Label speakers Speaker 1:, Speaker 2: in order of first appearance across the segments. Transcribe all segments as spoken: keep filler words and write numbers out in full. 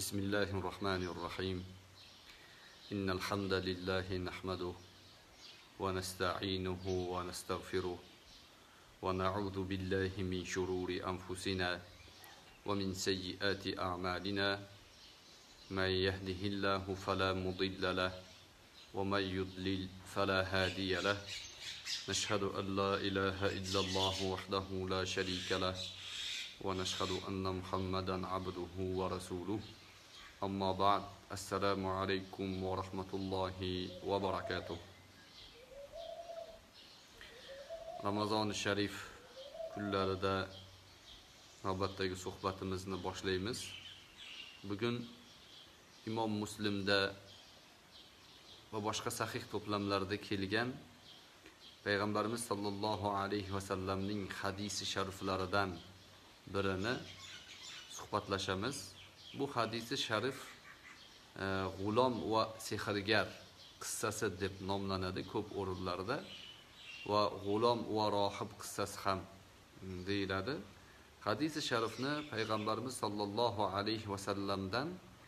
Speaker 1: بسم الله الرحمن الرحيم إن الحمد لله نحمده ونستعينه ونستغفره ونعوذ بالله من شرور أنفسنا ومن سيئات أعمالنا من يهده الله فلا مضل له ومن يضلل فلا هادي له نشهد أن لا إله إلا الله وحده لا شريك له ونشهد أن محمدا عبده ورسوله أما بعد السلام عليكم ورحمة الله وبركاته. Ramazon-i Sharif kunlarida navbatdagi suhbatimizni boshlaymiz. Bugun Imom Muslimda va boshqa sahih to'plamlarda kelgan Payg'ambarimiz sallallohu alayhi va sallamning hadisi shariflaridan birini suhbatlashamiz. Bu hadisi sharif g'ulom va sehrgar qissasi deb nomlanadi ko'p o'rinlarda va g'ulom va rohib qissasi ham deyiladi. Hadisi sharifni Payg'ambarimiz sallallohu alayhi va sallamdan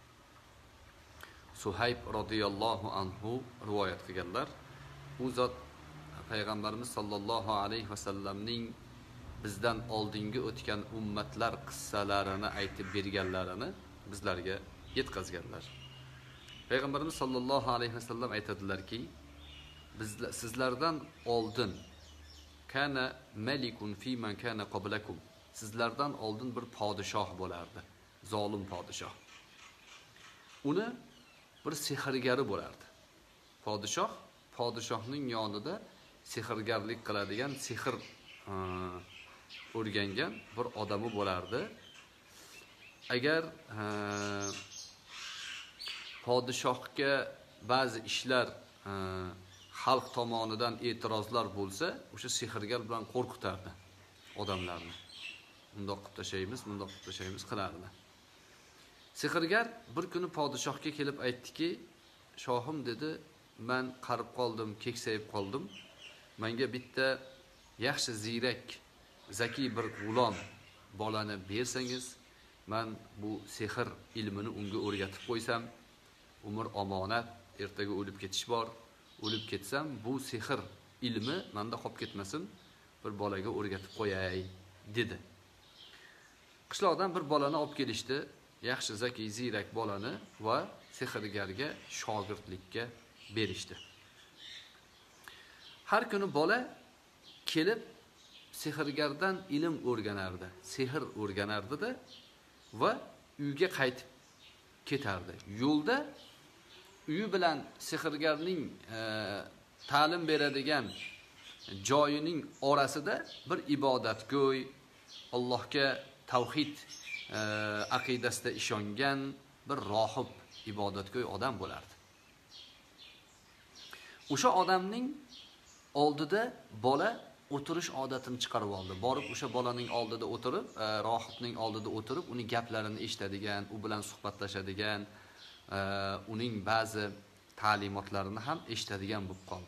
Speaker 1: Suhayb radhiyallohu anhu rivoyat qilganlar. U zot Payg'ambarimiz sallallohu alayhi va sallamning bizdan oldingi o'tgan ummatlar qissalarini aytib berganlarini bizlarga yetkazganlar. Payg'ambarimiz sallallohu alayhi va sallam aytadilarki, bizlar sizlardan oldin kana malikun fi man kana qablakum. Sizlardan oldin bir podshoh bo'lardi, zolim podshoh. Uni bir sehrgari bo'lardi. Podshoh, podshohning yonida sehrgarlik qiladigan, sehr o'rgangan bir odami bo'lardi. Agar podshohga ba'zi ishlar xalq tomonidan e'tirozlar bo'lsa, o'sha sehrgar bilan qo'rqitardi odamlarni. Bundoq qilib tashlaymiz, bundoq qilib tashlaymiz qilardi. Sehrgar bir kuni podshohga kelib aytdiki, "Shohim," dedi, "men qarib qoldim, keksayib qoldim. Menga bitta yaxshi ziyrak, zaki bir g'ulom bolani bersangiz, men bu sehr ilmini unga o'rgatib qo'ysam, umr omonat, ertaga o'lib ketish bor. O'lib ketsam, bu sehr ilmi menda qolib ketmasin, bir bolaga o'rgatib qo'yay," dedi. Qishloqdan bir bolani olib kelishdi, yaxshi zaki ziyrak bolani va sehrgarga shogirdlikka berishdi. Har kuni bola kelib sehrgardan ilm o'rganardi, sehr o'rganardi-da va uyga qaytib ketardi. Yo'lda uyi bilan sehrgarning e, ta'lim beradigan joyining orasida bir ibodatgo'y, Allohga tavhid e, aqidasida ishongan bir rohib, ibodatgo'y odam bo'lardi. O'sha odamning oldida bola o'tirish odatini chiqarib oldi. Borib o'sha bolaning oldida o'tirib, e, rohibning oldida o'tirib, uning gaplarini eshitadigan, u bilan suhbatlashadigan, e, uning ba'zi ta'limotlarini ham eshitadigan bo'lib qoldi.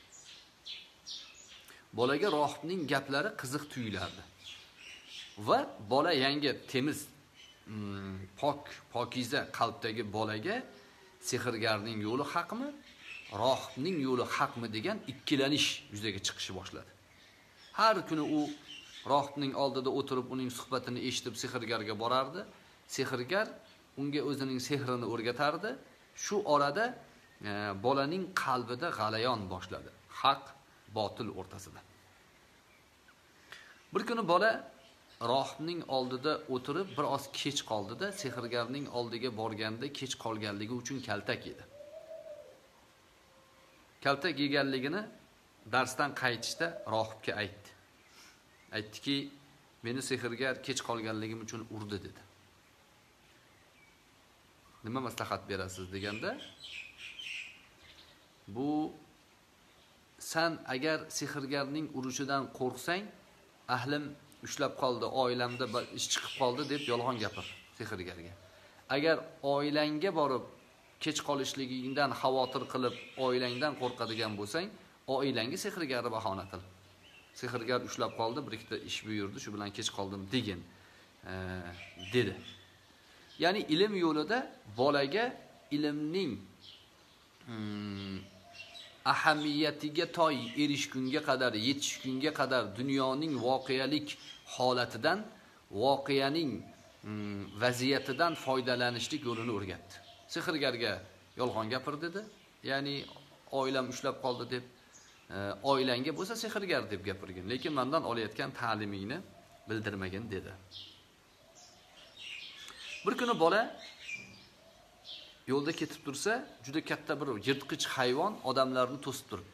Speaker 1: Bolaga rohibning gaplari qiziq tuyulardi. Va bola yangi temiz, mm, pok, pokiza qalbdagi bolaga sehrgarning yo'li haqmi, rohibning yo'li haqmi degan ikkilanish yuzaga chiqishni boshladi. Har kuni u rohibning oldida o'tirib uning suhbatini eshitib sehrgarga borardi. Sehrgar unga o'zining sehrini o'rgatardi. Shu orada e, bolaning qalbida g'alayon boshladi. Haq, botil o'rtasida. Bir kuni bola rohibning oldida o'tirib bir oz kech qoldida, sehrgarning oldiga borganda kech qolganligi uchun kaltak yedi. Kaltak yeganligini darsdan qaytishda rohibga aytdi. Aytdiki, "Meni sehrgar kech qolganligim uchun urdi," dedi. "Nima maslahat berasiz?" deganda, "Bu sen agar sehrgarning urushidan qo'rqsang, ahlim ushlab qoldi, oilamda ish chiqib qoldi deb yolg'on gapir sehrgarga. Agar oilangga borib kech qolishligingdan xavotir qilib, oilangdan qo'rqadigan bo'lsang, oilangga sehrgarni bahona qil. Sehrgar ushlab qoldi, bir ikkita ish buyurdi, shu bilan kech qoldim degin," dedi. Ya'ni ilm yo'lida bolaga ilmning hmm, ahamiyatiga toy erishgunga qadar, yetishgunga qadar dunyoning voqealik holatidan, voqeaning hmm, vaziyatidan foydalanishlik yo'lini o'rgatdi. Sehrgarga yolg'on gapir dedi. Ya'ni oilam ushlab qoldi deb, e, oilangga bo'lsa sehrgar deb gapirgin, lekin mendan olayotgan ta'limingni bildirmagin dedi. Bir kuni bola yo'lda ketib tursa, juda katta bir yirtqich hayvon odamlarni to'sib turibdi.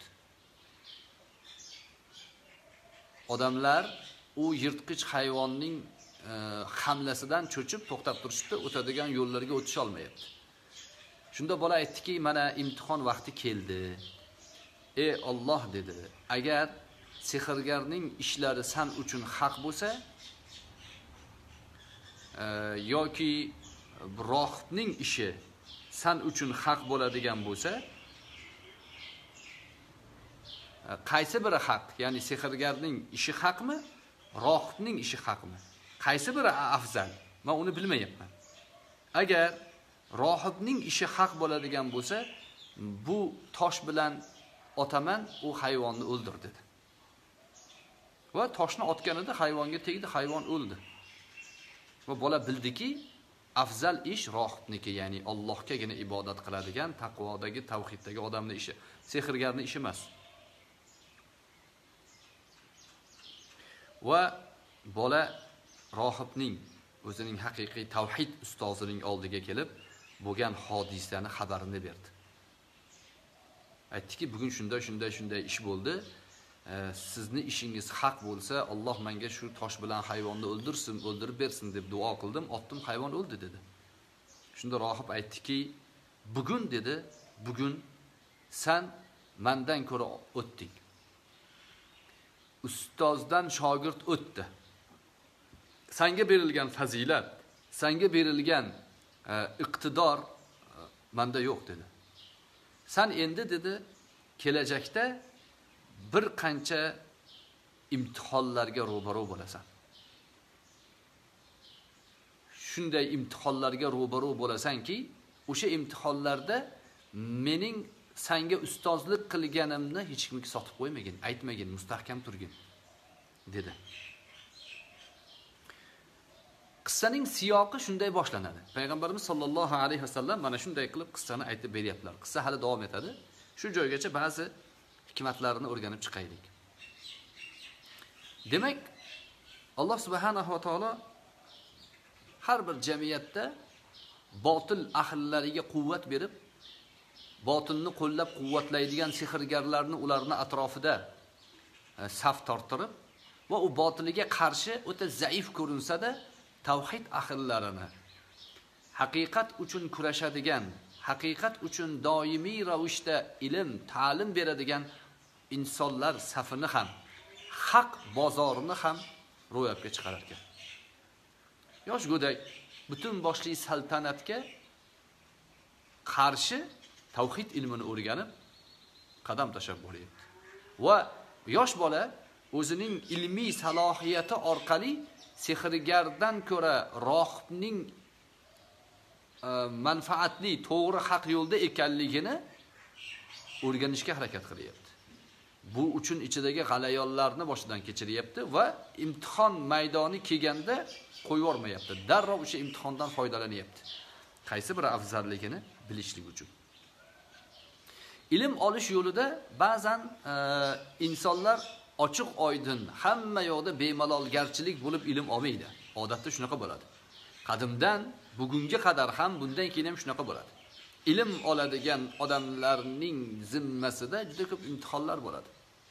Speaker 1: Odamlar u yirtqich hayvonning e, hamlasidan cho'chib to'xtab turishdi, o'tadigan yo'llarga o'tisha olmayapti. Shunda bola aytdiki, mana imtihon vaqti keldi. Ey Alloh dedi, agar sehrgarning ishlari sen uchun haq bo'lsa, e, yoki rohibning ishi sen uchun haq bo'ladigan bo'lsa, qaysi biri haq? Ya'ni sehrgarning ishi haqmi, rohibning ishi haqmi? Qaysi biri afzal? Men uni bilmayapman. Agar rohibning ishi haq bo'ladigan bo'lsa, bu tosh bilan otaman, u hayvonni o'ldir dedi. Va toshni otganida hayvonga tegdi, hayvon o'ldi. Va bola bildiki, afzal ish rohibniki, ya'ni Allohgagina ibodat qiladigan, taqvodagi, tavhiddagi odamning ishi, sehrgarning ishi emas. Va bola rohibning o'zining haqiqiy tavhid ustozining oldiga kelib, bo'lgan hodisani xabarini berdi. Aytdiki, bugun shunday shunday shunday ish bo'ldi. E, sizni ishingiz haq bo'lsa, Alloh menga shu tosh bilan hayvonni o'ldirsin, o'ldirib bersin deb duo qildim, otdim, hayvon o'ldi dedi. Shunda rohib aytdiki, bugun dedi, bugun sen mendan ko'ra o'tding. Ustozdan shogird o'tdi. Senga berilgan fazilat, senga berilgan e, iqtidor e, menda yo'q dedi. Sen endi dedi, kelajakda bir qancha imtihonlarga ro'baro bo'lasan. Shunday imtihonlarga ro'baro bo'lasanki, o'sha imtihonlarda mening senga ustozlik qilganimni hech kimga sotib qo'ymagin, aytmagin, mustahkam turgin dedi. Qissaning siyoqi shunday boshlanadi. Payg'ambarimiz sollallohu alayhi vasallam mana shunday qilib qissani aytib beryaptilar. Qissa hali davom etadi. Shu joygacha ba'zi hikmatlarini o'rganib chiqaylik. Demak, Alloh subhanahu va taolo har bir jamiyatda botil ahllariga quvvat berib, botilni qo'llab quvvatlaydigan sehrgarlarni ularni atrofida saf tortirib va u botiliga qarshi o'ta zaif ko'rinsa-da, tavhid ahllarini haqiqat uchun kurashadigan, haqiqat uchun doimiy ravishda ilm, ta'lim beradigan insonlar safini ham, haq bozorini ham ro'yobga chiqarar ekan. Yosh go'dak butun boshli saltanatga qarshi tavhid ilmini o'rganib qadam tashlab boryapti. Va yosh bola o'zining ilmiy salohiyati orqali sehrgardan ko'ra rohibning e, manfaatli, to'g'ri, haq yo'lda ekanligini o'rganishga harakat qilyapti. Bu uchun ichidagi g'alayonlarni boshidan kechiryapti va imtihon maydoni kelganda qo'yib yormayapti. Darrov o'sha imtihondan foydalanyapti. Qaysi biri afzalligini bilishlik uchun. Ilm olish yo'lida ba'zan e, insonlar ochiq oydin hamma yoqda bemalolgarchilik bo'lib ilm olmaydi. Odatda shunaqa bo'ladi. Qadimdan bugunga qadar ham, bundan keyin ham shunaqa bo'ladi. Ilm oladigan odamlarning zimmasida juda ko'p imtihonlar bo'ladi.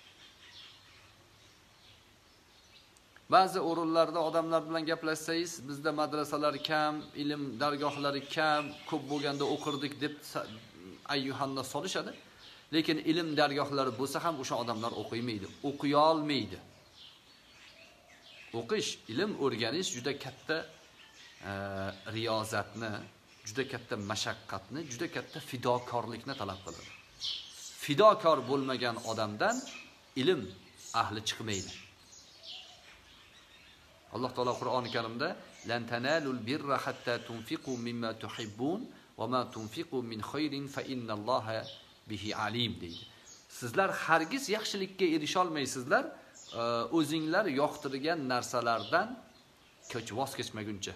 Speaker 1: Ba'zi o'rinlarda odamlar bilan gaplashsangiz, bizda madrasalar kam, ilm dargohlari kam, ko'p bo'lganda o'qirdik deb ayyuhanna solishadi. Lekin ilm dargohlari bo'lsa ham o'sha odamlar o'qimaydi, o'qiy olmaydi. O'qish, ilm o'rganish juda katta e, riyozatni, juda katta mashaqqatni, juda katta fidokorlikni talab qiladi. Fidokor bo'lmagan odamdan ilm ahli chiqmaydi. Alloh taolo Qur'oni Karimda lan tanalul birra hatta tunfiqu mimma tuhibbun va ma tunfiqu min khayrin fa innalloha bihi alim deydi. Sizlar hargiz yaxshilikka erisha olmaysizlar, o'zinglar yoqtirgan narsalardan ko'ch voz kechmaguncha.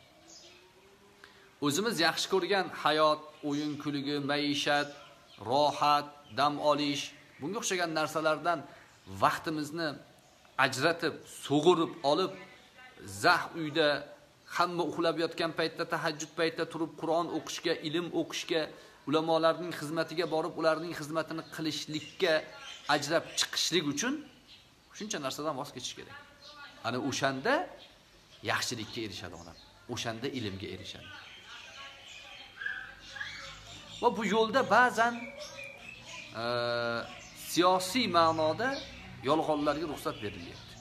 Speaker 1: O'zimiz yaxshi ko'rgan hayot, o'yin kuligi, maishat, rohat, dam olish, bunga o'xshagan narsalardan vaqtimizni ajratib, sug'urib olib, zah uyda hamma uxlab yotgan paytda, tahajjud paytida turib Qur'on o'qishga, ilm o'qishga, ulamolarning xizmatiga borib, ularning xizmatini qilishlikka ajrab chiqishlik uchun shuncha narsadan voz kechish kerak. Ana o'shanda yaxshilikka erishadi odam. O'shanda ilmga erishadi. Va bu yo'lda ba'zan e, siyosiy ma'noda yolg'onlarga ruxsat berilyapti.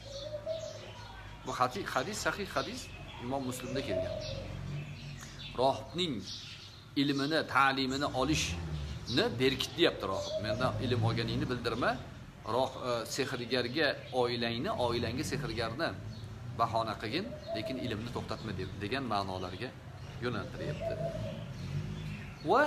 Speaker 1: Bu hadis sahih hadis, Imom Muslimda kelgan. Rohibning ilmini, ta'limini olishni berkit deyapti rohib. Mendan ilm olganingni bildirma. Roh sehrgarga oilangni, oilangga sehrgarni bahona qilgin, lekin ilmni to'xtatma deb degan ma'nolarga yo'naltiryapti. Va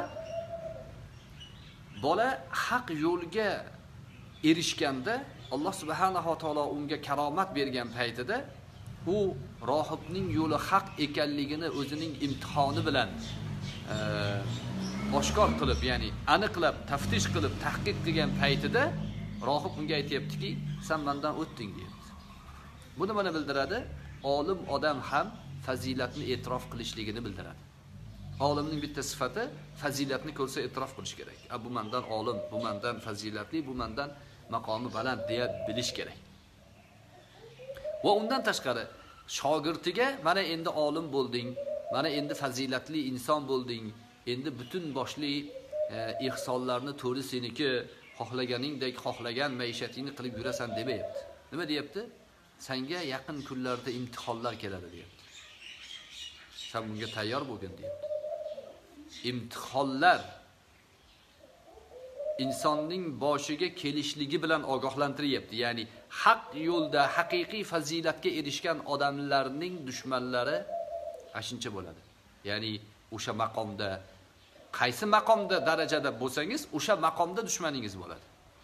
Speaker 1: bola haq yo'lga erishganda Alloh subhanahu va taolo unga karomat bergan paytida u rohibning yo'li haq ekanligini o'zining imtihoni bilan e, oshkor qilib, ya'ni aniqlab, taftish qilib, tahqiq qilgan paytida rohib unga aytayaptiki, sen mendan o'tding deyapti. Bu nimani bildiradi? Olim odam ham fazilatni e'tirof qilishligini bildiradi. Olimning bitta sifati fazilatni ko'rsa e'tirof qilish kerak. Bu mendan olim, bu mendan fazilatli, bu mendan maqomi baland deya bilish kerak. Va undan tashqari shogirdiga mana endi olim bo'lding, mana endi fazilatli inson bo'lding, endi butun boshli e, ihsonlarni to'ri seniki, xohlaganingdek xohlagan maishatingni qilib yurasan demayapti. Nima deyapti? Senga yaqin kunlarda imtihonlar keladi deyapti. Sen bunga tayyor bo'lgin deyapti. Imtihonlar insonning boshiga kelishligi bilan ogohlantiryapti. Ya'ni haq yo'lda haqiqiy fazilatga erishgan odamlarning dushmanlari ashuncha bo'ladi. Ya'ni o'sha maqomda, qaysi maqomda darajada bo'lsangiz, o'sha maqomda dushmaningiz bo'ladi.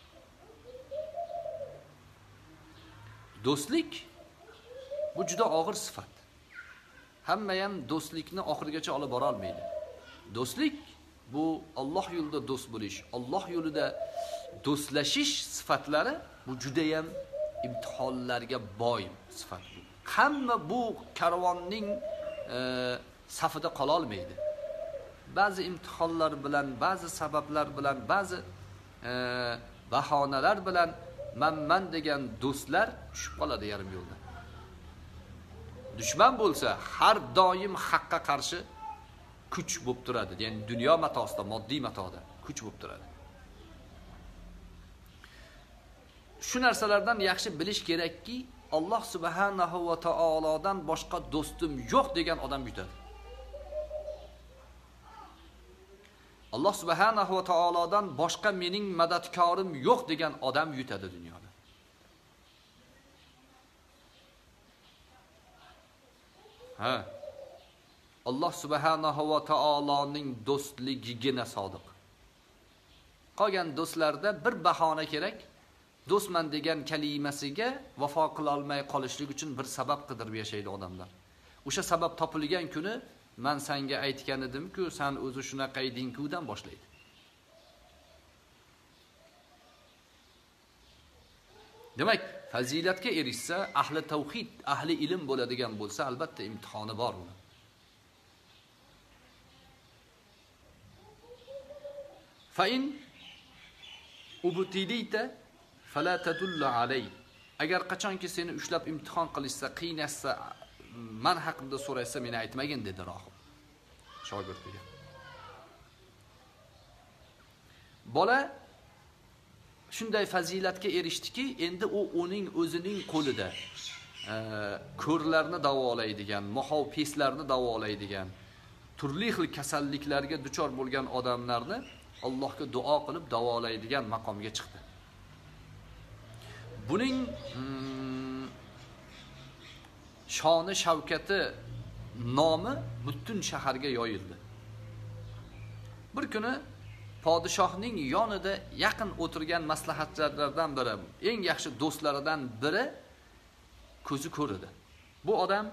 Speaker 1: Do'stlik bu juda og'ir sifat. Hamma ham do'stlikni oxirigacha olib bora olmaydi. Do'stlik bu Alloh yo'lida do'st bo'lish, Alloh yo'lida do'stlashish sifatlari bu juda ham imtihonlarga boy sifat. Hamma bu karvonning e, safida qola olmaydi. Ba'zi imtihonlar bilan, ba'zi sabablar bilan, ba'zi e, bahonalar bilan man-man degan do'stlar tushib qoladi yarim yo'lda. Dushman bo'lsa har doim haqqa qarshi kuch bo'lib turadi. Ya'ni dunyo matosida, moddiy matoda kuch bo'lib turadi. Shu narsalardan yaxshi bilish kerakki, Alloh subhanahu va taolodan boshqa do'stim yo'q degan odam yutadi. Alloh subhanahu va taolodan boshqa mening madadkorim yo'q degan odam yutadi dunyoda. Ha. Alloh subhanahu va taoloning do'stligigina sodiq. Qolgan do'stlarda bir bahona kerak. Do'stman degan kalimasiga vafo qila olmay qolishlik uchun bir sabab qidirib yashaydi odamlar. O'sha sabab topilgan kuni men senga aytgan edim-ku, sen o'zi shunaqa eding-kudan boshlaydi. Demak, fazilatga erishsa, ahli tavhid, ahli ilm bo'ladigan bo'lsa, albatta imtihoni bor uni. Fa in ubtilita fala tadullu alay. Agar qachonki seni ushlab imtihon qilishsa, qiynashsa, men haqimda so'raysa, meni aytmagin dedi rohib shogirdiga. Bola shunday fazilatga erishdiki, endi u uning o'zining qo'lida e, ko'rlarni davolaydigan, mahofislarni davolaydigan, turli xil kasalliklarga duchor bo'lgan odamlarni Allohga duo qilib davolaydigan maqomga chiqdi. Buning hmm, shoni shavkati nomi butun shaharga yoyildi. Bir kuni podshohning yonida yaqin o'tirgan maslahatchilardan biri, eng yaxshi do'stlaridan biri ko'zi ko'rdi. Bu odam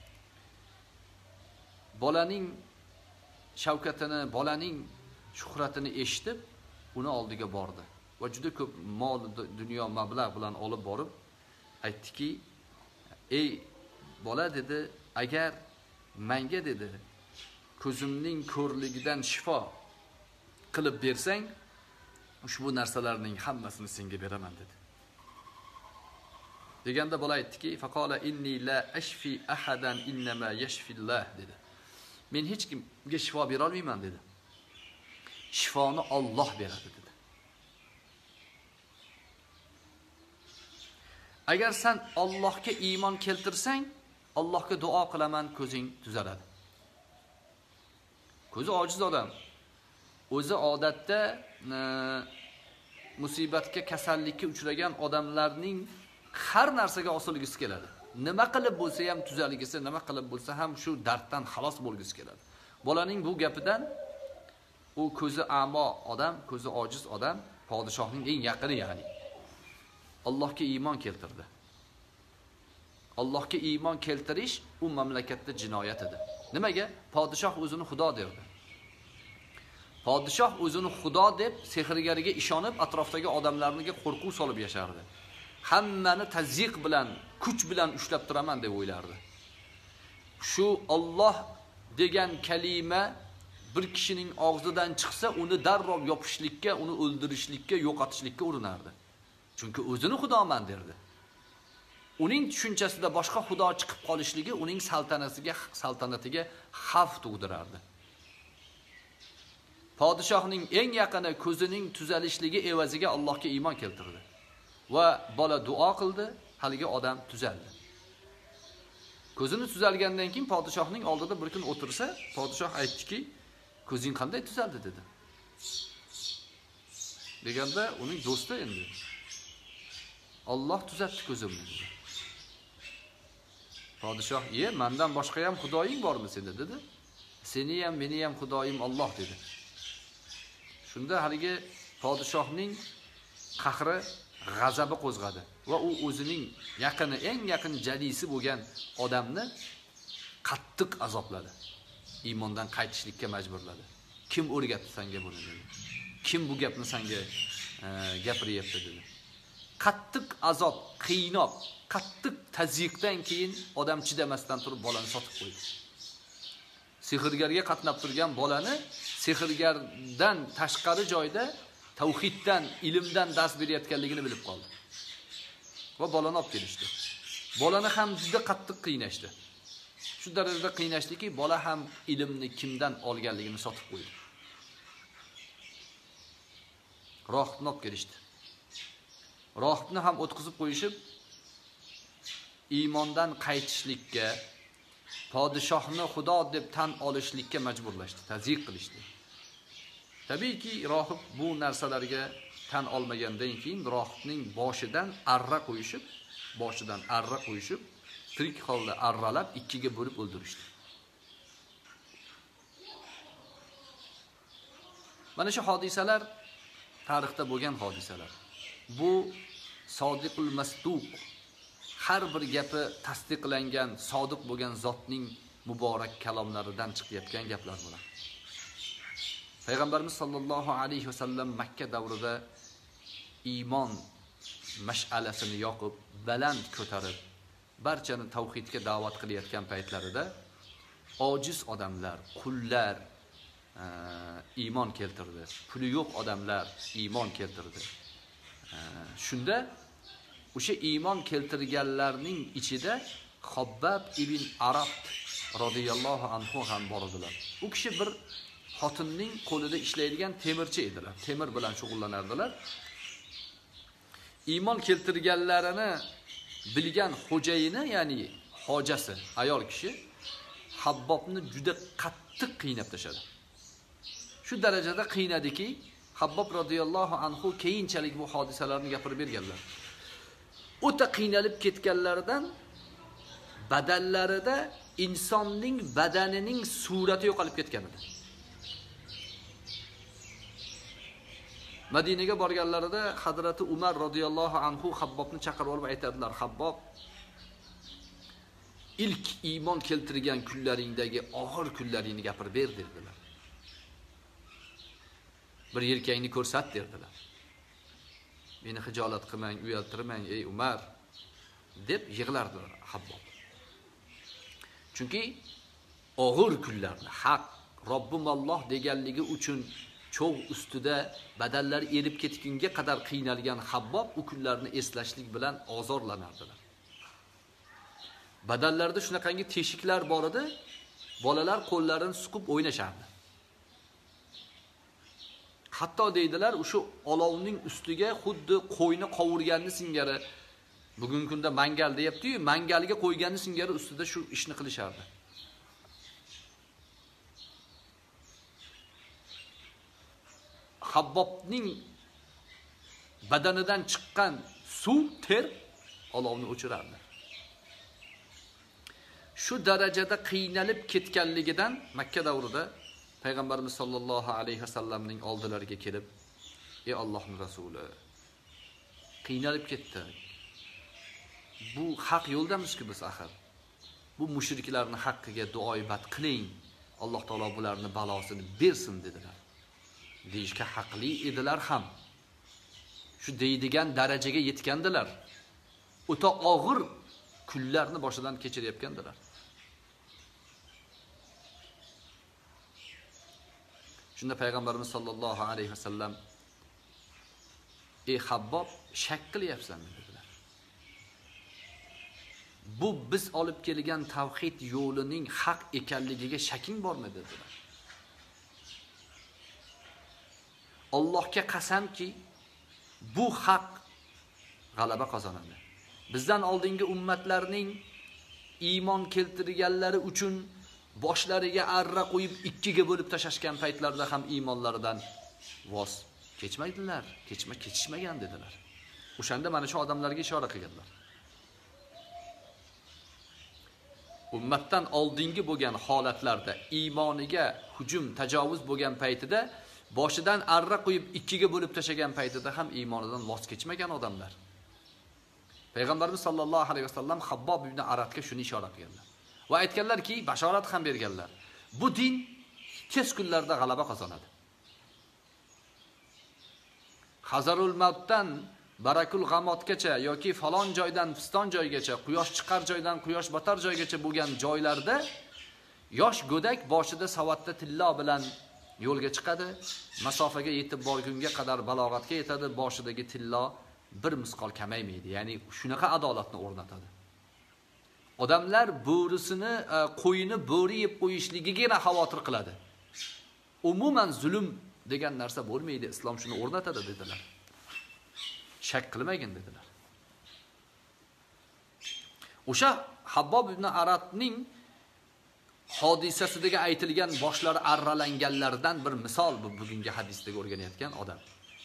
Speaker 1: bolaning shavkatini, bolaning shuhratini eshitib, uni oldiga bordi va juda ko'p mol, dunyo, mablag' bilan olib borib aytdiki, "Ey bola," dedi, "agar menga," dedi, "ko'zimning ko'rligidan shifo qilib bersang, ushbu narsalarning hammasini senga beraman," dedi. Deganda bola aytdiki, "Faqala inni la ashfi ahadan innama yashfillah," dedi. "Men hech kimga shifo bera olmayman," dedi. "Shifoni Alloh beradi," dedi. "Agar sen Allohga iymon keltirsang, Allohga duo qilaman, ko'zing tuzaladi." Ko'zi ojiz odam o'zi odatda e, musibatga, kasallikka uchragan odamlarning har narsaga osilgisi keladi. Nima qilib bo'lsa ham tuzalgisi, nima qilib bo'lsa ham shu darddan xalos bo'lgisi keladi. Bolaning bu gapidan u ko'zi amo odam, ko'zi ojiz odam, podshohning eng yaqini, ya'ni Allohga iymon keltirdi. Allohga iymon keltirish u mamlakatda jinoyat edi. Nimaga? Podshoh o'zini Xudo derdi. Podshoh o'zini Xudo deb sehrgariga ishonib, atrofdagi odamlarga qo'rquv solib yashardi. Hammani tazyiq bilan, kuch bilan ushlab turaman deb o'ylardi. Shu Alloh degan kalima bir kishining og'zidan chiqsa, uni darrov yopishlikka, uni o'ldirishlikka, yo'qotishlikka urinardi. Chunki o'zini Xudoman derdi. Uning tushunchasida boshqa xudo chiqib qolishligi uning saltanatiga, saltanatiga xavf tug'dirardi. Podshohning eng yaqini ko'zining tuzalishligi evaziga Allohga iymon keltirdi va bola duo qildi, haligi odam tuzaldi. Ko'zini tuzalgandan keyin podshohning oldida bir kun o'tirsa, podshoh aytdiki, "Ko'zing qanday tuzaldi?" dedi. Deganda uning do'sti endi, "Alloh tuzatdi ko'zimni," dedi. Podshoh, "Ye, mendan boshqa ham xudoying bormi senda?" dedi. "Seni ham, meni ham xudoyim Alloh," dedi. Shunda haligi podshohning qahri, g'azabi qo'zg'adi va u o'zining yaqini, eng yaqin jalisi bo'lgan odamni qattiq azobladi. Iymondan qaytishlikka majburladi. "Kim o'rgatdi senga buni?" dedi. "Kim bu gapni senga e, gapiryapti?" dedi. Qattiq azob, qiynoq, qattiq tazyiqdan keyin odam chidamasdan turib bolani sotib qo'ydi. Sehrgarga qatnab turgan bolani sehrgardan tashqari joyda tavhiddan, ilmdan dars berayotganligini bilib qoldi. Va bolani olib kelishdi. Bolani ham juda qattiq qiynashdi. Shu darajada qiynashdiki, bola ham ilmni kimdan olganligini sotib qo'ydi. Rohibni olib kelishdi. Rohibni ham o'tkazib qo'yishib, iymondan qaytishlikka, podshohni Xudo deb tan olishlikka majburlashdi, tazyiq qilishdi. Tabiiyki, rohib bu narsalarga tan olmagandan keyin rohibning boshidan arra qo'yishib, boshidan arra qo'yishib, tirik holda arralab ikkiga bo'lib o'ldirishdi. Mana shu hodisalar tarixda bo'lgan hodisalar. Bu sodiqul masduq, har bir gapi tasdiqlangan, sodiq bo'lgan zotning muborak kalomlaridan chiqayotgan gaplar bular. Payg'ambarimiz sollallohu alayhi vasallam Makka davrida iymon mash'alasini yoqib, baland ko'tarib, barchani tavhidga da'vat qilayotgan paytlarida ojiz odamlar, qullar iymon keltirdi. Puli yo'q odamlar iymon keltirdi. Shunda o'sha iymon keltirganlarning ichida Xobbab ibn Arat radhiyallohu anhu ham bor edilar. U kishi bir xotinning qo'lida ishlaydigan temirchi edilar. Temir bilan shug'ullanardilar. Iymon keltirganlarini bilgan xo'jayini, ya'ni hojasi, ayol kishi Habbobni juda qattiq qiynab tashladi. Shu darajada qiynadiki, Habbob radhiyallohu anhu keyinchalik bu hodisalarni gapirib berganlar. O'ta qiynalib ketganlaridan badanlarida insonning badanining surati yo'qolib ketgan edi. Madinaga borganlarida Hazrati Umar radhiyallohu anhu Habbobni chaqirib olib aytadilar: "Habbob, ilk iymon keltirgan kunlaringdagi og'ir kunlaringni gapirib ber" dedilar. Bir yelkangni ko'rsat dedilar. Meni hijolat qilmang, uyaltirmang ey Umar deb yig'lardilar Habbob. Chunki og'ir kunlarni haq Robbim Alloh deganligi uchun cho'g' ustida badallari erib ketgunga qadar qiynalgan Habbob u kunlarni eslashlik bilan ozorlanardilar. Badallarda shunaqangi teshiklar bor edi, bolalar qo'llarini suqib o'ynashardi. Hatto deydilar, o'sha olovning ustiga xuddi qo'yni qovurganni singari, bugungi kunda mangal deyapti-yu, mangalga qo'yganni singari ustida shu ishni qilishardi. Habbobning badanidan chiqqan suv, ter olovni o'chirardi. Shu darajada qiynalib ketganligidan Makka davrida Payg'ambarimiz sollallohu alayhi vasallamning oldilariga kelib, "Ey Allohning rasuli, qiynalib ketdi. Bu haq yo'ldamizku biz axir. Bu mushriklarning haqqiga duoibat qiling. Alloh taolo bularni balosini bersin" dedilar. Deyishga haqli edilar ham. Shu deydigan darajaga yetgandilar. O'ta og'ir kunlarni boshidan kechirayotgandilar. Shunda Payg'ambarimiz sollallohu alayhi vasallam: "Ey Habbob, shak qilyapsan" dedilar. "Bu biz olib kelgan tavhid yo'lining haq ekanligiga shaking bormi?" dedilar. Allohga qasamki, bu haq g'alaba qozonadi. Bizdan oldingi ummatlarning iymon keltirganlari uchun boshlariga arra qo'yib ikkiga bo'lib tashashgan paytlarda ham iymonlaridan voz kechmaydilar, kechma kechishmagan dedilar. O'shanda mana shu odamlarga ishora qilganlar. Ummatdan oldingi bo'lgan holatlarda iymoniga hujum, tajovuz bo'lgan paytida boshidan arra qo'yib ikkiga bo'lib tashagan paytida ham iymonidan voz kechmagan odamlar. Payg'ambarimiz sollallohu alayhi vasallam Habbob ibn Aratga shuni ishora qilganlar. Va aytganlarki, bashorat ham berganlar. Bu din tez kunlarda g'alaba qozonadi. Hazarul Mavtdan Barakul G'amotgacha yoki falon joydan piston joygacha, quyosh chiqar joydan quyosh botar joygacha bo'lgan joylarda yosh go'dak boshida savatda tillo bilan yo'lga chiqadi, masofaga yetib borgunga qadar balog'atga yetadi, boshidagi tillo bir misqol kamaymaydi. Ya'ni shunaqa adolatni o'rnatadi. Odamlar bo'risini, qo'yini bo'ri yeb qo'yishligiga xavotir qiladi. Umuman zulm degan narsa bo'lmaydi, islom shuni o'rnatadi dedilar. Shak qilmagin dedilar. O'sha Habbob ibn Aratning hodisasidagi aytilgan boshlari arralanganlardan bir misol bu bugungi hadisdagi o'rganayotgan odam.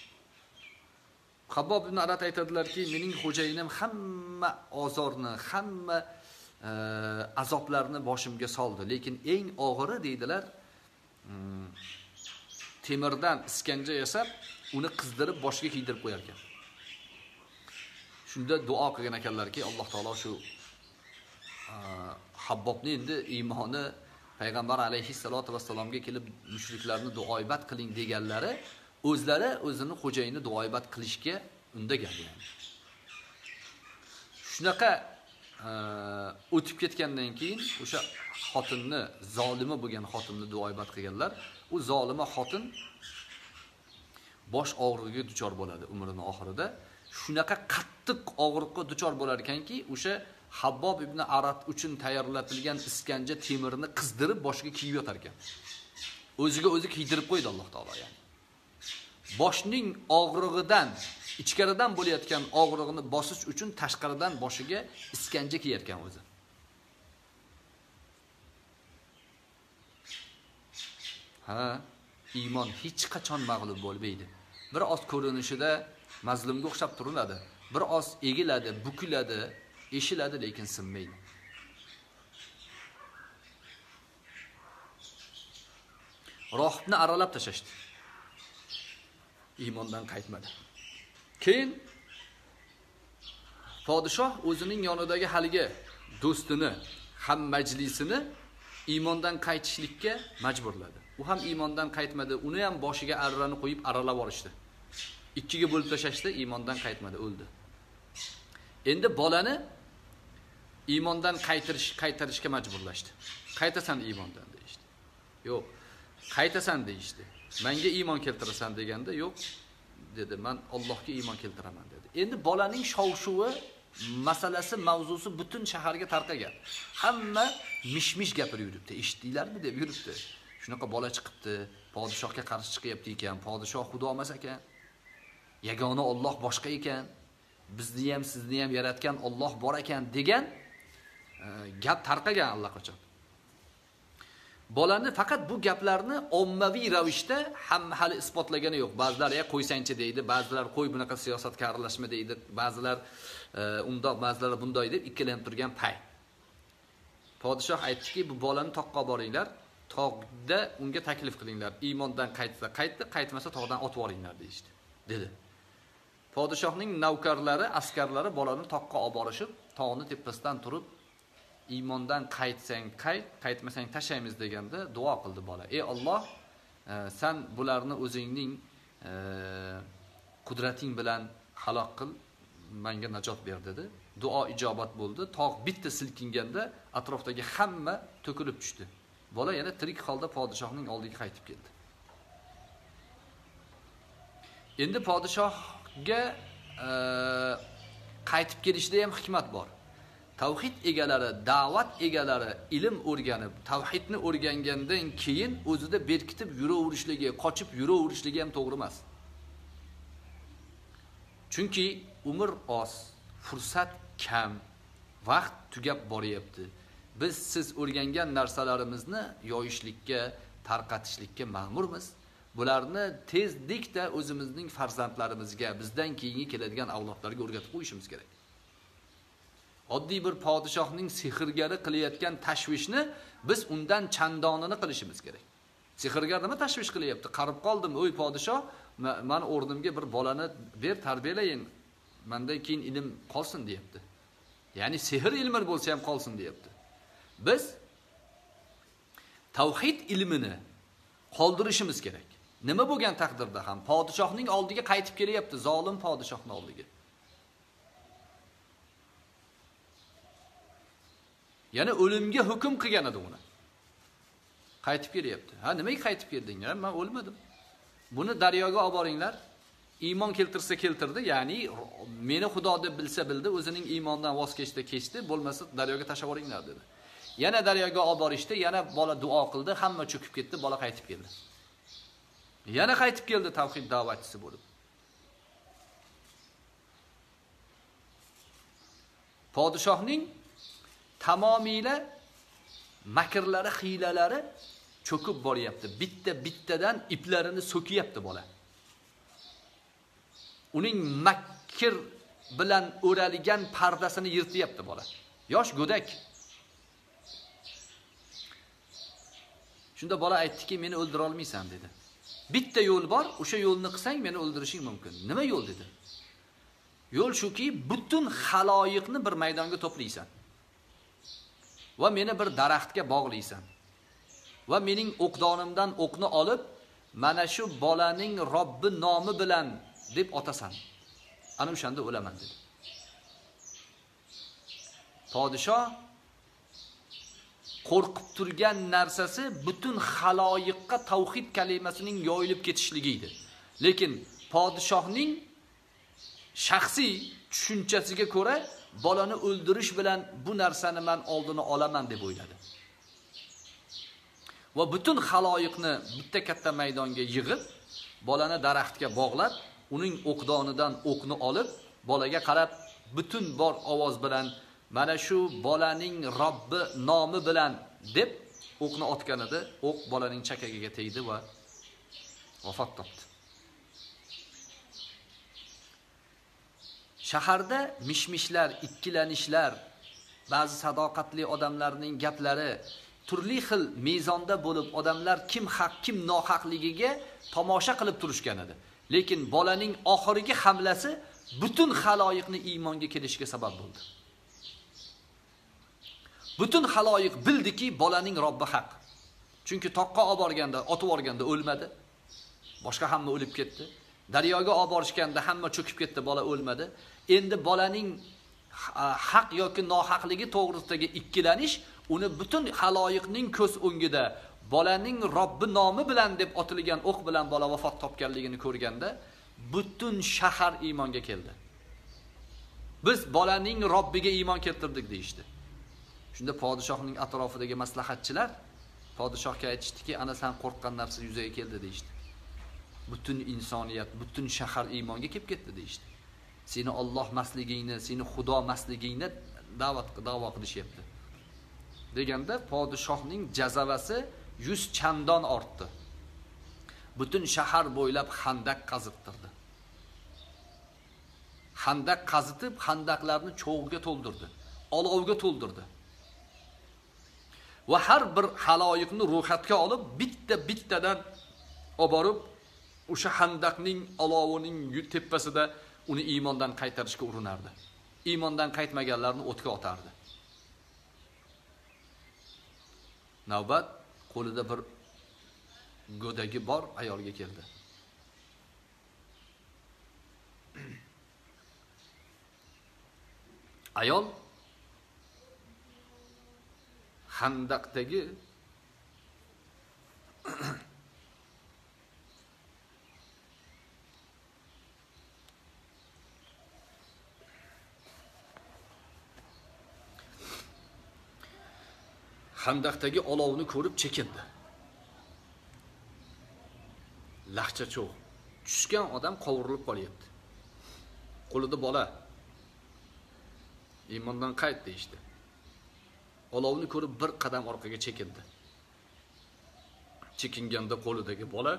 Speaker 1: Habbob ibn Arat aytadilarki, mening xo'jayinim hamma ozorni, hamma e, azoblarni boshimga soldi, lekin eng og'iri deydilar, hmm, temirdan iskanja yasab, uni qizdirib boshiga kiydirib qo'yar ekan. Shunda duo qilgan ekanlarki, Alloh taolo shu Habbobni endi iymoni Payg'ambar alayhissalatu vassalomga kelib mushriklarni duoibat qiling deganlari o'zlari o'zini xo'jayini duoibat qilishga undagan yani. Shunaqa o'tib ketgandan keyin o'sha xotinni, zolima bo'lgan xotinni duoibat qilganlar. U zolima xotin bosh og'rig'iga duchor bo'ladi umrining oxirida. Shunaqa qattiq og'riqqa duchor bo'lar ekanki, o'sha Habbob ibn Arat uchun tayyorlatilgan iskanja temirni qizdirib boshiga kiyib yotar ekan. O'ziga o'zi kiydirib qo'ydi Alloh taolo yani. Boshning og'rig'idan, ichkaridan bo'layotgan og'rig'ini bosish uchun tashqaridan boshiga iskanja kiyar ekan o'zi. Ha, iymon hech qachon mag'lub bo'lmaydi. Bir oz ko'rinishida mazlumga o'xshab turiladi. Bir oz egiladi, bukiladi, eshiladi, lekin sinmaydi. rohibni aralab tashashdi. Iymondan qaytmadi. Keyin podshoh o'zining yonidagi haligi do'stini, ham majlisini iymondan qaytishlikka majburladi. U ham iymondan qaytmadi. Uni ham boshiga arrani qo'yib aralab olishdi. Ikkiga bo'lib tashashdi, iymondan qaytmadi, o'ldi. Endi bolani iymondan qaytarish qaytarishga majburlashdi. Qaytasan iymondan deydi. Yo'q, qaytasan deydi. Menga iymon keltirasan deganda, yo'q dedi. Men Allohga iymon keltiraman dedi. Endi bolaning shov-shuvi, masalasi, mavzusi butun shaharga tarqagan. Hamma mish-mish gapirib yuribdi. Eshitdinglarmi deb yuribdi. Shunaqa bola chiqibdi, podshohga qarshi chiqyapti ekan, podshoh xudo emas ekan. Yagona Alloh boshqa ekan. Bizni ham, sizni ham yaratgan Alloh bor ekan degan e, gap tarqagan allaqachon. Bolani faqat bu gaplarni ommaviy ravishda hamma hali isbotlagani yo'q. Ba'zilar ya qo'ysangchi deydi, ba'zilar qo'y bunaqa siyosatga aralashma deydi, ba'zilar e, undoq, ba'zilar bunday deb ikkilanib turgan pay. Podshoh aytdiki, bu bolani toqqa boringlar, tog'da unga taklif qilinglar. Iymondan qaytsa qaytdi, qaytmasa tog'dan otib yuboringlar deydi. dedi. Podshohning navkarlari, askarlari bolani toqqa olib borishib, tog'ni tepasidan turib, iymondan qaytsang qayt, qaytmasang tashlaymiz deganda duo qildi bola. Ey Alloh, e, sen bularni o'zingning e, qudrating bilan halok qil, menga najot ber dedi. Duo ijobat bo'ldi. Tog' bitta silkinganda atrofdagi hamma to'kilib tushdi. Bola yana tirik holda podshohning oldiga qaytib keldi. Endi podshohga e, qaytib kelishda ham hikmat bor. Tavhid egalari, da'vat egalari ilm o'rganib, tavhidni o'rgangandan keyin o'zida berkitib yuraverishligi, qochib yuraverishligi ham to'g'ri emas. Chunki umr oz, fursat kam, vaqt tugab boryapti. Biz siz o'rgangan narsalarimizni yoyishlikka, tarqatishlikka ma'murmiz. Bularni tezlikda o'zimizning farzandlarimizga, bizdan keyingi keladigan avlodlarga o'rgatib qo'yishimiz kerak. Oddiy bir podshohning sehrgari qilayotgan tashvishni biz undan chandonini qilishimiz kerak. Sehrgar nima tashvish qilyapti? Qarib qoldim, "O'y podshoh, men o'rnimga bir bolani ber, tarbiyalayin. Mendan keyin ilm qolsin" deyapti. Ya'ni sehr ilmi bo'lsa ham qolsin deyapti. Biz tavhid ilmini qoldirishimiz kerak. Nima bo'lgan taqdirda ham podshohning oldiga qaytib kelyapti, zolim podshohning oldiga. Ya'ni o'limga hukm qilgan edi uni. Qaytib kelyapti. Ha, nimaga qaytib keldinglar? Men o'lmadim. Buni daryoga olib boringlar. Iymon keltirsa keltirdi, ya'ni meni Xudo deb bilsa bildi, o'zining iymondan voz kechdi, kechdi, bo'lmasa daryoga tashlab yuboringlar dedi. Yana daryoga olib borishdi, yana bola duo qildi, hamma cho'kib ketdi, bola qaytib keldi. Yana qaytib keldi tavhid da'vatchisi bo'lib. Podshohning tamomiyla makrlari, hiylalari cho'kib boryapti. Bitta-bittadan iplarini so'kiyapti bola. Uning makr bilan o'ralgan pardasini yirtiyapti bola. Yosh go'dak. Shunda bola aytdiki, "Meni o'ldira olmaysan" dedi. Bitta yo'l bor, o'sha yo'lni qilsang meni o'ldirishing mumkin. Nima yo'l dedi? Yo'l shuki, butun xaloyiqni bir maydonga to'playsan. Va meni bir daraxtga bog'laysan. Va mening o'qdonimdan o'qni olib, mana shu bolaning Robbi nomi bilan deb otasan. Ana o'shanda o'laman dedi. Podshoh qo'rqib turgan narsasi butun xaloyiqqa tavhid kalimasining yoyilib ketishligi edi. Lekin podshohning shaxsiy tushunchasiga ko'ra bolani o'ldirish bilan bu narsani men oldini olaman deb o'yladi. Va butun xaloyiqni bitta katta maydonga yig'ib, bolani daraxtga bog'lab, uning o'qdonidan o'qni olib, bolaga qarab butun bor ovoz bilan mana shu bolaning Robbi nomi bilan deb o'qni otgan edi. O'q bolaning chakagiga tegdi va vafot topdi. Shaharda mishmishlar, ikkilanishlar, ba'zi sadoqatli odamlarning gaplari, turli xil mezonda bo'lib odamlar kim haq, kim nohaqligiga tomosha qilib turishgan edi. Lekin bolaning oxirgi hamlasi butun xaloyiqni iymonga kelishiga sabab bo'ldi. Butun xaloyiq bildiki, bolaning Robbi haq. Chunki toqqa olib borganda, otib borganda o'lmadi. Boshqa hamma o'lib ketdi. Daryoga olib borishganda hamma cho'kib ketdi, bola o'lmadi. Endi bolaning haq yoki nohaqligi to'g'risidagi ikkilanish uni butun xaloyiqning ko'z o'ngida bolaning Robbi nomi bilan deb otilgan o'q bilan bola vafot topganligini ko'rganda butun shahar iymonga keldi. Biz bolaning Robbiga iymon keltirdik deydi. Shunda podshohning atrofidagi maslahatchilar podshohga aytishdiki, ana sen qo'rqqan narsa yuzaga keldi deydi. Butun insoniyat, butun shahar iymonga kelib ketdi deydi. Seni Alloh masligingni, seni Xudo masligingni da'vat da'vo qilishyapti. Deganda podshohning jazavasi yuz chandon ortdi. Butun shahar bo'ylab xandaq qazittirdi. Xandaq qazitib, xandaqlarni cho'g'ga to'ldirdi, olovga to'ldirdi. Va har bir xaloyiqni ro'yxatga olib, bitta-bittadan olib borib, o'sha xandaqning olovining tepasida uni iymondan qaytarishga urinardi. Iymondan qaytmaganlarni o'tga otardi. Navbat qo'lida bir go'dagi bor ayolga keldi. Ayol xandaqdagi xandaqdagi olovni ko'rib chekindi. Lahcha cho'g'. Tushgan odam qovurilib qolyapti. Qo'lida bola. Iymondan qayt deydi. Olovni ko'rib bir qadam orqaga chekindi. Chekinganda qo'lidagi bola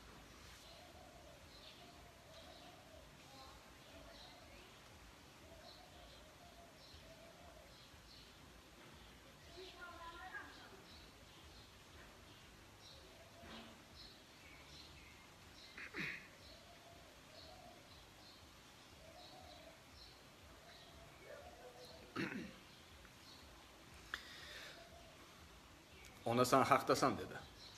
Speaker 1: ona sen haqdasan dedi.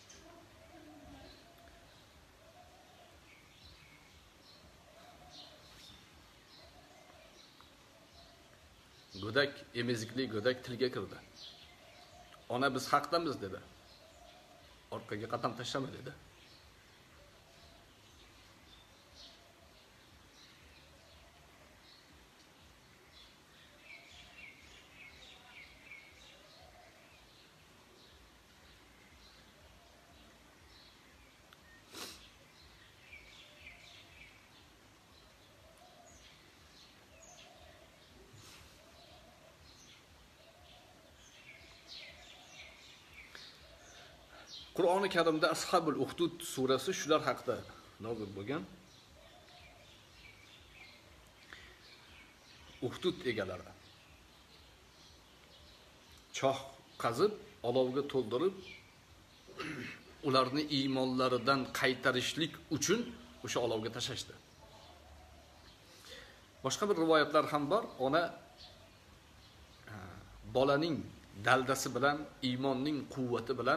Speaker 1: Go'dak, emizikli go'dak tilga kirdi. Ona biz haqdamiz dedi. Orqaga qadam tashlama dedi. Qur'oni Karimda Ashabul Uhdud surasi shular haqida nozil bo'lgan. Uhdud egalari choh qazib, olovga to'ldirib, ularni iymonlaridan qaytarishlik uchun o'sha olovga tashashdi. Boshqa bir rivoyatlar ham bor. Ona bolaning daldasi bilan, iymonning quvvati bilan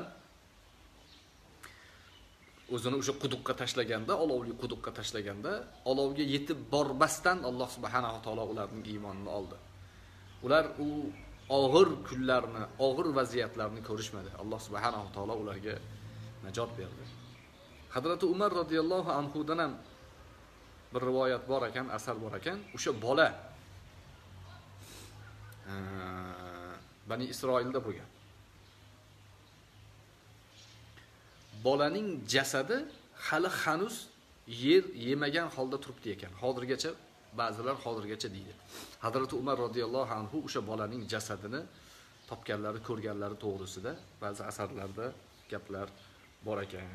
Speaker 1: o'zini o'sha quduqqa tashlaganda, olovli quduqqa tashlaganda, olovga yetib bormasdan Alloh subhanahu va taolo ularning iymonini oldi. Ular u og'ir kunlarni, og'ir vaziyatlarni ko'rishmadi. Alloh subhanahu va taolo ularga najot berdi. Hazrati Umar radhiyallohu anhu dan ham bir rivoyat bor ekan, asar bor ekan, o'sha bola Bani Isroilda bo'lgan. Bolaning jasadi hali hanuz yer yemagan holda turibdi ekan. Hozirgacha ba'zilar hozirgacha deydi. Hazrati Umar radhiyallohu anhu o'sha bolaning jasadini topganlari, ko'rganlari to'g'risida ba'zi asarlarda gaplar bor ekan.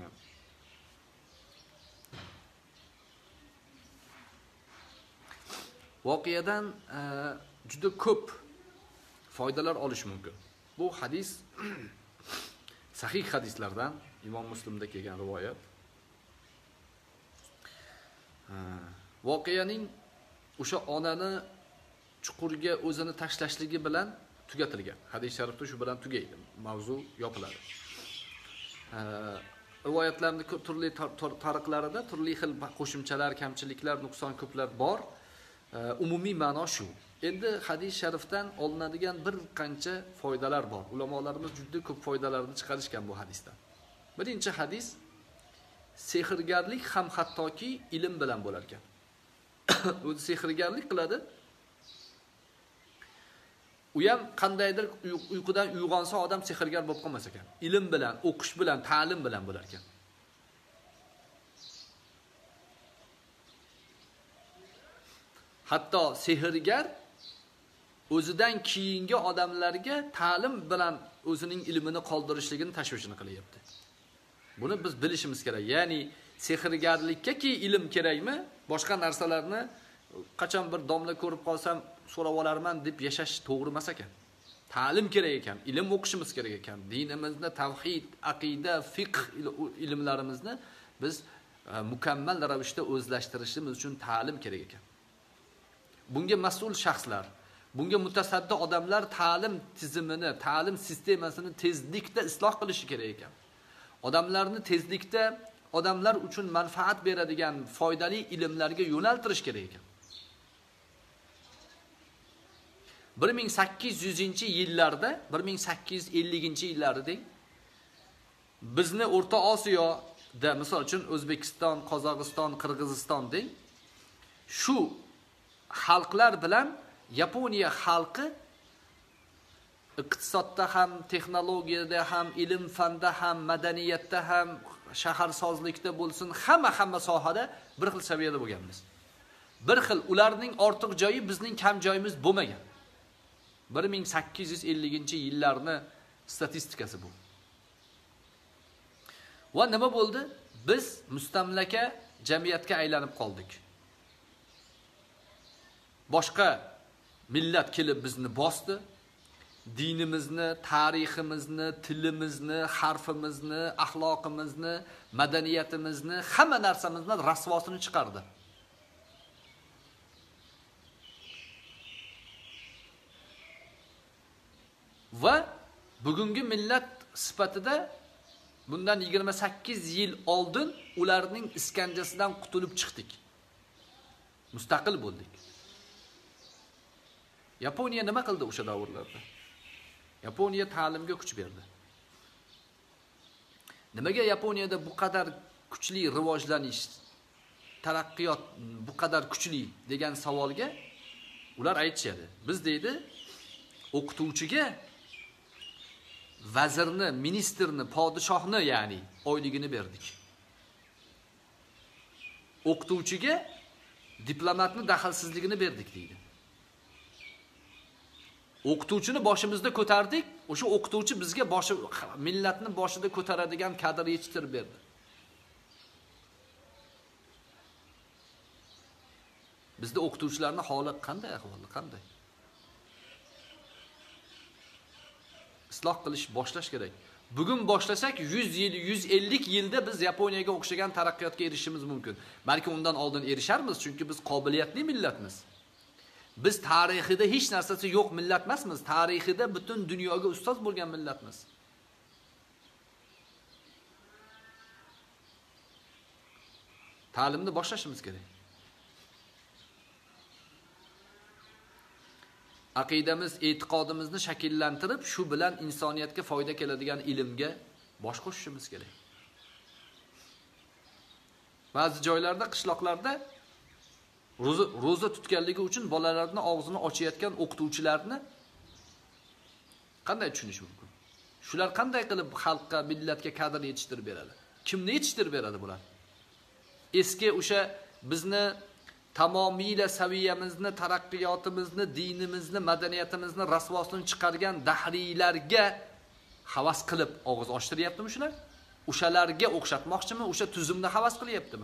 Speaker 1: Voqeadan juda ko'p foydalar olish mumkin. Bu hadis sahih hadislardan Imom Muslimda kelgan rivoyat. Voqeaning o'sha onani chuqurga o'zini tashlashligi bilan tugatilgan. Hadis sharifda shu bilan tugaydi. Mavzu yopiladi. Rivoyatlarning turli tariqlarida turli xil qo'shimchalar, kamchiliklar, nuqson ko'plar bor. Umumiy ma'no shu. Endi hadis sharifdan olinadigan bir qancha foydalar bor. Ulamolarimiz juda ko'p foydalarni chiqarishgan bu hadisdan. Birinchi hadis sehrgarlik ham hattoki ilm bilan bo'lar ekan. O'zi sehrgarlik qiladi. U ham qandaydir uyqudan uyg'onsa odam sehrgar bo'lib qolmas ekan. Ilm bilan, o'qish bilan, ta'lim bilan bo'lar ekan. Hatto sehrgar o'zidan keyingi odamlarga ta'lim bilan o'zining ilmini qoldirishligini tashvishini qilyapti. Buni biz bilishimiz kerak. Ya'ni sehrgarlikka-ki ilm kerakmi? Boshqa narsalarni qachon bir domla ko'rib qolsam so'rab olarman deb yashash to'g'ri emas ekan. Ta'lim kerak ekan, ilm o'qishimiz kerak ekan. Dinimizni, tavhid, aqida, fiqh ilmlarimizni biz mukammal ravishda o'zlashtirishimiz uchun ta'lim kerak ekan. Bunga mas'ul shaxslar, bunga mutasaddi odamlar ta'lim tizimini, ta'lim sistemasini tezlikda isloh qilishi kerak ekan. Odamlarni tezlikda odamlar uchun manfaat beradigan foydali ilmlarga yo'naltirish kerak ekan. bir ming sakkiz yuzinchi yillarda, bir ming sakkiz yuz elliginchi yillarda deng, bizni O'rta Osiyoda, misol uchun O'zbekiston, Qozog'iston, Qirg'iziston deng, shu xalqlar bilan Yaponiya xalqi iqtisodda ham, texnologiyada ham, ilm fanda ham, madaniyatda ham, shaharsozlikda bo'lsin, hamma hamma sohada bir xil saviyada bo'lganmiz. Bir xil, ularning ortiq joyi, bizning kam joyimiz bo'lmagan. bir ming sakkiz yuz elliginchi yillarni statistikasi bu. Va nima bo'ldi? Biz mustamlaka jamiyatga aylanib qoldik. Boshqa millat kelib bizni bosdi. Dinimizni, tariximizni, tilimizni, harfimizni, axloqimizni, madaniyatimizni, hamma narsamizni rasvosini chiqardi. Va bugungi millat sifatida bundan yigirma sakkiz yil oldin ularning iskanjasidan qutulib chiqdik. Mustaqil bo'ldik. Yaponiya nima qildi o'sha davrlarda? Yaponiya ta'limga kuch berdi. Nimaga Yaponiyada bu qadar kuchli rivojlanish, taraqqiyot bu qadar kuchli degan savolga ular aytishadi. Biz deydi, o'qituvchiga vazirni, ministrni, podshohni, ya'ni oyligini berdik. O'qituvchiga diplomatni daxlsizligini berdik deydi. O'qituvchini boshimizda ko'tardik, o'sha o'qituvchi bizga boshi millatni boshida ko'taradigan kadr yetishtirib berdi. Bizda o'qituvchilarning holi qanday, ahvoli qanday? Isloh qilish boshlash kerak. Bugun boshlasak yuz yil, yuz ellik yilda biz Yaponiyaga o'xshagan taraqqiyotga erishishimiz mumkin. Balki undan oldin erisharmiz, chunki biz qobiliyatli millatmiz. Biz tarixida hech narsasi yo'q millat emasmiz. Tarixida butun dunyoga ustoz bo'lgan millatmiz. Ta'limni boshlashimiz kerak. Aqidamiz, e'tiqodimizni shakllantirib, shu bilan insoniyatga foyda keladigan ilmga bosh qo'shishimiz kerak. Ba'zi joylarda, qishloqlarda ro'za ro'za tutganligi uchun bolalarning og'zini ochayotgan o'qituvchilarni qanday tushunish mumkin? Shular qanday qilib xalqqa, millatga kadr yetishtirib beradi? Kimni yetishtirib beradi bular? Eski o'sha bizni tamomiyla saviyamizni, taraqqiyotimizni, dinimizni, madaniyatimizni rasvosini chiqargan dahriylarga havas qilib og'iz ochtiryaptimi shular? O'shalarga o'xshatmoqchimi? O'sha tuzumni havas qilyaptimi?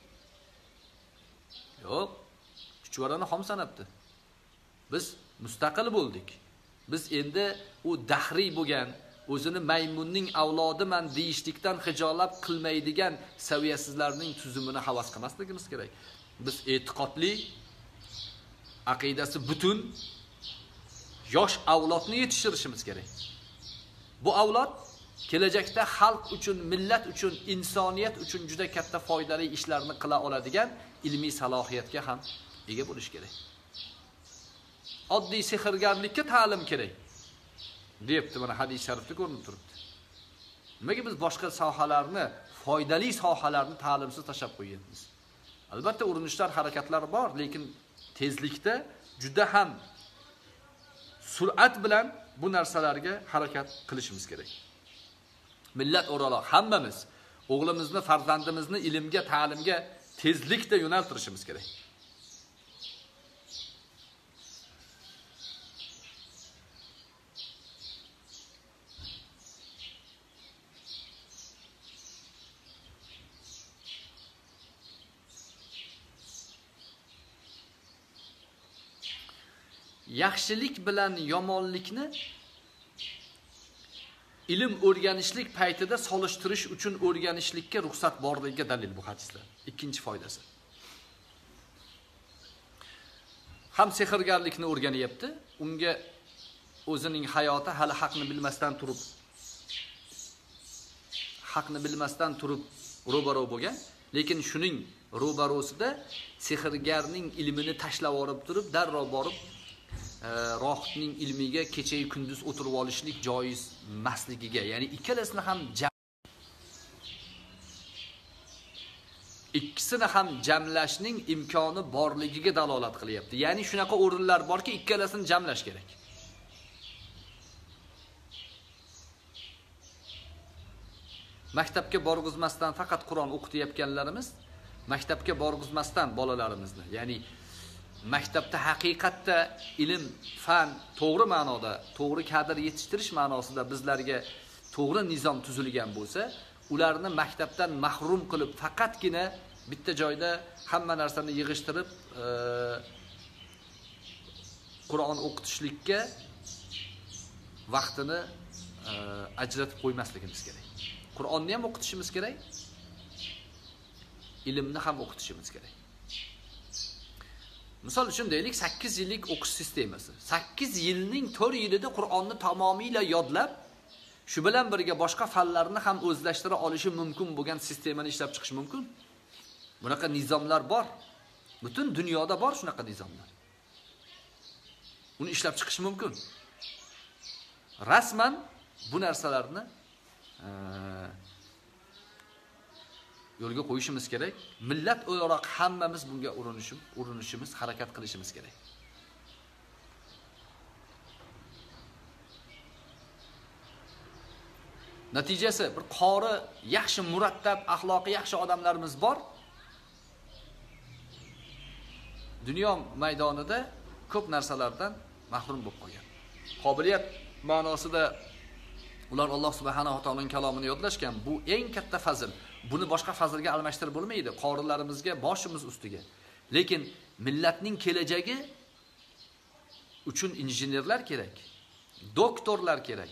Speaker 1: Yo'q. Chuchvarani xom sanabdi. Biz mustaqil bo'ldik. Biz endi u dahriy bo'lgan, o'zini maymunning avlodiman deyishlikdan xijolat qilmaydigan saviyasizlarning tuzumini havas qilmasligimiz kerak. Biz e'tiqodli, aqidasi butun yosh avlodni yetishtirishimiz kerak. Bu avlod kelajakda xalq uchun, millat uchun, insoniyat uchun juda katta foydali ishlarni qila oladigan ilmiy salohiyatga ham ega bo'lish kerak. Oddiy sehrgarlikka ta'lim kerak deyapti, mana hadis sharifda ko'rinib turibdi. Nimaga biz boshqa sohalarni, foydali sohalarni ta'limsiz tashab qo'yamiz? Albatta urinishlar, harakatlar bor, lekin tezlikda juda ham sur'at bilan bu narsalarga harakat qilishimiz kerak. Millat o'raloq hammamiz o'g'limizni, farzandimizni ilmga, ta'limga tezlikda yo'naltirishimiz kerak. Yaxshilik bilan yomonlikni ilm o'rganishlik paytida solishtirish uchun o'rganishlikka ruxsat borligiga dalil bu hadislar. Ikkinchi foydasi. Ham sehrgarlikni o'rganyapti, unga o'zining hayoti hali haqni bilmasdan turib haqni bilmasdan turib ro'baro bo'lgan, lekin shuning ro'barosida sehrgarning ilmini tashlab olib turib, darrov borib rohibning ilmiga kecha kunduz o'tirib olishlik joiz emasligiga, ya'ni ikkalasini ham jam ikkisini ham jamlashning imkoni borligiga dalolat qilyapti. Ya'ni shunaqa o'rinlar borki, ikkalasini jamlash kerak. Maktabga borg'izmasdan faqat Qur'on o'qitayotganlarimiz, maktabga borg'izmasdan bolalarimizni, ya'ni maktabda haqiqatda ilm, fan to'g'ri ma'noda, to'g'ri kadr yetishtirish ma'nosida bizlarga to'g'ri nizom tuzilgan bo'lsa, ularni maktabdan mahrum qilib faqatgina bitta joyda hamma narsani yig'ishtirib Qur'on o'qitishlikka vaqtini ajratib qo'ymasligimiz kerak. Qur'onni ham o'qitishimiz kerak, ilmni ham o'qitishimiz kerak. Misol uchun deylik, sakkiz yillik o'qish sistemasi. sakkiz yilning to'rt yilida Qur'onni tamomila yodlab, shu bilan birga boshqa fanlarni ham o'zlashtira olishi mumkin bo'lgan sistemani ishlab chiqish mumkin. Bunaqa nizomlar bor. Butun dunyoda bor shunaqa nizomlar. Uni ishlab chiqish mumkin. Rasman bu narsalarni yo'lga qo'yishimiz kerak. Millat o'laroq hammamiz bunga urinishimiz, urinishimiz, harakat qilishimiz kerak. Natijasi bir qori, yaxshi murattab, axloqi yaxshi odamlarimiz bor. Dunyo maydonida ko'p narsalardan mahrum bo'lib qolgan. Qobiliyat ma'nosida ular Alloh subhanahu va taoloning kalomini yodlashgan. Bu eng katta fazil. Buni boshqa fazilga almashtirib bo'lmaydi. Qorilarimizga boshimiz ustiga. Lekin millatning kelajagi uchun injenerlar kerak, doktorlar kerak,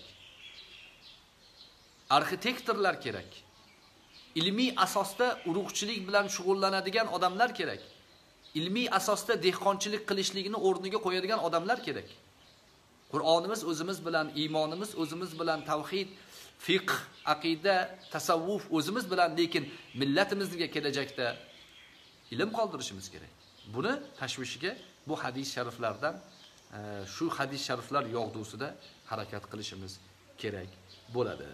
Speaker 1: arxitektorlar kerak, ilmiy asosda urug'chilik bilan shug'ullanadigan odamlar kerak, ilmiy asosda dehqonchilik qilishligini o'rniga qo'yadigan odamlar kerak. Qur'onimiz o'zimiz bilan, iymonimiz o'zimiz bilan, tavhid, fiqh, aqida, tasavvuf o'zimiz bilan, lekin millatimizga kelajakda ilm qoldirishimiz kerak. Buni tashvishiga bu hadis shariflardan, shu hadis shariflar yog'dusida harakat qilishimiz kerak bo'ladi.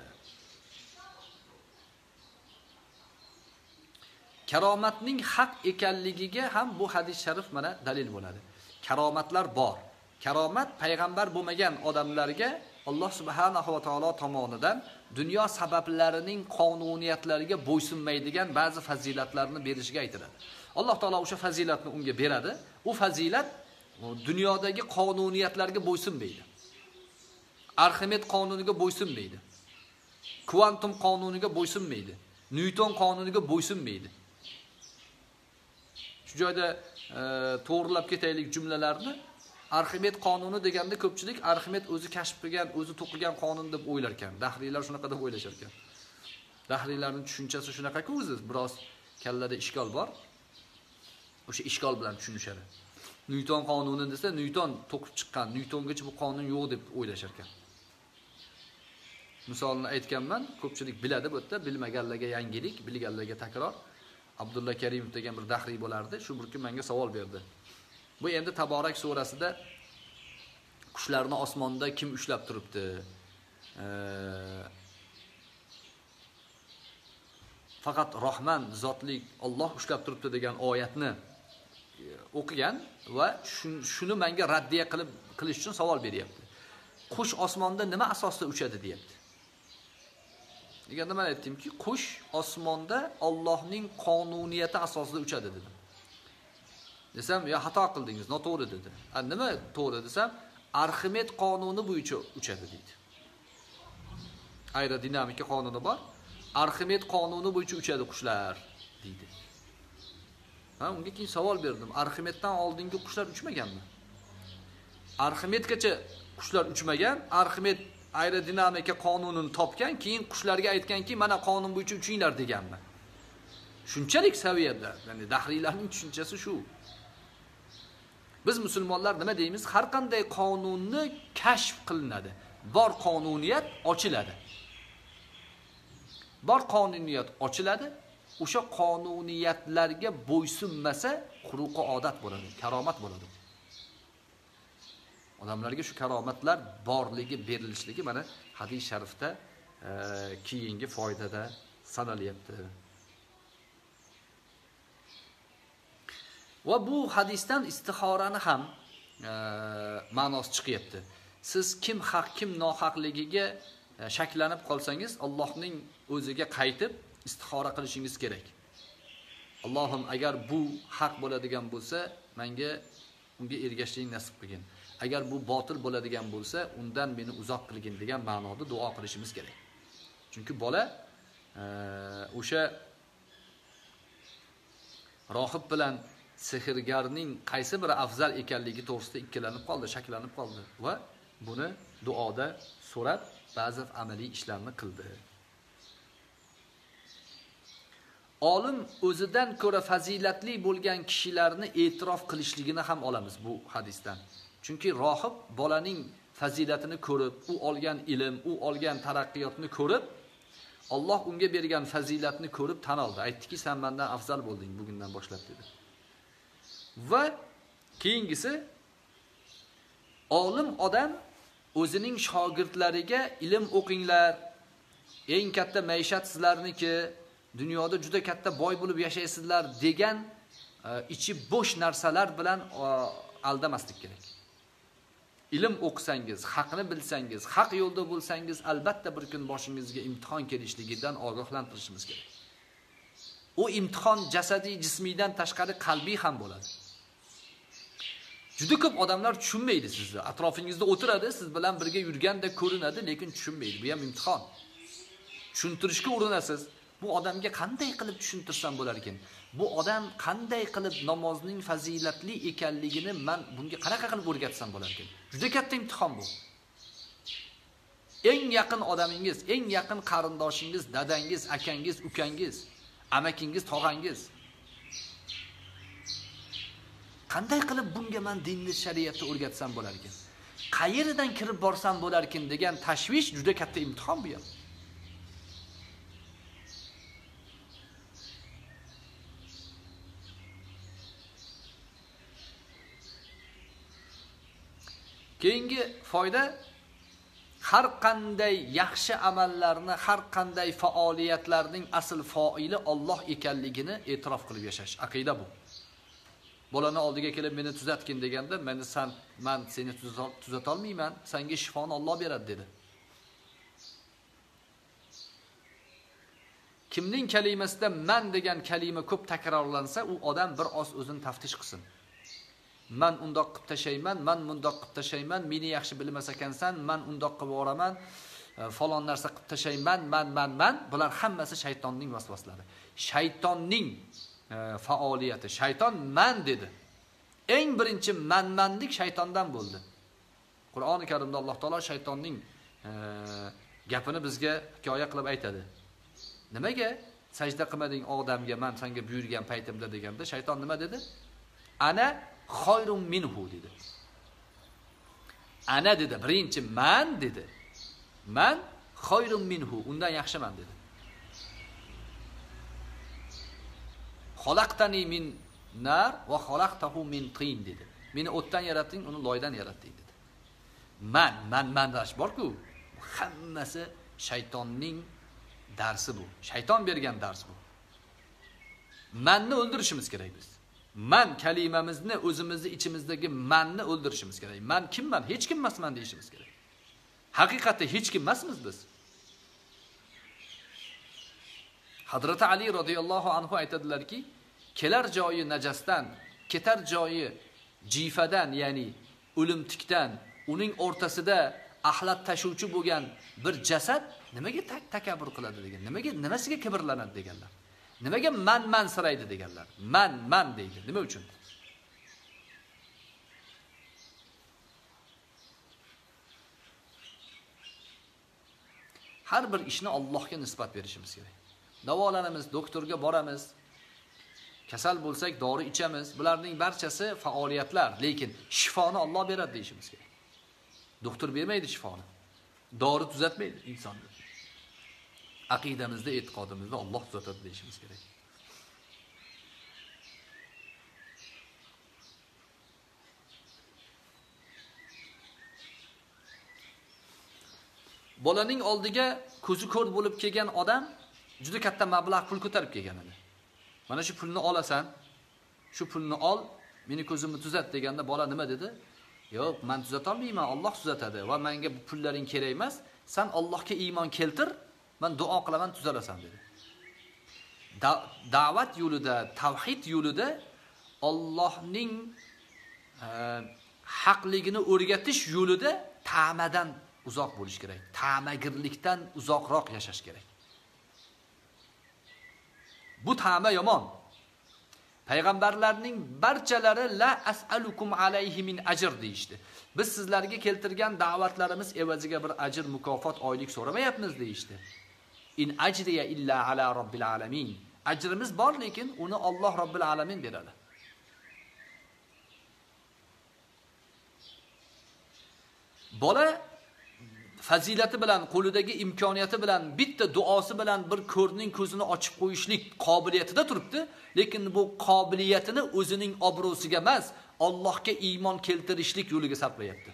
Speaker 1: Karomatning haq ekanligiga ham bu hadis sharif mana dalil bo'ladi. Karomatlar bor. Karomat payg'ambar bo'lmagan odamlarga Alloh subhanahu va taolo tomonidan dunyo sabablarining qonuniyatlariga bo'ysunmaydigan ba'zi fazilatlarni berishiga aytiladi. Alloh taolo o'sha fazilatni unga beradi. U fazilat dunyodagi qonuniyatlarga bo'ysunmaydi. Arximed qonuniga bo'ysunmaydi. Kvantum qonuniga bo'ysunmaydi. Newton qonuniga bo'ysunmaydi. Shu joyda e, to'g'rilab ketaylik jumlalarni. Arximed qonuni deganda ko'pchilik Arximed o'zi kashf qilgan, o'zi to'qigan qonun deb o'ylar ekan. Dahriylar shunaqa deb o'ylashar ekan. Dahriylarning tushunchasi shunaqa-ku, o'zi biroz kallada ishkol bor. O'sha ishkol bilan tushunishadi. Newton qonuni desa, Newton to'qib chiqqan, Newtongacha bu qonun yo'q deb o'ylashar ekan. Misolni aytganman, ko'pchilik biladi bu yerda, bilmaganlarga yangilik, bilganlarga takror. Abdulla Karimov degan bir dahriy bo'lardi, shu bir kun menga savol berdi. Bu endi Taborak surasida qushlarni osmonda kim ushlab turibdi? E, faqat Rahman zotlik Alloh ushlab turibdi degan oyatni o'qigan va shuni menga raddiya qilib qilish uchun savol beryapti. Qush osmonda nima asosda uchadi deyapti. Deganda men aytdimki, qush osmonda Allohning qonuniyati asosida uchadi dedim. Desam, "Ya xato qildingiz, noto'g'ri" dedi. "A nima to'g'ri?" desam, "Arximed qonuni bo'yicha uchadi" deydi. Aerodinamika qonuni bor. Arximed qonuni bo'yicha uchadi qushlar deydi. Ha, unga keyin savol berdim. Arximeddan oldingi qushlar uchmaganmi? Arximedgacha qushlar uchmagan, Arximed aerodinamika qonunini topgan, keyin qushlarga aytganki, "Mana qonun bo'yicha uchinglar" deganmi? Shunchalik saviyada, ya'ni dahriylarning tushunchasi shu. Biz musulmonlar nima deymiz? Har qanday qonunni kashf qilinadi. Bor qonuniyat ochiladi. Bor qonuniyat ochiladi. O'sha qonuniyatlarga bo'ysunmasa, xuruqi odat bo'ladi, karomat bo'ladi. Odamlarga shu karomatlar borligi, berilishligi mana hadis sharifda e, keyingi foydada sanalyapti. Va bu hadisdan istixorani ham e, ma'nosi chiqyapti. Siz kim haq, kim nohaqligiga e, shaklanib qolsangiz, Allohning o'ziga qaytib istixora qilishingiz kerak. Allohim, agar bu haq bo'ladigan bo'lsa, menga unga ergashishing nasib qilgin. Agar bu botil bo'ladigan bo'lsa, undan meni uzoq qilgin degan ma'noda duo qilishimiz kerak. Chunki bola e, o'sha rohib bilan sehrgarning qaysi biri afzal ekanligi to'g'risida ikkilanib qoldi, shaklanib qoldi va buni duoda so'rab, ba'zi amaliy ishlarni qildi. Olim o'zidan ko'ra fazilatli bo'lgan kishilarni e'tirof qilishligini ham olamiz bu hadisdan. Chunki rohib bolaning fazilatini ko'rib, u olgan ilm, u olgan taraqqiyotni ko'rib, Alloh unga bergan fazilatni ko'rib tan oldi. Aytdiki, "Sen mendan afzal bo'lding bugundan boshlab" dedi. Va keyingisi, olim odam o'zining shogirdlariga ilm o'qinglar, eng katta maishat sizlarniki, dunyoda juda katta boy bo'lib yashaysizlar degan ichi bo'sh narsalar bilan aldamaslik kerak. Ilm o'qisangiz, haqni bilsangiz, haq yo'lda bo'lsangiz, albatta bir kun boshingizga imtihon kelishligidan ogohlantirishimiz kerak. U imtihon jasadiy, jismiydan tashqari qalbiy ham bo'ladi. Juda ko'p odamlar tushunmaydi sizni. Atrofingizda o'tiradi, siz bilan birga yurganda ko'rinadi, lekin tushunmaydi. Bu ham imtihon. Tushuntirishga urinasiz. Bu odamga qanday qilib tushuntirsam bo'lar ekan? Bu odam qanday qilib namozning fazilatli ekanligini men bunga qanaqa qilib o'rgatsam bo'lar ekan? Juda katta imtihon bu. Eng yaqin odamingiz, eng yaqin qarindoshingiz, dadangiz, akangiz, ukangiz, amakingiz, tog'angiz. Qanday qilib bunga men dinni, shariatni o'rgatsam bo'lar ekan? Qayerdan kirib borsam bo'lar ekan degan tashvish juda katta imtihon bu ham. Keyingi foyda, har qanday yaxshi amallarni, har qanday faoliyatlarning asl foili Alloh ekanligini e'tirof qilib yashash. Aqida bu. Bolani oldiga kelib meni tuzatgin deganda, "Meni sen men seni tuzata olmayman, senga shifoni Alloh beradi" dedi. Kimning kalimasida "man" degan kalima ko'p takrorlansa, u odam bir oz o'zini taftish qilsin. "Man undoq qilib tashayman, man mundoq qilib tashayman, meni yaxshi bilmas ekansan, man undoq qilib boraman, falon narsa qilib tashayman, man man man" bular hammasi shaytonning vasvasalari. Shaytonning e, faoliyati. Shayton "man" dedi. Eng birinchi manmanlik shaytondan bo'ldi. Qur'oni Karimda Alloh taolo shaytonning e, gapini bizga hikoya qilib aytadi. Nimaga sajda qilmading odamga, men senga buyurgan paytimda deganda shayton nima dedi? Ana xoyrun minhu dedi. Ana dedi, birinchi man dedi. Man xoyrun minhu, undan yaxshiman dedi. Xalaqtani min nar va xalaqtahu min tin dedi. Meni o'tdan yaratding, uni loydan yaratding dedi. Man, man mandash bor-ku, hammasi shaytonning darsi bu. Shayton bergan dars bu. Manni o'ldirishimiz kerak biz. Man kalimamizni o'zimizni ichimizdagi manni o'ldirishimiz kerak. Man kimman? Hech kim emasman deyishimiz kerak. Haqiqatda hech kim emasmiz biz. Hazrat Ali radhiyallohu anhu aytadilarki, kelar joyi najasdan, ketar joyi jifadan, ya'ni o'limtikdan, uning o'rtasida axlat tashuvchi bo'lgan bir jasad nimaga tak takabbur qiladi degan. Nimaga nimasiga kibrlanadi deganlar. Nimaga man man siraydi deganlar. Man man deydi. Nima uchun? Har bir ishni Allohga nisbat berishimiz kerak. Davolanamiz, doktorga boramiz. Kasal bo'lsak dori ichamiz. Bularning barchasi faoliyatlar, lekin shifoni Alloh beradi deyishimiz kerak. Doktor bermaydi shifoni. Dori tuzatmaydi insonni. Aqidamizda, e'tiqodimizda Alloh tuzatadi deyishimiz kerak. Bolaning oldiga ko'zi ko'r bo'lib kelgan odam juda katta mablag' pul ko'tarib kelgan edi. Mana shu pulni olasan, shu pulni ol, meni ko'zimni tuzat deganda bola nima dedi? Yo'q, men tuzata olmayman, Alloh tuzatadi va menga bu pullaring kerak emas. Sen Allohga iymon keltir, men duo qilaman tuzalasan dedi. Da da'vat yo'lida, tavhid yo'lida Allohning e, haqligini o'rgatish yo'lida ta'madan uzoq bo'lish kerak. Ta'magirlikdan uzoqroq yashash kerak. Bu ta'ma yomon. Payg'ambarlarning barchalari la as'alukum alayhi min ajr deyishdi. Biz sizlarga keltirgan da'vatlarimiz evaziga bir ajr, mukofot, oylik so'ramayapmiz deyishdi. In ajriya illa ala robbil alamin. Ajrimiz bor, lekin uni Alloh robbil alamin beradi. Bola fazilati bilan, qo'lidagi imkoniyati bilan, bitta duosi bilan bir ko'rning ko'zini ochib qo'yishlik qobiliyatida turibdi, lekin bu qobiliyatini o'zining obro'siga emas, Allohga iymon keltirishlik yo'liga sarflayapti.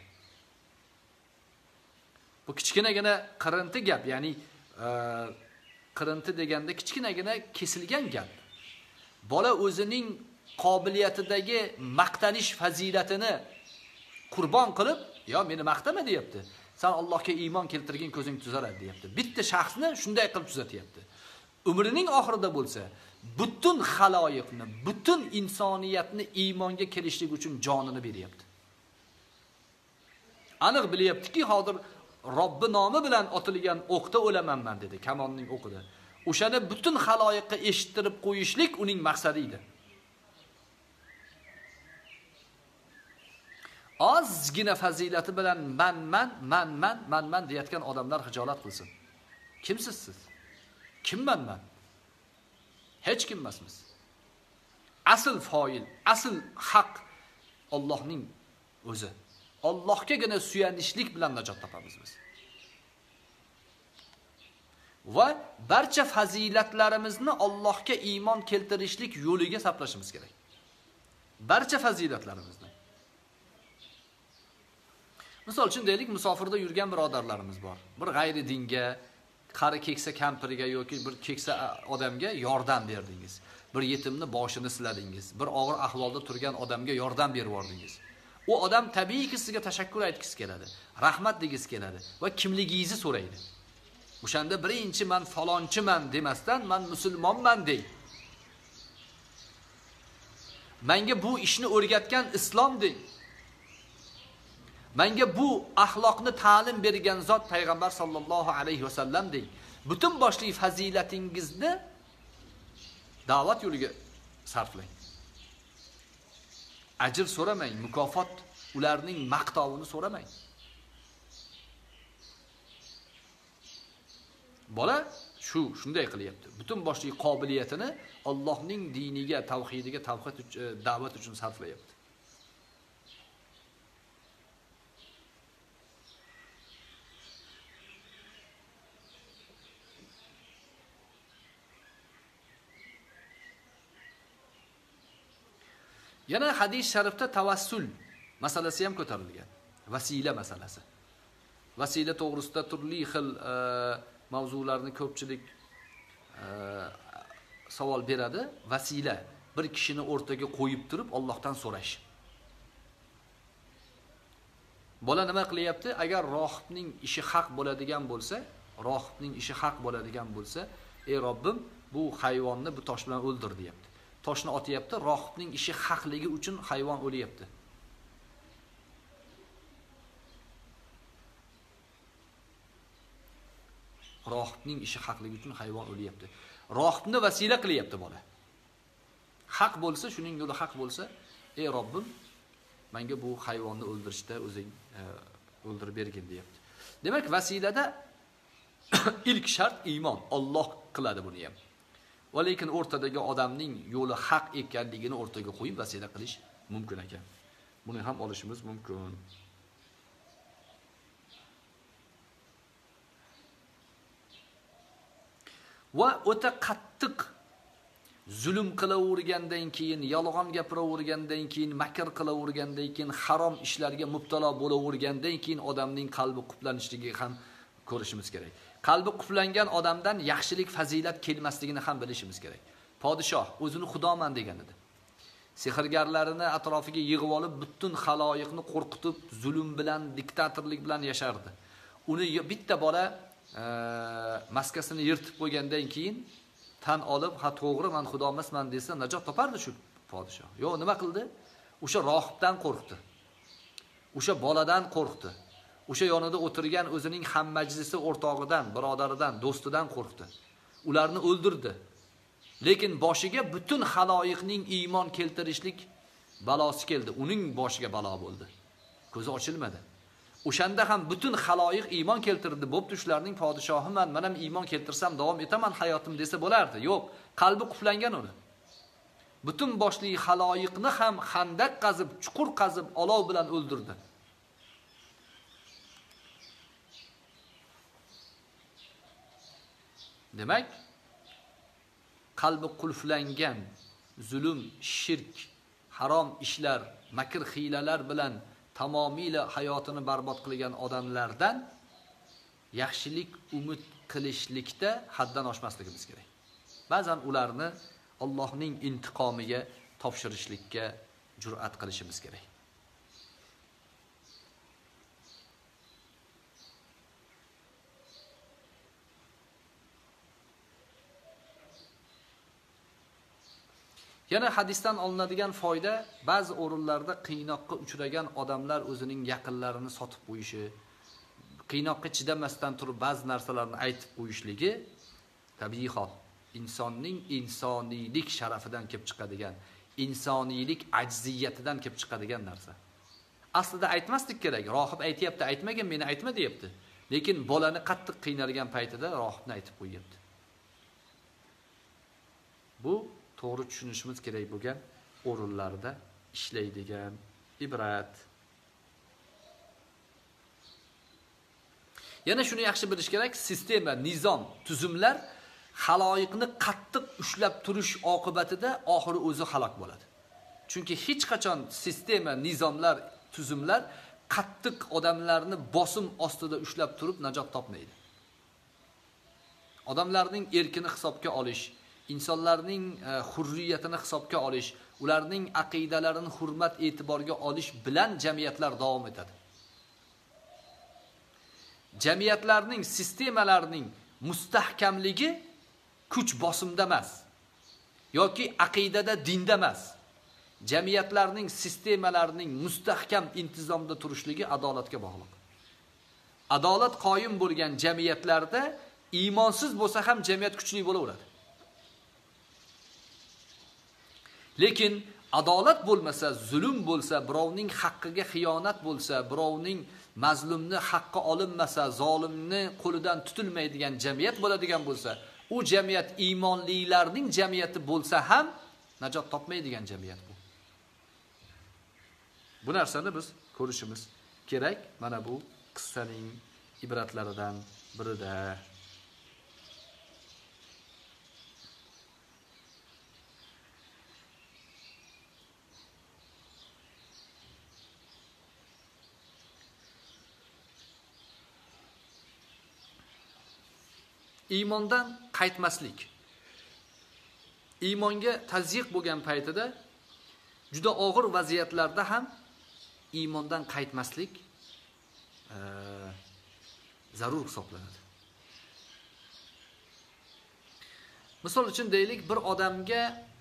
Speaker 1: Bu kichkinagina qirinti gap, ya'ni e, qirinti deganda kichkinagina kesilgan gap. Bola o'zining qobiliyatidagi maqtanish fazilatini qurbon qilib, yo meni maqtama deyapti. Sen Allohga iymon keltirgan ko'zing tuzaladi deyapti. Bitta shaxsni shunday qilib tuzatyapti. Umrining oxirida bo'lsa, butun xaloyiqni, butun insoniyatni iymonga kelishlik uchun jonini beryapti. Aniq bilyaptiki, hozir Robbi nomi bilan otilgan o'qda o'laman men dedi, kamonning o'qida. O'shani butun xaloyiqqa eshittirib qo'yishlik uning maqsadi edi. Ozgina fazilati bilan man man man man man man deyotgan odamlar hijolat qilsin. Kimsiz siz? Kimman men? Hech kim emasmiz. Asl foil, asl haq Allohning o'zi. Allohgagina suyanishlik bilan najot topamiz biz. Va barcha fazilatlarimizni Allohga iymon keltirishlik yo'liga sarflashimiz kerak. Barcha fazilatlarimizni. Misol uchun deylik, musofirda yurgan birodarlarimiz bor. Bir g'ayri dinga, qari keksa kampiriga yoki bir keksa odamga yordam berdingiz. Bir yetimni boshini siladingiz. Bir og'ir ahvolda turgan odamga yordam berib yordingiz. U odam tabiiyki sizga tashakkur aytgisi keladi, rahmat degisi keladi va kimligingizni so'raydi. O'shanda birinchi men falonchiman demasdan men musulmonman dey. Menga bu ishni o'rgatgan islom dey. Menga bu axloqni ta'lim bergan zot payg'ambar sallallohu alayhi va sallam dey. Butun boshli fazilatingizni da'vat yo'liga sarflang. ajr so'ramang, mukofot, ularning maqtovini so'ramang. Bola shu shunday qilyapti. Butun boshli qobiliyatini Allohning diniga, tavhidiga, tavhid da'vat uchun sarflayapti. Yana hadis sharifda tavassul masalasi ham ko'tarilgan. Vasila masalasi. Vasila to'g'risida turli xil mavzularni ko'pchilik savol beradi. Vasila bir kishini o'rtaga qo'yib turib Allohdan so'rash. Bola nima qilyapti? Agar rohibning ishi haq bo'ladigan bo'lsa, rohibning ishi haq bo'ladigan bo'lsa, ey Robbim, bu hayvonni bu tosh bilan o'ldir deyapti. Toshni otyapti, rohibning ishi haqligi uchun hayvon o'lyapti. Rohibning ishi haqligi uchun hayvon o'lyapti. Rohibni vasila qilyapti bola. Haq bo'lsa, shuning yo'li haq bo'lsa, ey Robbim, menga bu hayvonni o'ldirishda o'zing o'ldirib bergin deyapti. Demak, vasilada ilk shart iymon. Alloh qiladi buni ham. Va lekin o'rtadagi odamning yo'li haq ekanligini o'rtaga qo'yib vasila qilish mumkin ekan. Buni ham olishimiz mumkin. Va o'ta qattiq zulm qilavergandan keyin, yolg'on gapiravergandan keyin, makr qilavergandan keyin, harom ishlarga mubtalo bo'lavergandan keyin odamning qalbi quflanishligi ham ko'rishimiz kerak. Qalbi quflangan odamdan yaxshilik, fazilat kelmasligini ham bilishimiz kerak. Podshoh o'zini xudoman degan edi. Sehrgarlarini atrofiga yig'ib olib, butun xaloyiqni qo'rqitib, zulm bilan, diktatorlik bilan yashardi. Uni bitta bola maskasini yirtib qo'ygandan keyin tan olib, ha to'g'ri, men xudo emasman desa najot topardi shu podshoh. Yo'q, nima qildi? O'sha rohibdan qo'rqdi. O'sha boladan qo'rqdi. O'sha yonida o'tirgan o'zining ham majlisi o'rtog'idan, birodaridan, do'stidan qo'rqdi. Ularni o'ldirdi. Lekin boshiga butun xaloyiqning iymon keltirishlik balosi keldi. Uning boshiga balo bo'ldi. Ko'zi ochilmadi. O'shanda ham butun xaloyiq iymon keltirdi. Bo'pti, shularning podshohiman, men ham iymon keltirsam davom etaman hayotim desa bo'lardi. Yo'q, qalbi quflangan uni. Butun boshli xaloyiqni ham xandaq qazib, chuqur qazib, olov bilan o'ldirdi. Demak, qalbi qulflangan zulm, shirk, harom ishlar, makr hilalar bilan tamomila hayotini barbod qilgan odamlardan yaxshilik umid qilishlikda haddan oshmasligimiz kerak. Ba'zan ularni Allohning intiqomiga topshirishlikka jur'at qilishimiz kerak. Yana hadisdan olinadigan foyda, ba'zi o'rinlarda qiynoqqa uchragan odamlar o'zining yaqinlarini sotib qo'yishi, qiynoqqa chidamasdan turib ba'zi narsalarni aytib qo'yishligi tabiiy hol. Insonning insoniylik sharafidan kelib chiqadigan, insoniylik ajziyatidan kelib chiqadigan narsa. Aslida aytmaslik kerak. Rohib aytayapti, aytmagan, meni aytma deyapti. Lekin bolani qattiq qiynalgan paytida rohibni aytib qo'yapti. Bu to'g'ri tushunishimiz kerak bo'lgan o'rinlarda ishlaydigan ibrat. Yana shuni yaxshi bilish kerak, sistema, nizom, tuzumlar xaloyiqni qattiq ushlab turish oqibatida oxiri o'zi halok bo'ladi. Chunki hech qachon sistema, nizomlar, tuzumlar qattiq odamlarni bosim ostida ushlab turib najot topmaydi. Odamlarning erkini hisobga olish, insonlarning hurriyatini hisobga olish, ularning aqidalarini hurmat e'tiborga olish bilan jamiyatlar davom etadi. Jamiyatlarning, sistemalarining mustahkamligi kuch bosimda emas yoki aqidada, dinda emas. Jamiyatlarning, sistemalarining mustahkam intizomda turishligi adolatga bog'liq. Adolat qoyim bo'lgan jamiyatlarda iymonsiz bo'lsa ham jamiyat kuchli bo'laveradi. Lekin adolat bo'lmasa, zulm bo'lsa, birovning haqqiga xiyonat bo'lsa, birovning mazlumni haqqi olinmasa, zolimni qo'lidan tutilmaydigan jamiyat bo'ladigan bo'lsa, u jamiyat iymonlilarning jamiyati bo'lsa ham najot topmaydigan jamiyat bu. Bu narsani biz ko'rishimiz kerak. Mana bu qissaning ibratlaridan birida. Iymondan qaytmaslik. Iymonga tazyiq bo'lgan paytida juda og'ir vaziyatlarda ham iymondan qaytmaslik e, zarur hisoblanadi. Misol uchun deylik, bir odamga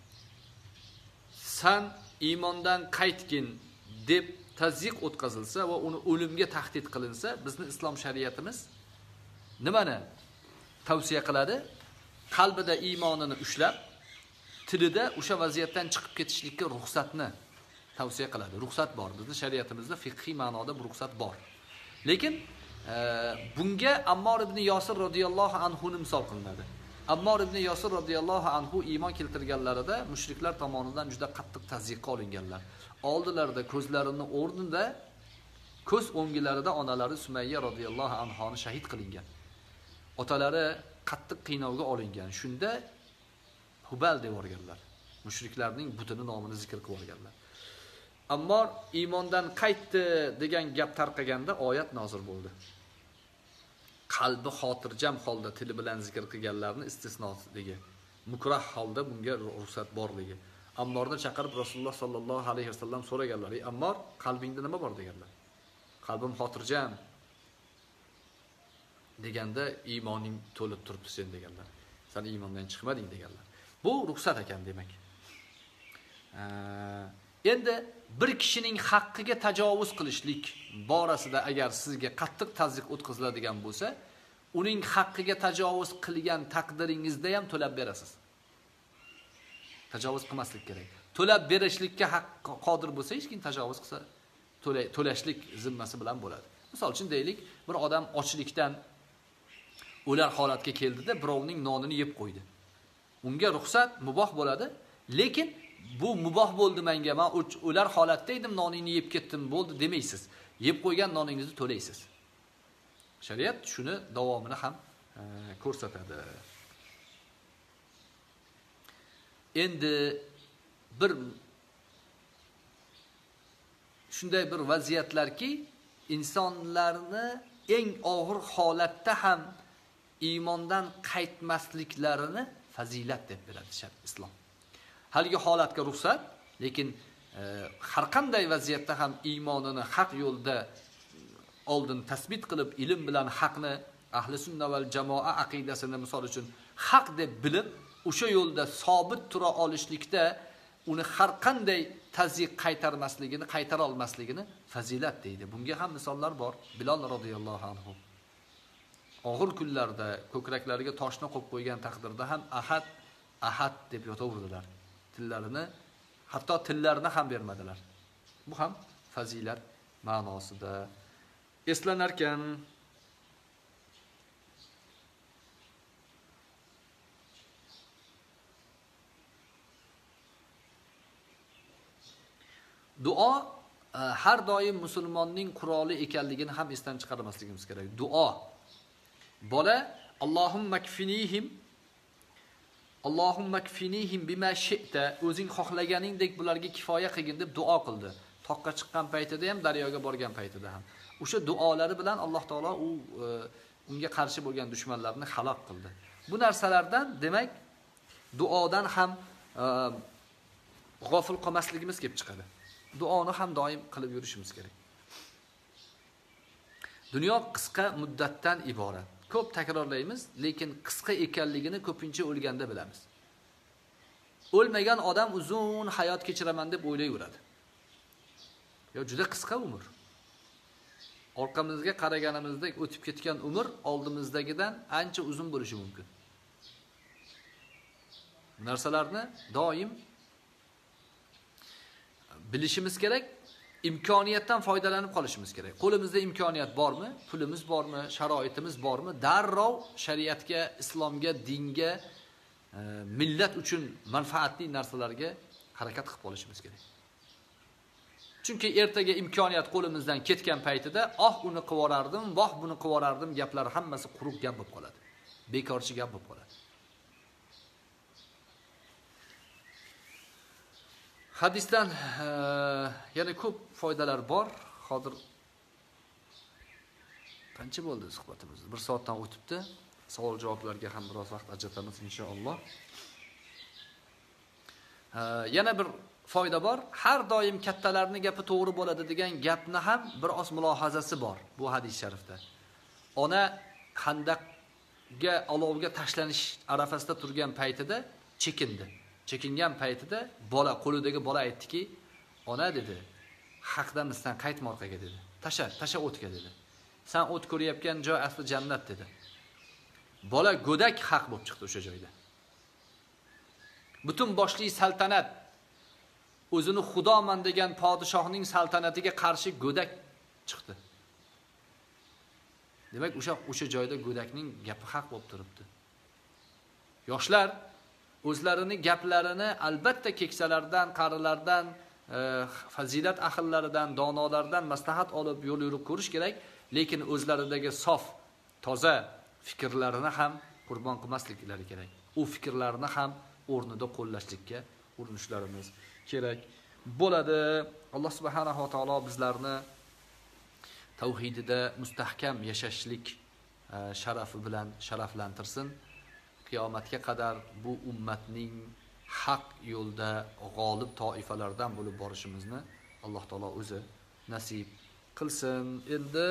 Speaker 1: san iymondan qaytgin deb tazyiq o'tkazilsa va uni o'limga tahdid qilinsa, bizni islom shariatimiz nimani tavsiya qiladi? Qalbida iymonini ushlab, tilida o'sha vaziyatdan chiqib ketishlikka ruxsatni tavsiya qiladi. Ruxsat bor. Bizning shariatimizda fiqhiy ma'noda bu ruxsat bor. Lekin e, bunga Ammor ibn Yosir radhiyallohu anhu ni misol qilinadi. Ammor ibn Yosir radhiyallohu anhu iymon keltirganlarida mushriklar tomonidan juda qattiq tazyiqqa olinganlar. Oldilarida ko'zlarini o'rnida, ko'z o'ngilarida onalari Sumayya radhiyallohu anhoni shahid qilingan. Otalari qattiq qiynovga olingan. Shunda Hubal deb o'rganlar. Mushriklarning butini nomini zikr qilib o'rganlar. Ammor iymondan qaytdi degan gap tarqaganda oyat nozil bo'ldi. Qalbi xotirjam holda tili bilan zikr qilganlarni istisnosiligi, mukrah holda bunga ruxsat borligi. Ammorni chaqirib Rasululloh sallallohu alayhi vasallam so'raganlar: "Ey Ammor, qalbingda nima bor?" deganlar. "Qalbim xotirjam." deganda iymoning to'lib turibdi sen deganlar. Sen iymondan chiqmading deganlar. Bu ruxsat ekan demak. Endi bir kishining haqqiga tajovuz qilishlik borasida agar sizga qattiq tazyiq o'tkaziladigan bo'lsa, uning haqqiga tajovuz qilgan taqdiringizda ham to'lab berasiz. Tajovuz qilmaslik kerak. To'lab berishlikka haq qodir bo'lsa, hech kim tajovuz qilsa, to'lashlik zimmasi bilan bo'ladi. Misol uchun deylik, bir odam ochlikdan o'lar holatga keldida birovning nonini yeb qo'ydi. Unga ruxsat muboh bo'ladi, lekin bu muboh bo'ldi menga, men o'lar holatda edim, noningni yeb ketdim, bo'ldi demaysiz. Yeb qo'ygan noningizni to'laysiz. Shariat shuni davomini ham e, ko'rsatadi. Endi bir shunday bir vaziyatlarki, insonlarni eng og'ir holatda ham iymondan qaytmasliklarini fazilat deb beradi islom. Haligi holatga ruxsat, lekin e, har qanday vaziyatda ham iymonini haq yo'lda oldin tasbit qilib, ilm bilan haqni, ahli sunna val jamoa aqidasini misol uchun haq deb bilib, o'sha yo'lda sobit tura olishlikda uni har qanday tazyiq qaytarmasligini, qaytara olmasligini fazilat deydi. Bunga ham misollar bor. Bilol radhiyallohu anhu og'ir kunlarda ko'kraklariga toshni qo'yib qo'ygan taqdirda ham ahad, ahad deb yotaverdilar. Tillarini, hatto tillarini ham bermadilar. Bu ham fazilat ma'nosida eslanar ekan. Duo har doim musulmonning quroli ekanligini ham esdan chiqarmasligimiz kerak. Duo. Bola Allohumma kfinihim Allohumma kfinihim bima shi'ta, o'zing xohlaganingdek bularga kifoya qilgin deb duo qildi. Toqqa chiqqan paytida ham, daryoga borgan paytida ham. O'sha duolari bilan Alloh taolo u unga qarshi bo'lgan dushmanlarni halok qildi. Bu narsalardan, demak, duodan ham g'ofil qolmasligimiz kelib chiqadi. Duoni ham doim qilib yurishimiz kerak. Dunyo qisqa muddatdan iborat. Ko'p takrorlaymiz, lekin qisqa ekanligini ko'pincha o'lganda bilamiz. O'lmagan odam uzun hayot kechiraman deb o'ylayveradi. Yo, juda qisqa umr. Orqamizga qaraganimizda o'tib ketgan umr oldimizdagidan ancha uzun bo'lishi mumkin. Bu narsalarni doim bilishimiz kerak, imkoniyatdan foydalanib qolishimiz kerak. Qo'limizda imkoniyat bormi? Pulimiz bormi? Sharoitimiz bormi? Darrov shariatga, islomga, dinga, e, millat uchun manfaatli narsalarga harakat qilib qolishimiz kerak. Chunki ertaga imkoniyat qo'limizdan ketgan paytida, "Oh, uni qilib yuborardim, voh, buni qilib yuborardim" gaplar hammasi quruq gap bo'lib qoladi. Bekorchi gap bo'lib qoladi. Hadisdan e, yana ko'p foydalar bor. Hozir qancha bo'ldi suhbatimiz? bir soatdan o'tibdi. Savol-javoblarga ham biroz vaqt ajratamiz inshaalloh. E, yana bir foyda bor. Har doim kattalarning gapi to'g'ri bo'ladi degan gapni ham bir oz mulohazasi bor bu hadis sharifda. Ona Xandaqga olovga tashlanish arafasida turgan paytida chekindi. Chekingan paytida bola, qo'lidagi bola aytdiki, "Ona" dedi, "haqdan istan qaytma orqaga" dedi. "Tasha, tasha o'tga" dedi. "Sen o't ko'rayotgan joy asli jannat" dedi. Bola go'dak haq bo'lib chiqdi o'sha joyda. Butun boshli saltanat, o'zini xudoman degan podshohning saltanatiga qarshi go'dak chiqdi. Demak, o'sha o'sha joyda go'dakning gapi haq bo'lib turibdi. Yoshlar o'zlarini gaplarini albatta keksalardan, qarilardan, e, fazilat ahllaridan, donolardan maslahat olib yo'l yurib ko'rish kerak, lekin o'zlaridagi sof, toza fikrlarini ham qurbon qilmasliklari kerak. U fikrlarni ham o'rnida qo'llashlikka urinishlarimiz kerak bo'ladi. Alloh subhanahu va taolo bizlarni tavhidida mustahkam yashashlik e, sharafi bilan sharaflantirsin. Qiyomatga qadar bu ummatning haq yo'lda g'olib toifalardan bo'lib borishimizni Alloh taolo o'zi nasib qilsin. Endi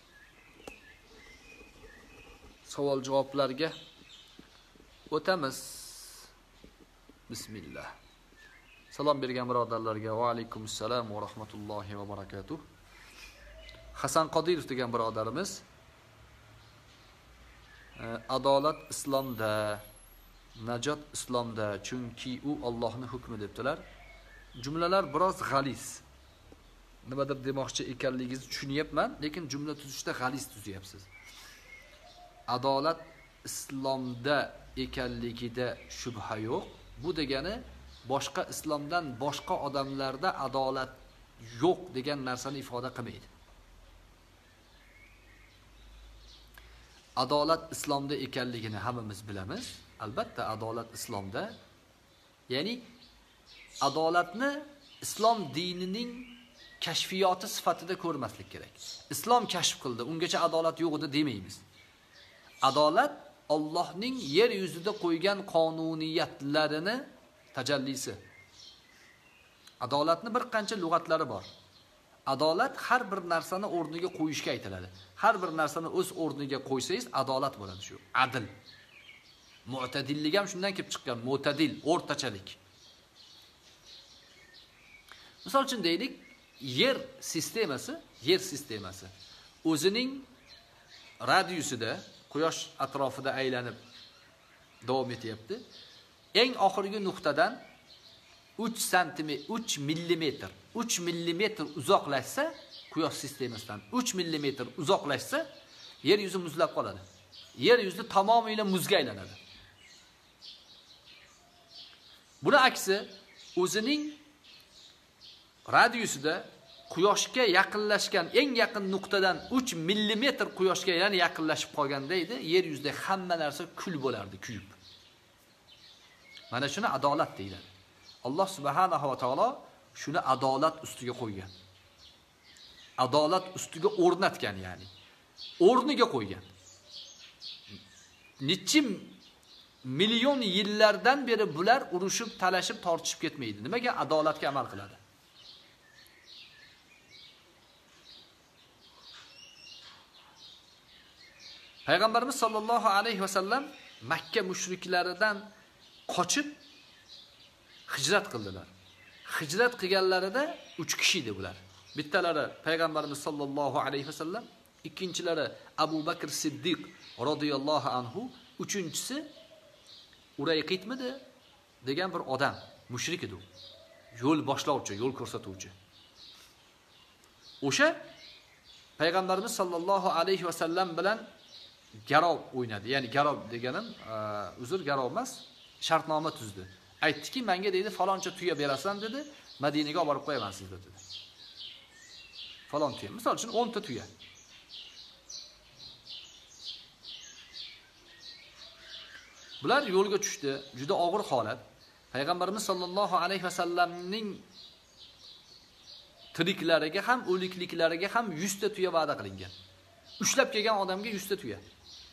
Speaker 1: savol-javoblarga o'tamiz. Bismillah. Salom bergan birodarlarga va alaykum assalom va rahmatullohi va barakatuh. Hasan Qodirov degan birodarimiz, adolat islomda, najot islomda, chunki u Allohning hukmi debdilar. Jumlalar biroz g'aliz. Nimadir demoqchi ekanligingizni tushunyapman, lekin jumla tuzishda g'aliz tuzyapsiz. Adolat islomda ekanligida shubha yo'q. Bu degani boshqa islomdan boshqa odamlarda adolat yo'q degan narsani ifoda qilmaydi. Adolat islomda ekanligini hammamiz bilamiz. Albatta adolat islomda. Ya'ni adolatni islom dinining kashfiyoti sifatida ko'rmaslik kerak. Islom kashf qildi, ungacha adolat yo'q edi demaymiz. Adolat Allohning yer yuzida qo'ygan qonuniyatlarini tajallisi. Adolatni bir qancha lug'atlari bor. Adolat har bir narsani o'rniga qo'yishga aytiladi. Har bir narsani o'z o'rniga qo'ysangiz adolat bo'ladi shu. Adil. Mu'tadillik ham shundan kelib chiqqan. Mu'tadil, o'rtachalik. Misol uchun deylik, yer sistemasi, yer sistemasi o'zining radiusida, quyosh atrofida aylanib davom etyapti. Eng oxirgi nuqtadan uch santimetr, uch millimetr, uch millimetr uzoqlashsa, quyosh sistemasidan uch millimetr uzoqlashsa, yer yuzi muzlab qoladi. Yer yuzi tamomila muzga aylanadi. Buni aksi o'zining radiusida quyoshga yaqinlashgan eng yaqin nuqtadan uch millimetr quyoshga yana yaqinlashib qolganda edi, yer yuzida hamma narsa kul bo'lardi, kuyib. Mana shuni adolat deyiladi. Alloh subhanahu va taolo shuni adolat ustiga qo'ygan. Adolat ustiga o'rnatgan, ya'ni o'rniga qo'ygan. Nechim million yillardan beri bular urushib, talashib, tortishib ketmaydi. Nimaga? Adolatga amal qiladi. Payg'ambarimiz sollallohu alayhi va sallam Makka mushriklaridan qochib hijrat qildilar. Hijrat qilganlarida uch kishi edi bular. Bittalari Payg'ambarimiz sollallohu alayhi va sallam, ikkinchilari Abu Bakr Siddiq radhiyallohu anhu, uchinchisi Urayqitmidi degan bir odam, mushrik edi u. yo'l boshlovchi, yo'l ko'rsatuvchi. O'sha payg'ambarimiz sollallohu alayhi va sallam bilan garov o'ynadi. Ya'ni garov deganim, uzr, garov emas, shartnoma tuzdi. Aytdiki, menga dedi, faloncha tuya berasan dedi, Madinaga olib borib qo'yaman sizga dedi. Falon tuya. Misol uchun o'n ta tuya. Bular yo'lga tushdi, juda og'ir holat. Payg'ambarimiz sollallohu alayhi va sallamning tiriklariga ham, o'likliklariga ham yuz ta tuya va'da qilingan. Ushlab kelgan odamga yuz ta tuya.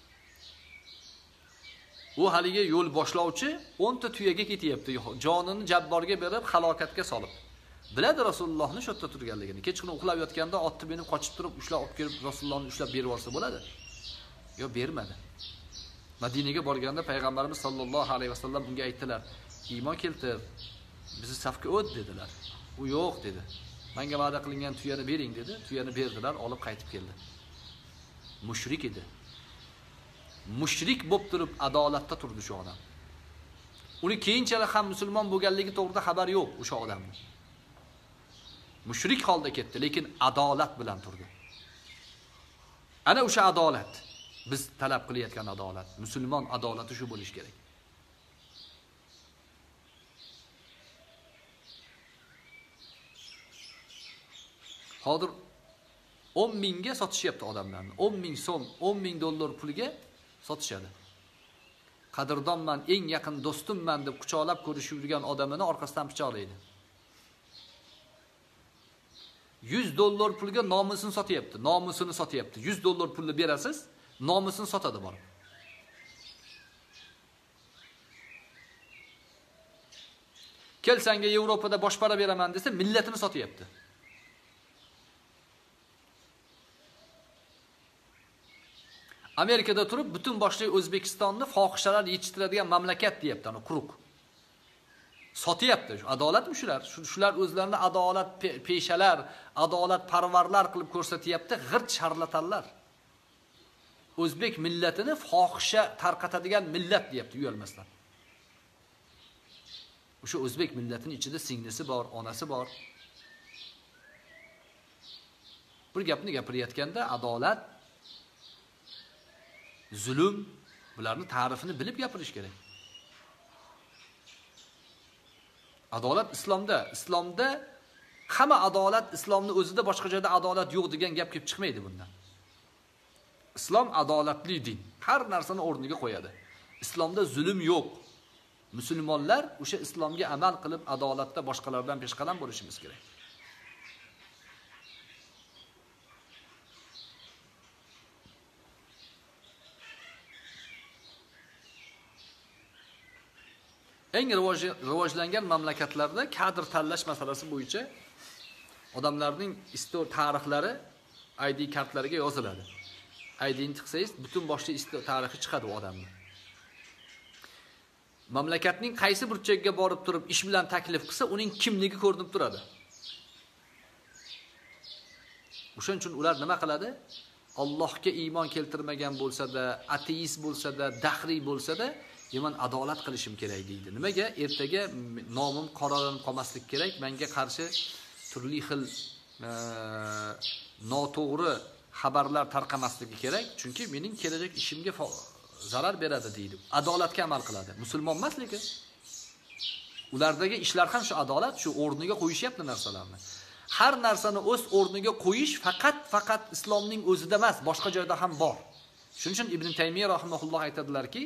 Speaker 1: U haliga yo'l boshlovchi o'n ta tuyaga ketyapti, jonini jabborga berib halokatga solib. Biladi Rasulullohning shu yerda turganligini. Kechqurun uxlab yotganda otni minib qochib turib, ushlab olib kelib Rasulullohni ushlab berib olsa bo'ladi. Yo, bermadi. Madinaga borganda payg'ambarimiz sollallohu alayhi vasallam unga aytdilar: "Iymon keltir, bizni safga o't" dedilar. U yo'q dedi. "Menga va'da qilingan tuyani bering" dedi. Tuyani berdilar, olib qaytib keldi. Mushrik edi. Mushrik bo'lib turib adolatda turdi shu odam. Uni keyinchalik ham musulmon bo'lganligi to'g'rida xabar yo'q o'sha odamning. Mushrik holda ketdi, lekin adolat bilan turdi. Ana o'sha adolat, biz talab qilayotgan adolat, musulmon adolati shu bo'lish kerak. Hozir o'n mingga sotishyapti odamlarni. o'n ming so'm, o'n ming dollar pulga sotishadi. Qadrdonman, eng yaqin do'stimman deb quchoqlab ko'rishib yurgan odamini orqasidan pichoqlaydi. yuz dollar pulga nomusini sotyapti, nomusini sotyapti. yuz dollar pulni berasiz, nomusini sotadi borib. Kelsanga Yevropada boshpara beraman desa, millatini sotyapti. Amerikada turib butun boshli O'zbekistonni fohishalar yetishtiradigan mamlakat deyapti, ana quruq. Sotyapti. Adolatmi shular? Shular o'zlarini adolat peshalar, adolat parvarlar qilib ko'rsatyapti, g'irt sharlatanlar. O'zbek millatini fohisha tarqatadigan millat deyapti, uyalmasdan. O'sha o'zbek millatining ichida singlisi bor, onasi bor. Bir gapni gapirayotganda adolat, zulm, bularning ta'rifini bilib gapirish kerak. Adolat islomda, islomda hamma adolat, islomning o'zida boshqa joyda adolat yo'q degan gap kelib chiqmaydi bundan. Islom adolatli din, har narsani o'rniga qo'yadi. Islomda zulm yo'q. Musulmonlar o'sha islomga amal qilib adolatda boshqalardan peshqadam bo'lishimiz kerak. Eng rivojlangan mamlakatlarda kadr tanlash masalasi bo'yicha odamlarning istor tarixlari I D kartlariga yoziladi. I D'ni tiqsangiz butun boshli istor tarixi chiqadi u odamning. Mamlakatning qaysi burchagiga borib turib ish bilan taklif qilsa, uning kimligi ko'rinib turadi. O'shaning uchun ular nima qiladi? Allohga iymon keltirmagan bo'lsa-da, ateist bo'lsa-da, dahriy bo'lsa-da, "Men adolat qilishim kerak" deydi. Nimaga? Ertaga nomim qoralanib qolmaslik kerak, menga qarshi turli xil noto'g'ri xabarlar tarqamasligi kerak, chunki mening kelajak ishimga zarar beradi deydi. Adolatga amal qiladi. Musulmon emas lekin. Ulardagi ishlar ham shu adolat, shu o'rniga qo'yishyapti narsalarni. Har narsani o'z o'rniga qo'yish faqat faqat islomning o'zida emas, boshqa joyda ham bor. Shuning uchun Ibn Taymiyo rahimahulloh aytadilarki,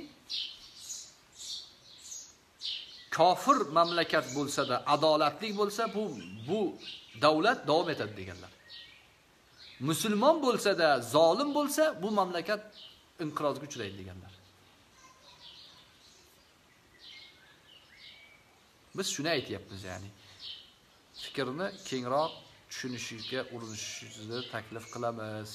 Speaker 1: kofir mamlakat bo'lsa-da, adolatli bo'lsa, bu bu davlat davom etadi deganlar. Musulmon bo'lsa-da, zolim bo'lsa, bu mamlakat inqirozga uchraydi deganlar. Biz shuni aytayapmiz, ya'ni fikrni kengroq tushunishga urinishni taklif qilamiz.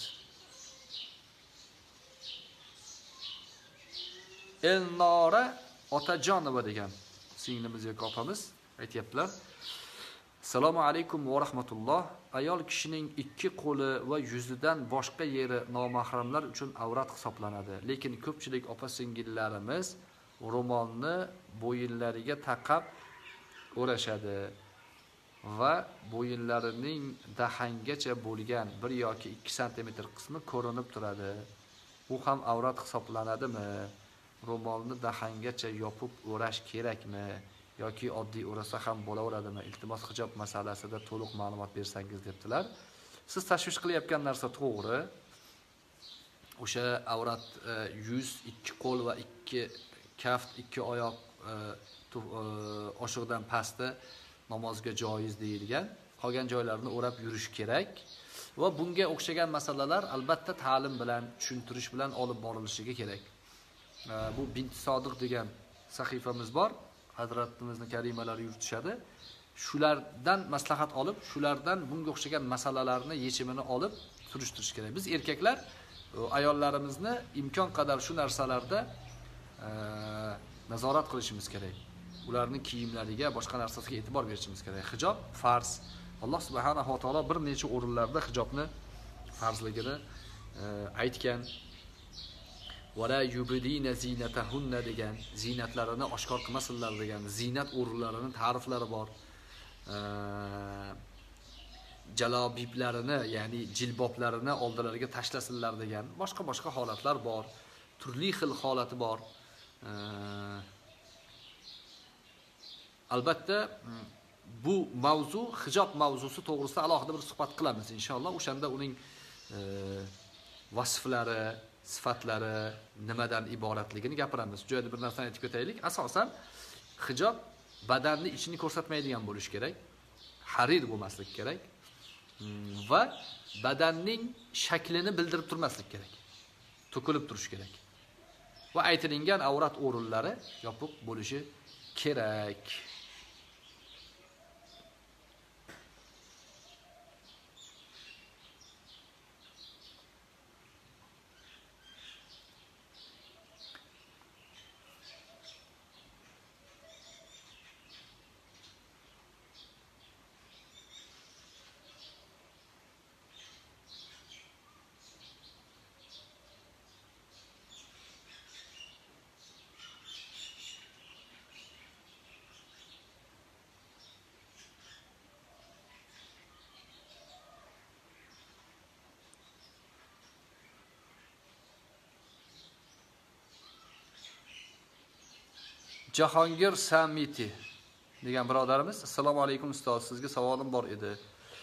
Speaker 1: Elnora Otajonova degan singlimiz yoki opamiz aytayaptilar. Assalomu alaykum va rahmatulloh. Ayol kishining ikki qo'li va yuzidan boshqa yeri nomahramlar uchun avrat hisoblanadi. Lekin ko'pchilik opa-singillarimiz ro'molni bo'yinlariga taqab o'rashadi. va bo'yinlarining dahangacha bo'lgan bir yoki ikki santimetr qismi ko'rinib turadi. Bu ham avrat hisoblanadimi? Ro'molni dahangacha yopib o'rash kerakmi yoki oddiy o'rasa ham bo'laveradimi? Iltimos hijob masalasida to'liq ma'lumot bersangiz debdilar. Siz tashvish qilayotgan narsa to'g'ri. O'sha avrat yuz, ikki qo'l va ikki kaft, ikki oyoq oshiqdan pastda namozga joiz deyilgan. Qolgan joylarini o'rab yurish kerak va bunga o'xshagan masalalar albatta ta'lim bilan, tushuntirish bilan olib borilishiga kerak. Bu Bint Sodiq degan sahifamiz bor. Hazratimizni karimalari yuritishadi. Shulardan maslahat olib, shulardan bunga o'xshagan masalalarni yechimini olib surishtirish kerak. Biz erkaklar ayollarimizni imkon qadar shu narsalarda nazorat qilishimiz kerak. Ularning kiyimlariga, boshqa narsasiga e'tibor berishimiz kerak. Hijob farz. Alloh subhanahu va taolo bir necha o'rinlarda hijobni farzligini aytgan. Wala yubdina zinatahunna degan, zinatlarini oshkor qilmasinlar degan, zinat o'rinlarining ta'riflari bor. Jalobiblarini, ya'ni jilboblarini oldilariga tashlasinlar degan, boshqa-boshqa holatlar bor. Turli xil holati bor. Albatta bu mavzu, hijob mavzusi to'g'risida alohida bir suhbat qilamiz inshaalloh. O'shanda uning vasflari, sifatlari nimadan iboratligini gapiramiz. Joyida bir narsani aytib ketaylik. Asosan hijob badanni ichini ko'rsatmaydigan bo'lish kerak. Harir bo'lmaslik kerak va badanning shaklini bildirib turmaslik kerak. To'kilib turish kerak. Va aytilingan avrat o'rinlari yopiq bo'lishi kerak. Jahongir Samiti degan birodarimiz, assalomu alaykum ustoz, sizga savolim bor edi.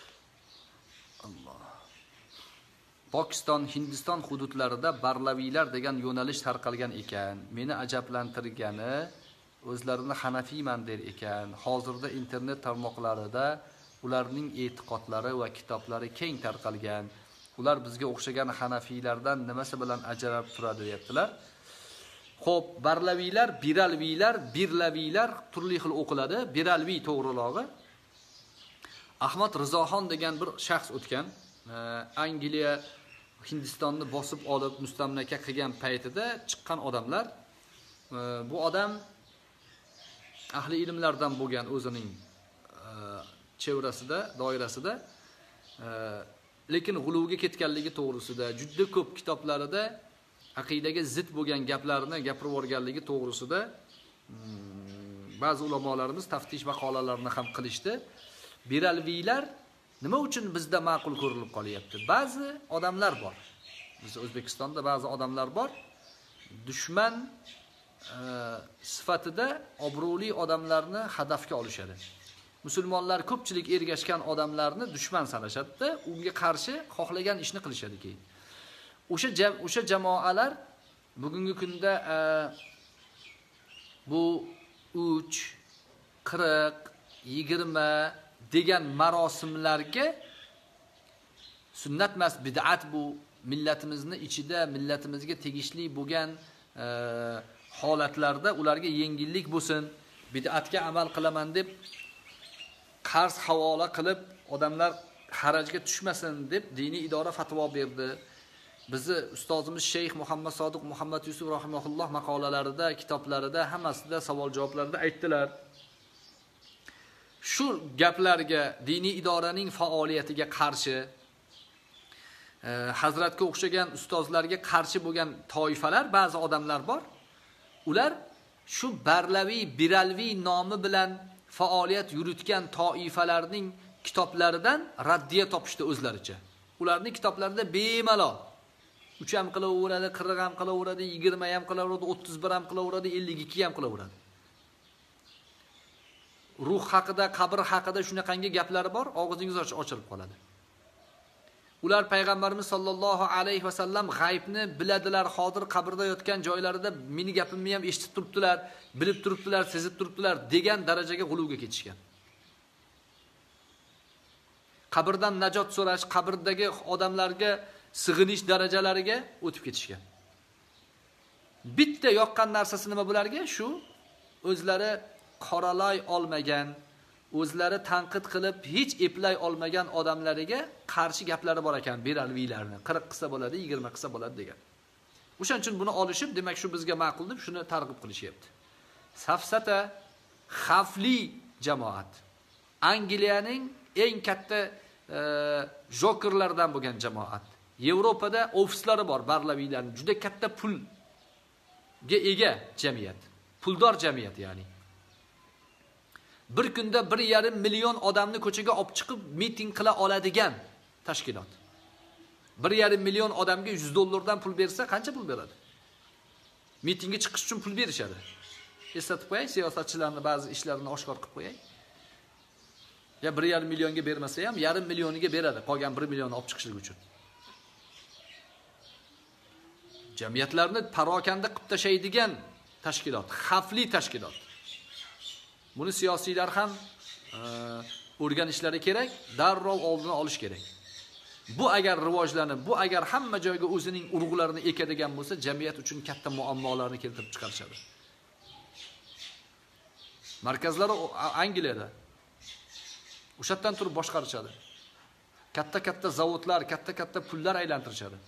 Speaker 1: Alloh. Pokiston, Hindiston hududlarida barlaviylar degan yo'nalish tarqalgan ekan. Meni ajablantirgani, o'zlarini Hanafiyman der ekan. Hozirda internet tarmoqlarida ularning e'tiqodlari va kitoblari keng tarqalgan. Ular bizga o'xshagan Hanafiylardan nimasi bilan ajralib turadi deyaptilar. Xo'p, barlaviylar, biralviylar, birlaviylar turli xil o'qiladi. Biralviy to'g'rilog'i Ahmad Rizoxon degan bir shaxs o'tgan. Angliya Hindistonni bosib olib mustamlaka qilgan paytida chiqqan odamlar. Bu odam ahli ilmlardan bo'lgan o'zining chevrasida, doirasida, lekin g'uluvga ketganligi to'g'risida juda ko'p kitoblarida aqidaga zid bo'lgan gaplarni gapirib o'rganligi to'g'risida ba'zi ulamolarimiz taftish maqolalarini ham qilishdi. Biralviylar nima uchun bizda ma'qul ko'rilib qolyapti? Ba'zi odamlar bor. Biz O'zbekistonda ba'zi odamlar bor. Dushman e, sifatida obro'li odamlarni hadafga olishadi. Musulmonlar ko'pchilik ergashgan odamlarni dushman sanashadi, unga qarshi xohlagan ishni qilishadi keyin. O'sha o'sha jamoalar bugungi kunda e, bu uch, qirq, yigirma degan marosimlarga sunnat emas, bid'at bu, millatimizni ichida millatimizga tegishli bo'lgan e, holatlarda ularga yengillik bo'lsin, bid'atga amal qilaman deb qarz havola qilib odamlar harajga tushmasin deb diniy idora fatvo berdi. Bizi ustozimiz Sheyx Muhammad Sodiq Muhammad Yusuf rahimahulloh maqolalarida, kitoblarida, hammasida savol javoblarida aytdilar. Shu gaplarga, diniy idoraning faoliyatiga qarshi, e, hazratga o'xshagan ustozlarga qarshi bo'lgan toifalar, ba'zi odamlar bor. Ular shu barlaviy, biralviy nomi bilan faoliyat yuritgan toifalarning kitoblaridan raddiya topishdi o'zlaricha. Ularning kitoblarida bemalol uch ham qilaveradi, qirq ham qilaveradi, yigirma ham qilaveradi, o'ttiz bir ham qilaveradi, ellik ikki ham qilaveradi. Ruh haqida, qabr haqida shunaqangi gaplari bor, og'zingiz ochilib qoladi. Ular payg'ambarimiz sollallohu alayhi va sallam g'aybni biladilar, hozir qabrda yotgan joylarida meni gapimni ham eshitib turibdilar, bilib turibdilar, sezib turibdilar degan darajaga g'uluvga ketishgan. Qabrdan najot so'rash, qabrdagi odamlarga sig'inish darajalariga o'tib ketishgan. Bitta yoqqan narsasi nima bularga? Shu o'zlari qoralay olmagan, o'zlari tanqid qilib hech eplay olmagan odamlariga qarshi gaplari bor ekan, beralviylarni. qirq qilsa bo'ladi, yigirma qilsa bo'ladi degan. O'shaning uchun buni olishib, demak shu bizga ma'qul deb shuni targ'ib qilishyapti. Safsata xavfli jamoat. Angliyaning eng katta e, jokerlardan bo'lgan jamoat. Yevropada ofislari bor, barlaviylarning juda katta pulga ega jamiyat. Puldor jamiyat ya'ni. Bir kunda bir yarim million odamni ko'chaga olib chiqib miting qila oladigan tashkilot. bir yarim million odamga yuz dollardan pul bersa, qancha pul beradi? Mitingga chiqish uchun pul berishadi. Eslatib qo'yay, siyosatchilarning ba'zi ishlarini oshkor qilib qo'yay. Ya bir yarim millionga bermasa ham yarim millioniga beradi, qolgan bir millionni olib chiqishlik uchun. Jamiyatlarni parokanda qilib tashlaydigan tashkilot, xavfli tashkilot. Buni siyosiylar ham e, o'rganishlari kerak, darrov oldini olish kerak. Bu agar rivojlanib, bu agar hamma joyga o'zining urg'ularini ekadigan bo'lsa, jamiyat uchun katta muammolarni keltirib chiqarishadi. Markazlari Angliyada. O'shatdan turib boshqarishadi. Katta-katta zavodlar, katta-katta pullar aylantirishadi.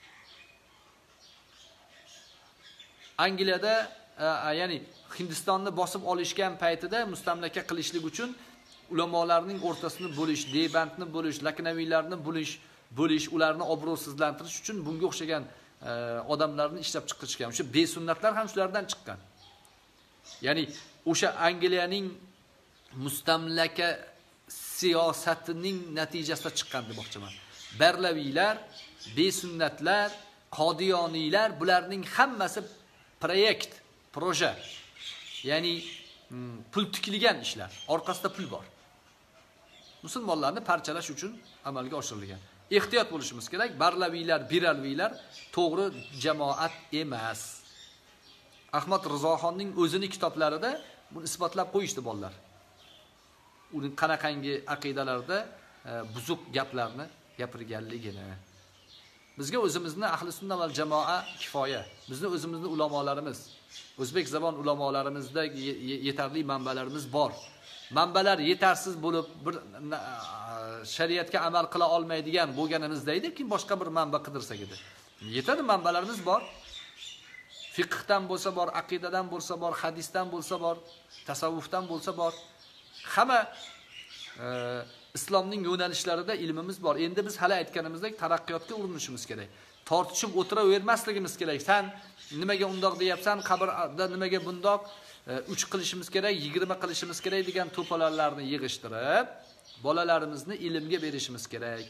Speaker 1: Angliyada, ya'ni Hindistonni bosib olishgan paytida mustamlaka qilishlik uchun ulamolarning o'rtasini bo'lish, Deybandni bo'lish, Laknaviylarni bo'lish, bo'lish, ularni obro'sizlantirish uchun bunga o'xshagan e, odamlarni ishlab chiqarishgan. O'sha besunnatlar ham shulardan chiqqan. Ya'ni o'sha Angliyaning mustamlaka siyosatining natijasida chiqqan demoqchiman. Barlaviylar, besunnatlar, qodiyoniylar, bularning hammasi proyekt, proje. Ya'ni pul tikilgan ishlar, orqasida pul bor. Musulmonlarni parchalash uchun amalga oshirilgan. Ehtiyot bo'lishimiz kerak. Barlaviylar, biralviylar to'g'ri jamoat emas. Ahmad Rizoxonning o'zining kitoblarida buni isbotlab qo'yishdi bolalar. Uning qanaqangi aqidalarda e, buzuq gaplarni gapirganligini. Bizga o'zimizni ahli sunna val jamoa kifoya. Bizni o'zimizni ulamolarimiz, o'zbek zabon ulamolarimizda yetarli manbalarimiz bor. Manbalar yetarsiz bo'lib bir shariatga amal qila olmaydigan bo'lganimizda edi, kim boshqa bir manba qidirsak edi. Yetadi manbalarimiz bor. Fiqhdan bo'lsa bor, aqidadan bo'lsa bor, hadisdan bo'lsa bor, tasavvufdan bo'lsa bor. Hamma e, islomning yo'nalishlarida ilmimiz bor. Endi biz hali aytganimizdek taraqqiyotga urinishimiz kerak. Tortishib o'tiravermasligimiz kerak. Sen nimaga undoq deyapsan, qabrda nimaga bundoq, uch qilishimiz kerak, yigirma qilishimiz kerak degan to'polonlarni yig'ishtirib, bolalarimizni ilmga berishimiz kerak.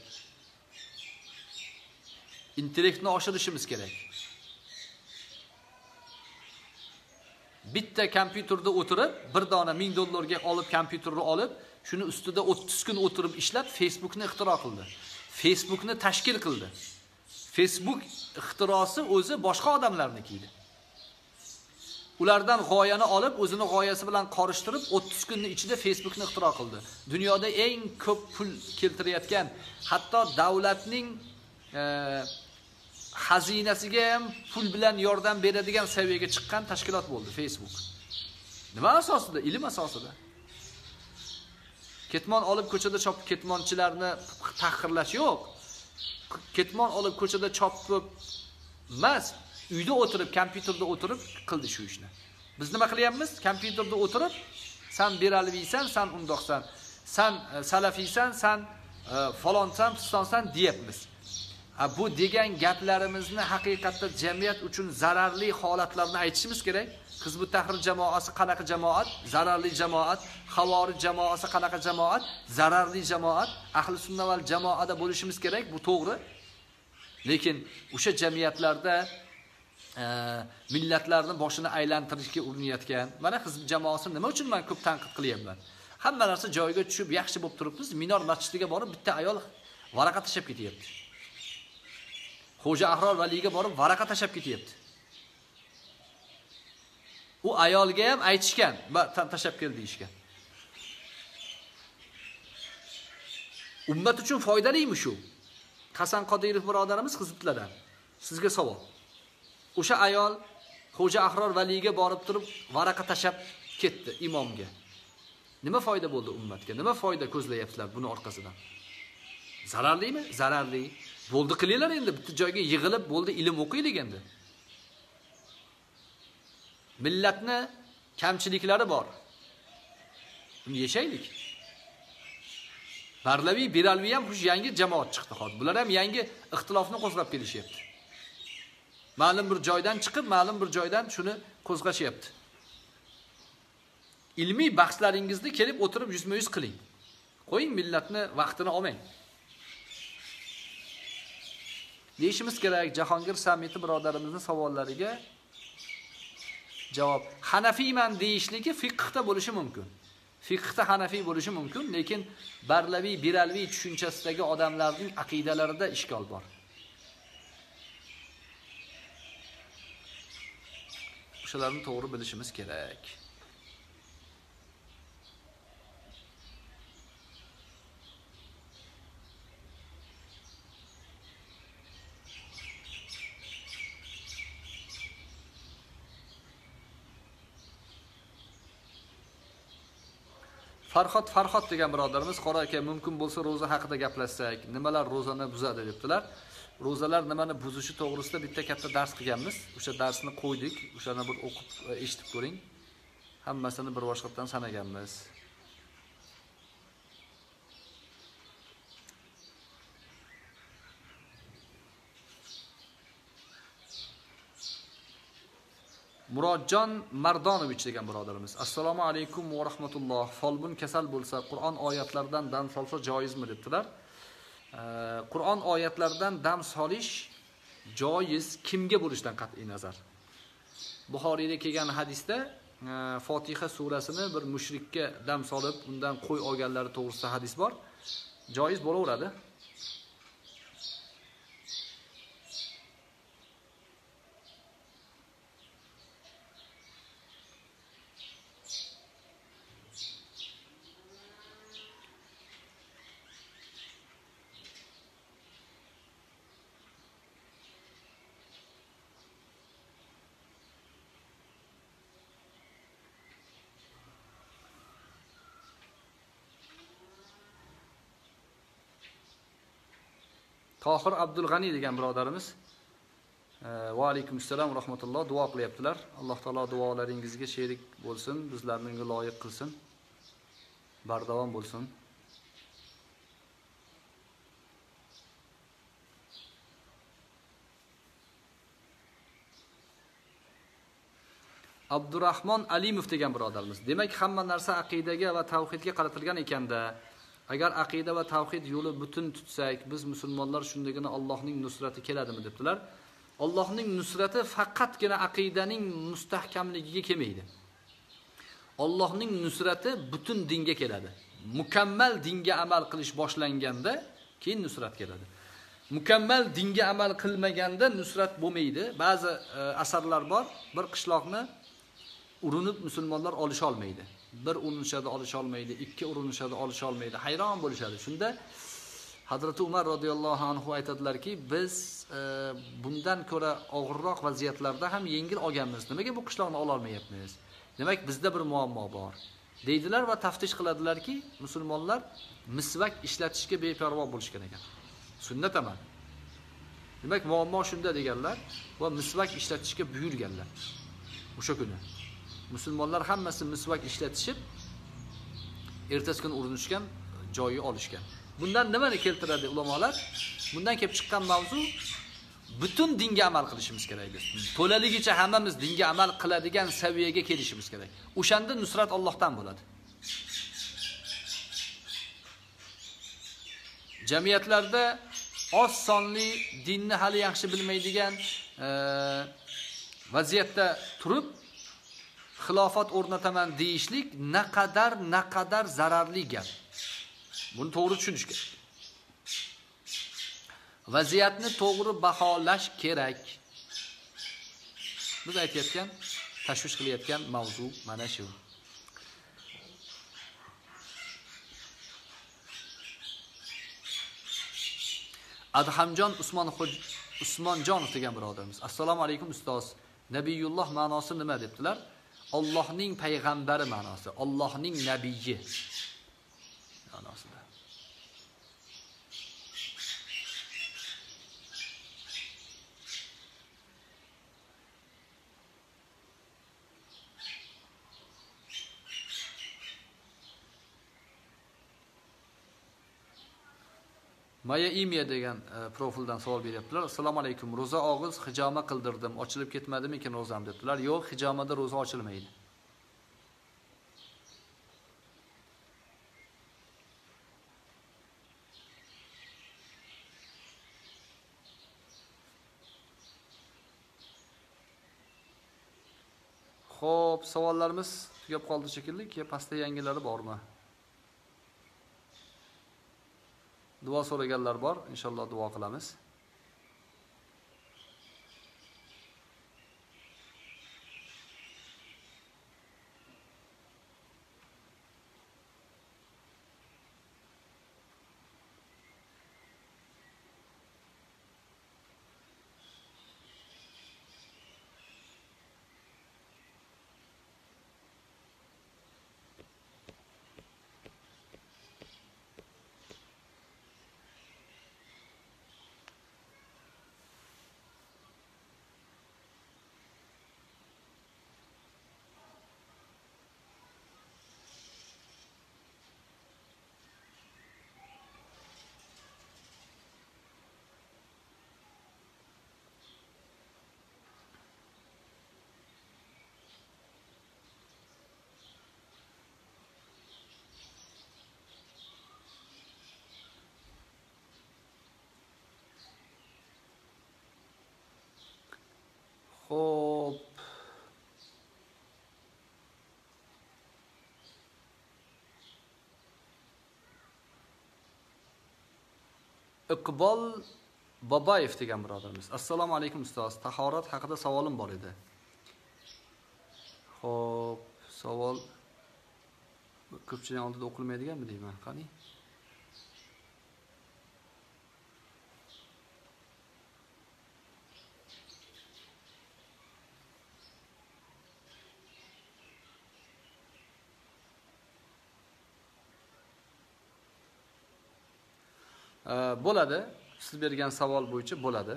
Speaker 1: Intellektni oshirishimiz kerak. Bitta kompyuterda o'tirib, bir dona ming dollarga olib kompyuterni olib, shuni ustida o'ttiz kun o'tirib ishlab Facebookni ixtiro qildi. Facebookni tashkil qildi. Facebook ixtirosi o'zi boshqa odamlarniki edi. Ulardan g'oyani olib, o'zini g'oyasi bilan qorishtirib, o'ttiz kunning ichida Facebookni ixtiro qildi. Dunyoda eng ko'p pul keltirayotgan, hatto davlatning e, xazinasiga ham pul bilan yordam beradigan saviyaga chiqqan tashkilot bo'ldi Facebook. Nima asosida? Ilm asosida. Ketmon olib ko'chada chopib ketmonchilarni tahqirlash yo'q. Ketmon olib ko'chada chopib emas, uyda o'tirib, kompyuterda o'tirib qildi shu ishni. Biz nima qilyapmiz? Kompyuterda o'tirib, sen beralviysan, sen undoqsan, sen salafiysan, sen falonsan, pistonsan deyapmiz. bu degan gaplarimizni haqiqatda jamiyat uchun zararli holatlarni aytishimiz kerak. Hizbut Tahrir jamoasi qanaqa jamoat? Zararli jamoat. Havorij jamoasi qanaqa jamoat? Zararli jamoat. Ahli sunna val jamoada bo'lishimiz kerak, bu to'g'ri. Lekin o'sha jamiyatlarda e, millatlarni boshini aylantirishga urinayotgan, mana hizb jamoasi nima uchun men ko'p tanqid qilyapman? Hamma narsa joyiga tushib, yaxshi bo'lib turibmiz. Minor masjidiga borib bitta ayol varaqa tashab ketyapti. Xo'ja Ahror valiga borib varaqa tashab ketyapti. U ayolga ham aytishgan va tashab kel deyishgan. Ummat uchun foydalimi shu? Hasan Qodirov birodarimiz hizblardan. Sizga savol. O'sha ayol Xo'ja Ahror valiga borib turib varaqa tashab ketdi imomga. Nima foyda bo'ldi ummatga? Nima foyda ko'zlayapsizlar buni orqasidan? Zararlimi? Zararli. Bo'ldi qilinglar endi bitta joyga yig'ilib bo'ldi ilm o'qiylik endi. Millatni kamchiliklari bor. Uni yeshaylik. Barlaviy, Biralviy ham xush yangi jamoat chiqdi hozir. Bular ham yangi ixtilofni qo'zg'ab kelishyapti. Ma'lum bir joydan chiqib, ma'lum bir joydan shuni qo'zg'ashyapti. Ilmiy bahslaringizni kelib o'tirib yuzma-yuz qiling. Qo'ying, millatni vaqtini olmang. Deyishimiz kerak, Jahongir Samiti birodarimizning savollariga javob. Hanafiyman deyishligi fiqhda bo'lishi mumkin. Fiqhda hanafiy bo'lishi mumkin, lekin Barlaviy, Biralviy tushunchasidagi odamlarning aqidalarida ishkol bor. O'shalarni to'g'ri bilishimiz kerak. Farhod Farhod degan birodarimiz, qora aka, mumkin bo'lsa roza haqida gaplashsak, nimalar rozani buzadi debdilar. Rozalar nimani buzishi to'g'risida bitta katta dars qilganmiz. O'sha darsni qo'ydik. O'shani bir o'qib eshitib ko'ring. Hammasini bir boshqatdan sanaganmiz. Murodjon Mardonovich degan birodarimiz. Assalomu alaykum va rahmatulloh. Folbun kasal bo'lsa, Qur'on oyatlaridan dam solsa joizmi debdilar. Qur'on oyatlaridan dam solish joiz kimga bo'lishidan qat'iy nazar. Buxoriyda kelgan hadisda Fotiha surasini bir mushrikka dam solib, undan qo'y olganlari to'g'risida hadis bor. Joiz bo'laveradi. Tohir Abdulg'ani degan birodarimiz, va alaykum assalom va rahmatulloh, duo qilyaptilar. Alloh taolo duolaringizga sherik bo'lsin, bizlarni unga loyiq qilsin. Bardavom bo'lsin. Abdurrahmon Alimov degan birodarimiz. Demak, hamma narsa aqidaga va tavhidga qaratilgan ekanda, agar aqida va tavhid yo'li butun tutsak, biz musulmonlar shundagina Allohning nusrati keladimi debdilar. Allohning nusrati faqatgina aqidaning mustahkamligiga kelmaydi. Allohning nusrati butun dinga keladi. Mukammal dinga amal qilish boshlanganda keyin nusrat keladi. Mukammal dinga amal qilmaganda nusrat bo'lmaydi. Ba'zi e, asarlar bor, bir qishloqni urinib musulmonlar olisha olmaydi. Bir urinishadi olisha olmaydi, ikki urinishadi olisha olmaydi. Hayron bo'lishadi. Shunda Hazrat Umar radhiyallohu anhu aytadilarki, biz e, bundan ko'ra og'irroq vaziyatlarda ham yengil olganmiz. Nimaga bu qishloqni ola olmayapmiz? Demak, bizda bir muammo bor. Deydilar va taftish qiladilarki, musulmonlar misvak ishlatishga beparvo bo'lishgan ekan. Sunnat amal. Demak, muammo shunda deganlar va misvak ishlatishga buyurganlar. O'sha kuni musulmonlar hammasi misvak ishlatishib, ertasi kuni urinishgan, joyi olishgan. Bundan nimani keltiradi ulamolar? Bundan kelib chiqqan mavzu butun dinga amal qilishimiz kerak biz. To'laligicha hammamiz dinga amal qiladigan saviyaga kelishimiz kerak. O'shanda nusrat Allohdan bo'ladi. Jamiyatlarda oz sonli dinni hali yaxshi bilmaydigan e, vaziyatda turib xilofat o'rnataman deyishlik naqadar naqadar zararli gap. Buni to'g'ri tushunish kerak. Vaziyatni to'g'ri baholash kerak. Biz aytayotgan, tashvish qilayotgan mavzu mana shu. Adhamjon Usmon Usmonjonov degan birodarimiz. Assalomu alaykum ustoz. Nabiyulloh ma'nosi nima debdilar? Allohning payg'ambari ma'nosi, Allohning nabiyi ma'nosida. Maya Imiya degan e, profildan savol beryaptilar. Assalomu alaykum. Roza og'iz hijoma qildirdim. Ochilib ketmadimikin rozam debdilar. Yo'q, hijomada roza ochilmaydi. Xo'p, savollarimiz tugab qoldi shekilli. Keyin pastda yangilari bormi? Duo so'raganlar bor, inshaalloh duo qilamiz. Xo'p. Iqbol Boboyev degan birodarimiz. Assalomu alaykum ustoz. Tahorat haqida savolim bor edi. Xo'p, savol ko'pchilik oldida o'qilmaydiganmi deyman, qani? Bo'ladi. Siz bergan savol bo'yicha bo'ladi.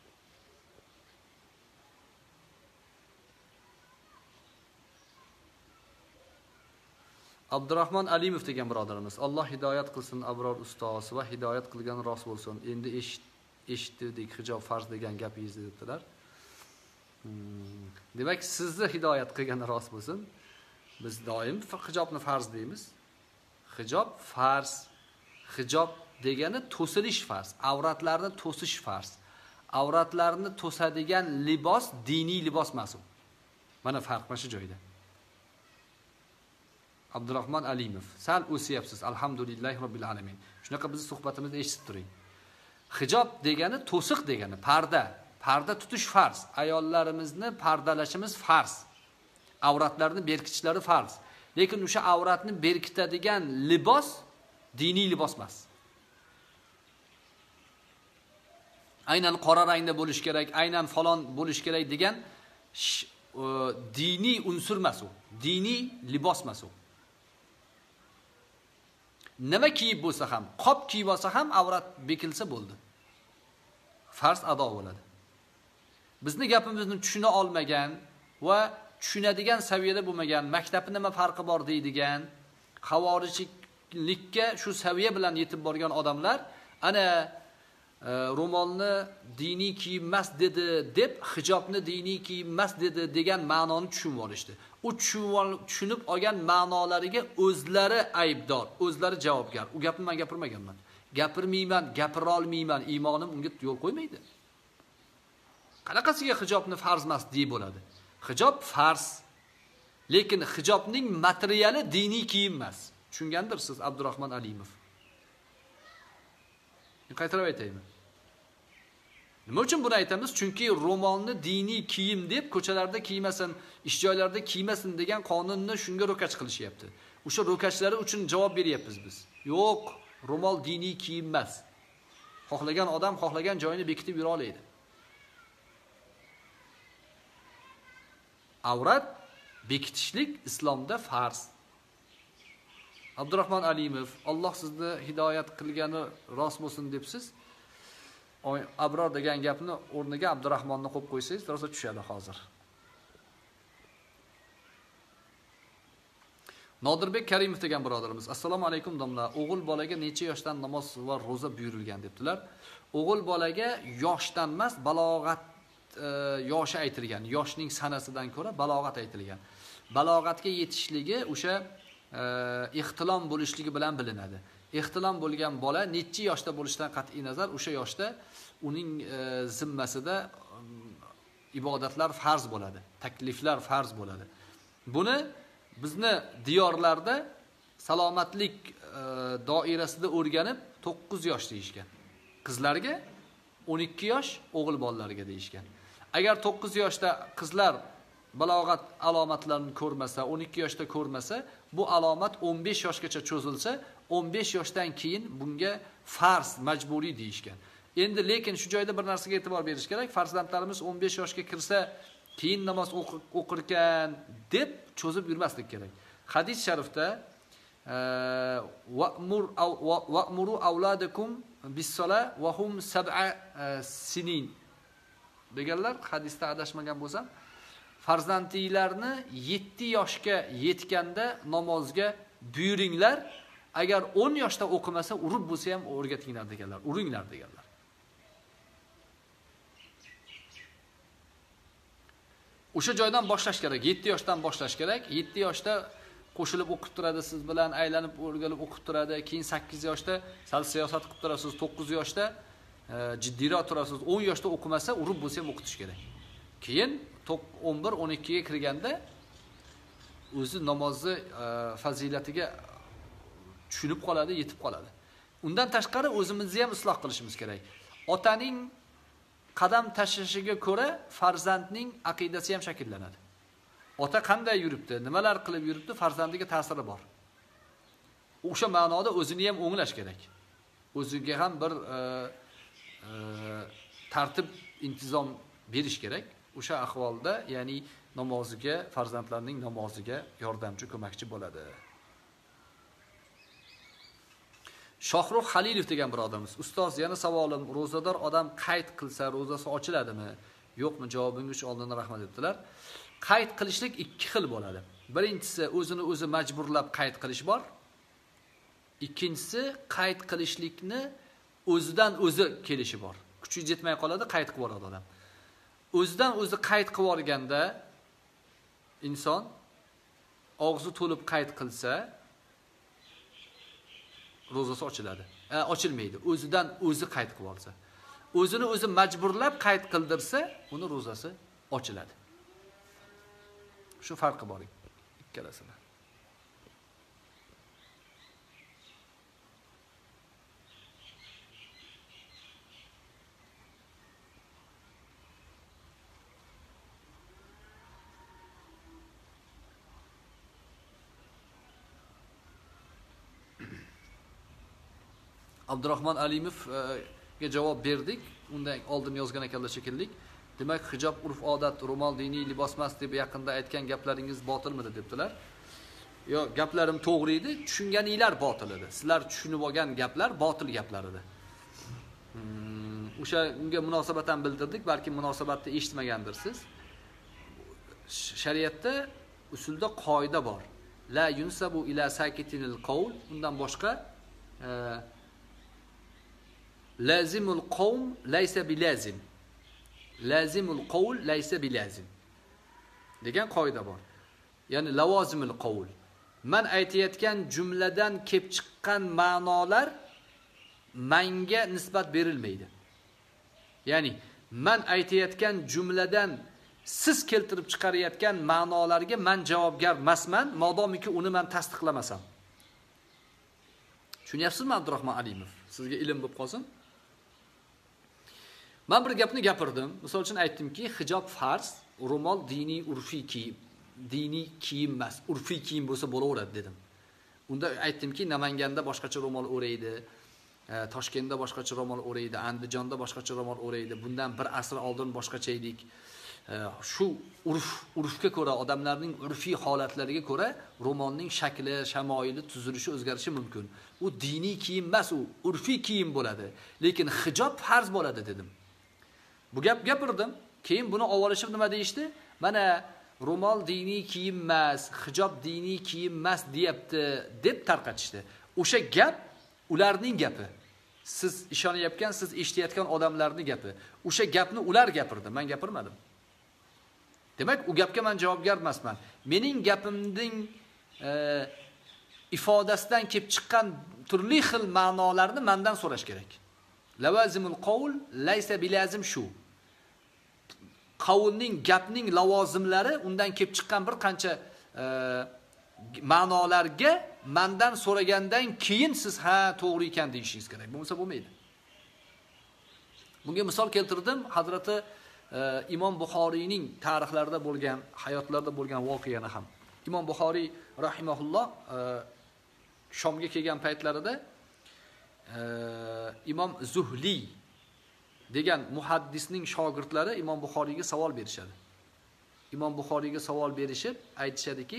Speaker 1: Abdurahmon Alimov degan birodarimiz. Alloh hidoyat qilsin abror ustoz va hidoyat qilgan rost bo'lsin. Endi eshitdik hijob farz degan gapingizni debdilar. Hmm. Demak, sizni hidoyat qilgani rost bo'lsin. Biz doim hijobni farz deymiz. Hijob farz. Hijob degani to'silish farz, avratlarni to'sish farz. Avratlarni to'sadigan libos diniy libos emas u. Mana farq mana shu joyda. Abdurahmon Alimov, sal o'siyapsiz. Alhamdulillahi robbil alamin. Shunaqa bizning suhbatimizni eshitib turing. Hijob degani to'siq degani, parda. Parda tutish farz. Ayollarimizni pardalashimiz farz. Avratlarni berkitishlari farz. Lekin o'sha avratni berkitadigan libos diniy libos emas. Aynan qora rangda bo'lish kerak, aynan falon bo'lish kerak degan diniy unsur emas u. Diniy libos emas u. Nima kiyib bo'lsa ham, qop kiyib olsa ham avrat bekilsa bo'ldi. Farz ado bo'ladi. Bizni gapimizni tushuna olmagan va tushunadigan saviyada bo'lmagan, maktabda nima farqi bor deydigan, xavorijlik likka shu saviya bilan yetib borgan odamlar ana e, ro'molni diniy kiyim emas dedi deb hijobni diniy kiyim emas dedi degan ma'noni tushunib olishdi. U tushunib olgan ma'nolariga o'zlari aybdor, o'zlari javobgar. U gapni men gapirmaganman. Gapirmayman, gapira olmayman, iymonim unga yo'l qo'ymaydi. Qanaqasiga hijobni farz emas deb bo'ladi? Hijob farz. Lekin hijobning materiali diniy kiyim emas. Tushungandirsiz Abdurahmon Alimov. Men qaytarib aytaymi? Nima uchun buni aytamiz? Chunki ro'molni diniy kiyim deb ko'chalarda kiymasin, ish joylarida kiymasin degan qonunni shunga ro'kach qilishyapti. O'sha ro'kachlari uchun javob beryapmiz biz. Yo'q, ro'mol diniy kiyim emas. Xohlagan odam xohlagan joyini bekitib yura oladi. Avrat bekitishlik islomda farz. Abdurahmon Alimov, Alloh sizni hidoyat qilgani rost bo'lsin debsiz. Abror degan gapni o'rniga Abdurahmonni qo'yib qo'ysangiz, rosa tushadi hozir. Nodirbek Karimov degan birodarimiz, assalomu alaykum domla. O'g'il bolaga necha yoshdan namoz va roza buyurilgan debdilar. O'g'il bolaga yoshdan emas, balog'at e, yoshi aytilgan. Yoshning sanasidan ko'ra balog'at aytilgan. Balog'atga yetishligi o'sha e, ixtilom bo'lishligi bilan bilinadi. Ixtilom bo'lgan bola necha yoshda bo'lishidan qat'iy nazar o'sha yoshda uning e, zimmasida e, ibodatlar farz bo'ladi, takliflar farz bo'ladi. Buni bizni diyorlarda salomatlik e, doirasida o'rganib to'qqiz yosh deyishgan. Qizlarga o'n ikki yosh, o'g'il bolalarga deyishgan. Agar to'qqiz yoshda qizlar balog'at alomatlarini ko'rmasa, o'n ikki yoshda ko'rmasa, bu alomat o'n besh yoshgacha cho'zilsa, o'n besh yoshdan keyin bunga farz, majburiy deyishgan. Endi lekin shu joyda bir narsaga e'tibor berish kerak. Farzandlarimiz o'n besh yoshga kirsa, keyin namoz o'qir ekan deb cho'zib yurmaslik kerak. Hadis sharifda wa'mur wa'muru awladakum bis-sola wa hum sab'a sinin deganlar, hadisda adashmagan bo'lsam, farzandinglarni yetti yoshga yetganda namozga buyuringlar. Agar o'n yoshda o'qimasa, urib bo'lsa ham o'rgatinglar deganlar, uringlar deganlar. O'sha joydan boshlash kerak, yetti yoshdan boshlash kerak. yetti yoshda qo'shilib o'qib turadi, siz bilan aylanib o'rganib o'qib turadi. Keyin sakkiz yoshda sal siyosat qilib turasiz, to'qqiz yoshda e, jiddiyroq turasiz. o'n yoshda o'qimasa, urib bo'lsa ham o'qitish kerak. Keyin o'n bir o'n ikki ga kirganda o'zi namozni e, fazilatiga tushunib qoladi, yetib qoladi. Undan tashqari o'zimizni ham isloh qilishimiz kerak. Otaning qadam tashlashiga ko'ra farzandning aqidasi ham shakllanadi. Ota qanday yuribdi, nimalar qilib yuribdi, farzandiga ta'siri bor. O'sha ma'noda o'zini ham o'nglash kerak. O'ziga ham bir e, e, tartib, intizom berish kerak. O'sha ahvolda, ya'ni namoziga, farzandlarning namoziga yordamchi, ko'makchi bo'ladi. Shohruh Halilov degan birodarimiz, ustoz, yana savolim, ro'zador odam qayd qilsa ro'zasi ochiladimi? Yo'qmi? Javobingiz uchun oldindan rahmat debdilar. Qayd qilishlik ikki xil bo'ladi. Birinchisi o'zini o'zi majburlab qayd qilish bor. Ikkinchisi qayd qilishlikni o'zidan o'zi kelishi bor. Kuchi yetmay qoladi, qayd qilib yuboradi odam. O'zidan o'zi qayd qilib yuborganda inson og'zi to'lib qayd qilsa ro'zasi ochiladi. E, ochilmaydi. O'zidan o'zi qayd qilib olsa. O'zini o'zi majburlab qayd qildirsa, uni ro'zasi ochiladi. Shu farqi bor ikkalasida. Abdurahmon Alimovga javob berdik. Undan oldin yozgan ekanlar shekilli. Demak, hijob urf odat, ro'mol diniy libos emas deb yaqinda aytgan gaplaringiz botilmidi debdilar. Yo, gaplarim to'g'ri edi, tushunganinglar botil edi. Sizlar tushunib olgan gaplar botil gaplar edi. Hmm, o'sha unga munosabatan bildirdik, balki munosabatni eshitmagandirsiz. Shariatda usulda qoida bor. la yunsabu ila sakitinil qawl. Undan boshqa lazimul qawm laysa bilazim. Lazimul qawl laysa bilazim degan qoida bor. Ya'ni lavozimul qawl. Men aytayotgan jumladan kelib chiqqan ma'nolar menga nisbat berilmaydi. Ya'ni men aytayotgan jumladan siz keltirib chiqarayotgan ma'nolarga men javobgar emasman, modomiki uni men tasdiqlamasam. Tushunyapsizmi Abdurahmon Alimov? Sizga ilm bo'lib qolsin. Men bir gapni gapirdim. Misol uchun aytdimki, hijob farz, ro'mol diniy urfiy kiyim, diniy kiyim emas, urfiy kiyim bo'lsa bo'laveradi dedim. Unda aytdimki, Namanganda boshqacha ro'mol o'raydi, Toshkentda boshqacha ro'mol o'raydi, Andijonda boshqacha ro'mol o'raydi. Bundan bir asr oldin boshqacha edik. Shu urf, urfga ko'ra, odamlarning urfiy holatlariga ko'ra ro'molning shakli, shamoyili, tuzilishi o'zgarishi mumkin. U diniy kiyim emas, u urfiy kiyim bo'ladi. Lekin hijob farz bo'ladi dedim. Bu gap gapirdim. Keyin buni ovolishib nima deyishdi? Mana ro'mol diniy kiyim emas, hijob diniy kiyim emas deyapti deb tarqatishdi. O'sha gap ularning gapi. Siz ishonayotgan, siz eshitayotgan odamlarning gapi. O'sha gapni ular gapirdi, men gapirmadim. Demak, u gapga men javobgar emasman. Mening gapimning e, ifodasidan kelib chiqqan turli xil ma'nolarni mendan so'rash kerak. Lavazimul qawl laysa bilazim shu. Qavlning, gapning lavozimlari undan kelib chiqqan bir qancha e, ma'nolarga mendan so'ragandan keyin siz ha to'g'ri ekan deyishingiz kerak. Bo'lmasa bo'lmaydi. Bunga misol keltirdim. Hazrati e, Imom Buxoriyning tarixlarida bo'lgan, hayotlarida bo'lgan voqeani ham. Imom Buxoriy rahimahulloh e, Shomga kelgan paytlarida e, Imom Zuhli degan muhaddisning shogirdlari Imom Buxoriyga savol berishadi. Imom Buxoriyga savol berishib aytishadiki,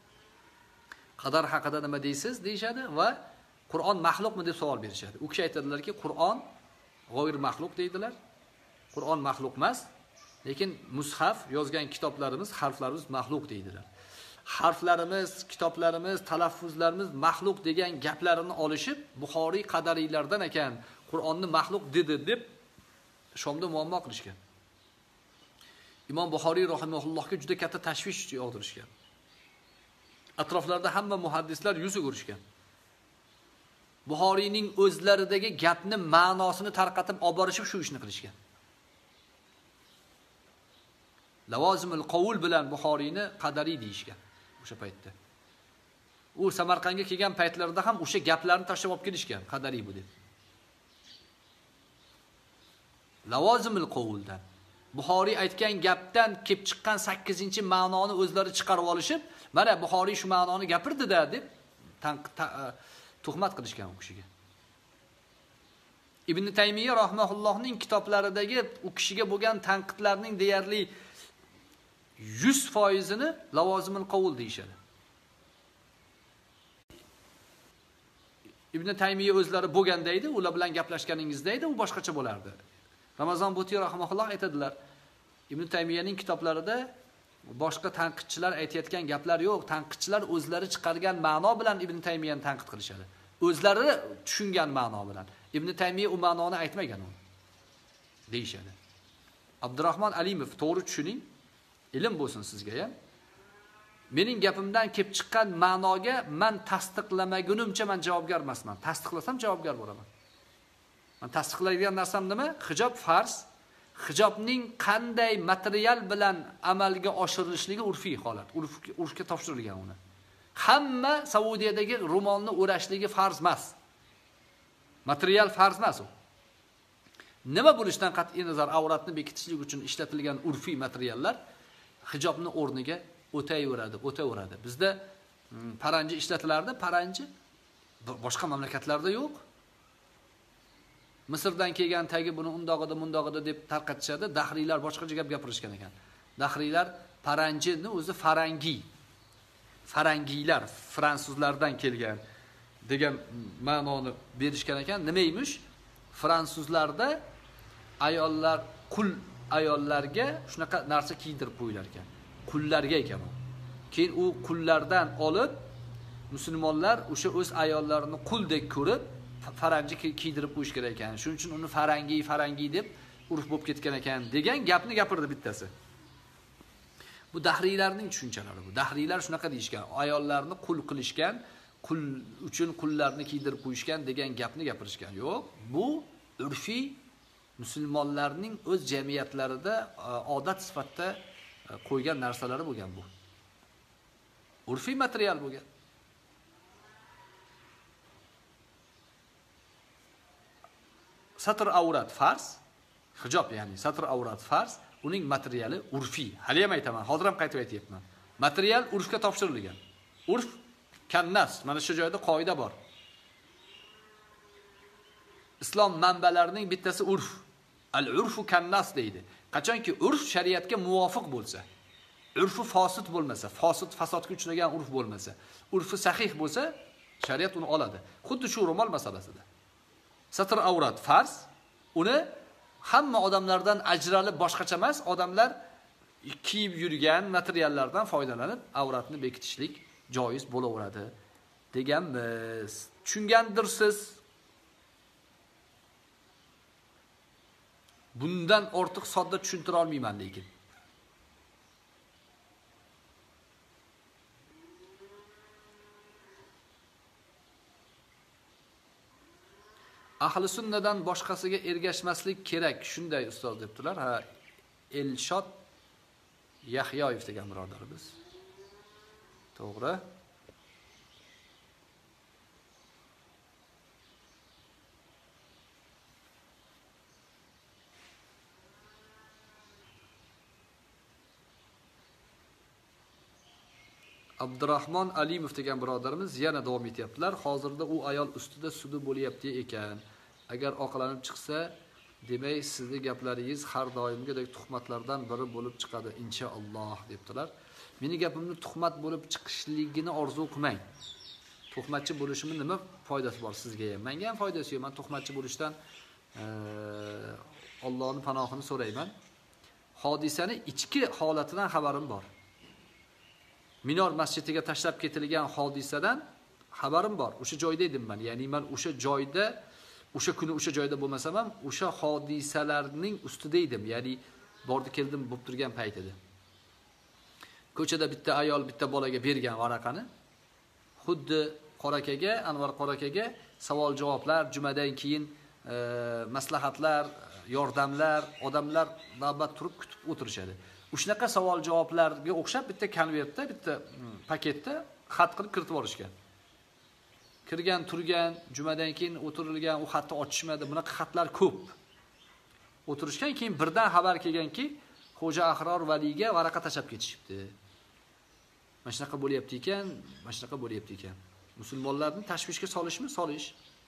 Speaker 1: qadar haqida nima deysiz deyshadi va Qur'on maxluqmi deb savol berishadi. U kishi aytadilarki, Qur'on g'oyir maxluq deydilar. Qur'on maxluq emas, lekin mushaf yozgan kitoblarimiz, harflarimiz maxluq deydilar. Harflarimiz, kitoblarimiz, talaffuzlarimiz maxluq degan gaplarini olishib, Buxoriy qadariylardan ekan, Qur'onni maxluq dedi deb Shomda muammo qilishgan. Imom Buxoriy rahimahullohga juda katta tashvish yog'dirishgan. Atroflarda hamma muhaddislar yuz o'girishgan. Buxoriyning o'zlaridagi gapni ma'nosini tarqatib olib borishib shu ishni qilishgan. Lavozimul qawl bilan Buxoriyni qadariy deyishgan o'sha paytda. U Samarqandga kelgan paytlarida ham o'sha gaplarni tashlab olib kelishgan, qadariy bu deb. Lavozimul qawldan Buxoriy aytgan gapdan kelib chiqqan sakkizinchi ma'noni o'zlari chiqarib olishib, mana Buxoriy shu ma'noni gapirdi-da deb tuhmat qilishgan u kishiga. Ibn Taymiyya rahimahullohning kitoblaridagi u kishiga bo'lgan tanqidlarning deyarli yuz foiz ni lavozimul qawl deyishadi. Ibn Taymiyya o'zlari bo'lgan deydi, ular bilan gaplashganingizda edi, u boshqacha bo'lardi. Ramazon Buti rahimahulloh aytadilar, Ibn Taymiyyaning kitoblarida boshqa tanqidchilar aytayotgan gaplar yo'q, tanqidchilar o'zlari chiqargan ma'no bilan Ibn Taymiyyani tanqid qilishadi. O'zlari tushungan ma'no bilan. Ibn Taymiyya u ma'noni aytmagan u deyishadi. Abdurahmon Alimov, to'g'ri tushuning, ilm bo'lsin sizga ham. Mening gapimdan kelib chiqqan ma'noga men tasdiqlamagunimcha men javobgar emasman. Tasdiqlasam javobgar bo'laman. Men tasdiqlaydigan narsam nima? Hijob farz. Hijobning qanday material bilan amalga oshirilishligi urfiy holat. Urfga urfga topshirilgan uni. Hamma Saudiyadagi ro'molni o'rashligi farz emas. Material farz emas u. Nima bo'lishidan qat'iy nazar avratni bekitishlik uchun ishlatilgan urfiy materiallar hijobni o'rniga o'tayveradi, o'taveradi. Bizda paranji ishlatilardi, paranji boshqa mamlakatlarda yo'q. Misrdan kelgan tagi buni undog'ida, mundog'ida deb tarqatishadi. Dahriylar boshqacha gap gapirishgan ekan. Dahriylar paranjini o'zi farangi. Farangiylar, fransuzlardan kelgan degan ma'noni berishgan ekan. Nima emish? Fransuzlarda ayollar, qul ayollarga shunaqa narsa kiydirib qo'yilar ekan. Qullarga ekan u. Keyin u qullardan olib musulmonlar o'sha o'z ayollarini quldek ko'rib, faranji kiydirib qo'yish kerak ekan. Shuning uchun uni farangi, farangi deb urf bo'lib ketgan ekan degan gapni gapirdi bittasi. Bu dahriylarning tushunchalari bu. Dahriylar shunaqa deyishgan, ayollarni qul qilishgan, qul uchun qullarni kiydirib qo'yishgan degan gapni gapirishgan. Yo'q, bu urfiy musulmonlarning o'z jamiyatlarida odat sifatida qo'ygan narsalari bo'lgan bu. Urfiy material bo'lgan. Satr avrat farz, hijob ya'ni satr avrat farz, uning materiali urfiy. Hali ham aytaman, hozir ham qaytib aytayapman. Material urfga topshirilgan. Urf kannas, mana shu joyda qoida bor. Islom manbalarining bittasi urf. Al-urfu kannas deydi. Qachonki urf shariatga muvofiq bo'lsa, urfi fosid bo'lmasa, fosid fasodga uchragan urf bo'lmasa, urfi sahih bo'lsa, shariat uni oladi. Xuddi shu ro'mol masalasida. Satr avrat farz, uni hamma odamlardan ajralib boshqacha emas, odamlar kiyib yurgan materiallardan foydalanib avratni bekitishlik joiz bo'laveradi deganmiz. Tushungandirsiz? Bundan ortiq sodda tushuntira olmayman lekin. Ahli sunnadan boshqasiga ergashmaslik kerak, shunday ustoz debdilar. Ha, Elshod Yahyoyev degan birodarimiz. To'g'ri. Abdurrahmon Alimov degan birodarimiz yana davom etyaptilar. Hozirda u ayol ustida sudi bo'lyapti ekan. Agar oqlanib chiqsa, demak sizning gaplaringiz har doimgidek tuhmatlardan biri bo'lib chiqadi inshaalloh debdilar. Meni gapimni tuhmat bo'lib chiqishligini orzu qilmang. Tuhmatchi bo'lishimning nima foydasi bor sizga ham? Menga ham foydasi yo'q. Men tuhmatchi bo'lishdan Allohning panohini so'rayman. Hodisani ichki holatidan xabarim bor. Minor masjidiga tashlab ketilgan hodisadan xabarim bor. O'sha joyda edim men. Ya'ni men o'sha joyda, o'sha kuni o'sha joyda bo'lmasam ham, o'sha hodisalarning ustida edim. Ya'ni bordi keldim bo'lib turgan payt edi. Ko'chada bitta ayol bitta bolaga bergan varaqani, xuddi qorakaga, Anvar qorakaga savol-javoblar, jumadan keyin e, maslahatlar, yordamlar, odamlar navbat turib kutib o'tirishadi. Shunaqa savol-javoblarga o'xshab bitta konvertda, bitta paketda xat qilib kiritib olishgan. Kirgan, turgan, jumadan keyin o'tirilgan, u xatni ochishmadi. Bunaqa xatlar ko'p. O'tirishgan, keyin birdan xabar kelganki, Xo'ja Ahror Valiga varaqa tashab ketishibdi. Mana shunaqa bo'lyapti ekan, mana shunaqa bo'lyapti ekan. Musulmonlarni tashvishga solishmi? Solish.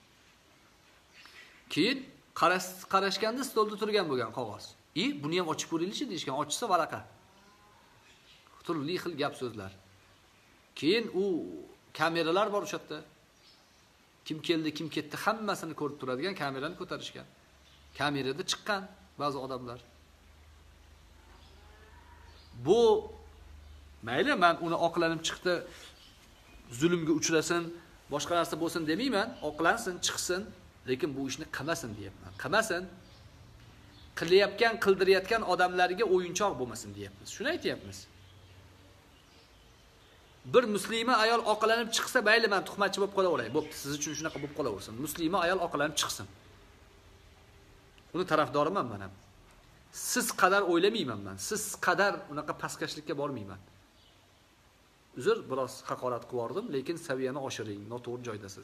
Speaker 1: Keyin qarashganda stolda turgan bo'lgan qog'oz. "E, buni ham ochib ko'ringchi" deyishgan. Ochsa varaqa. Turli xil gap so'zlar. Keyin u kameralar bor o'sha yerda. Kim keldi, kim ketdi, hammasini ko'rib turadigan kamerani ko'tarishgan. Kamerada chiqqan ba'zi odamlar. Bu mayli, men uni oqlanib chiqdi, zulmga uchrasin, boshqa narsa bo'lsin demayman, oqlansin, chiqsin, lekin bu ishni qilmasin deyapman. Qilmasin. Qilayotgan, qildirayotgan odamlarga o'yinchoq bo'lmasin deyapmiz. Shuni aytayapmiz. Bir muslima ayol oqlanib chiqsa, mayli men tuhmatchi bo'lib qolaveray. Bo'pti, siz uchun shunaqa bo'lib qolaversin. Muslima ayol oqlanib chiqsin. Uni tarafdoriman men ham. Siz qadar o'ylamayman men. Siz qadar unaqa pastkashlikka bormayman. Uzr, biroz haqorat qilib lekin saviyani oshiring, noto'g'ri joydasiz.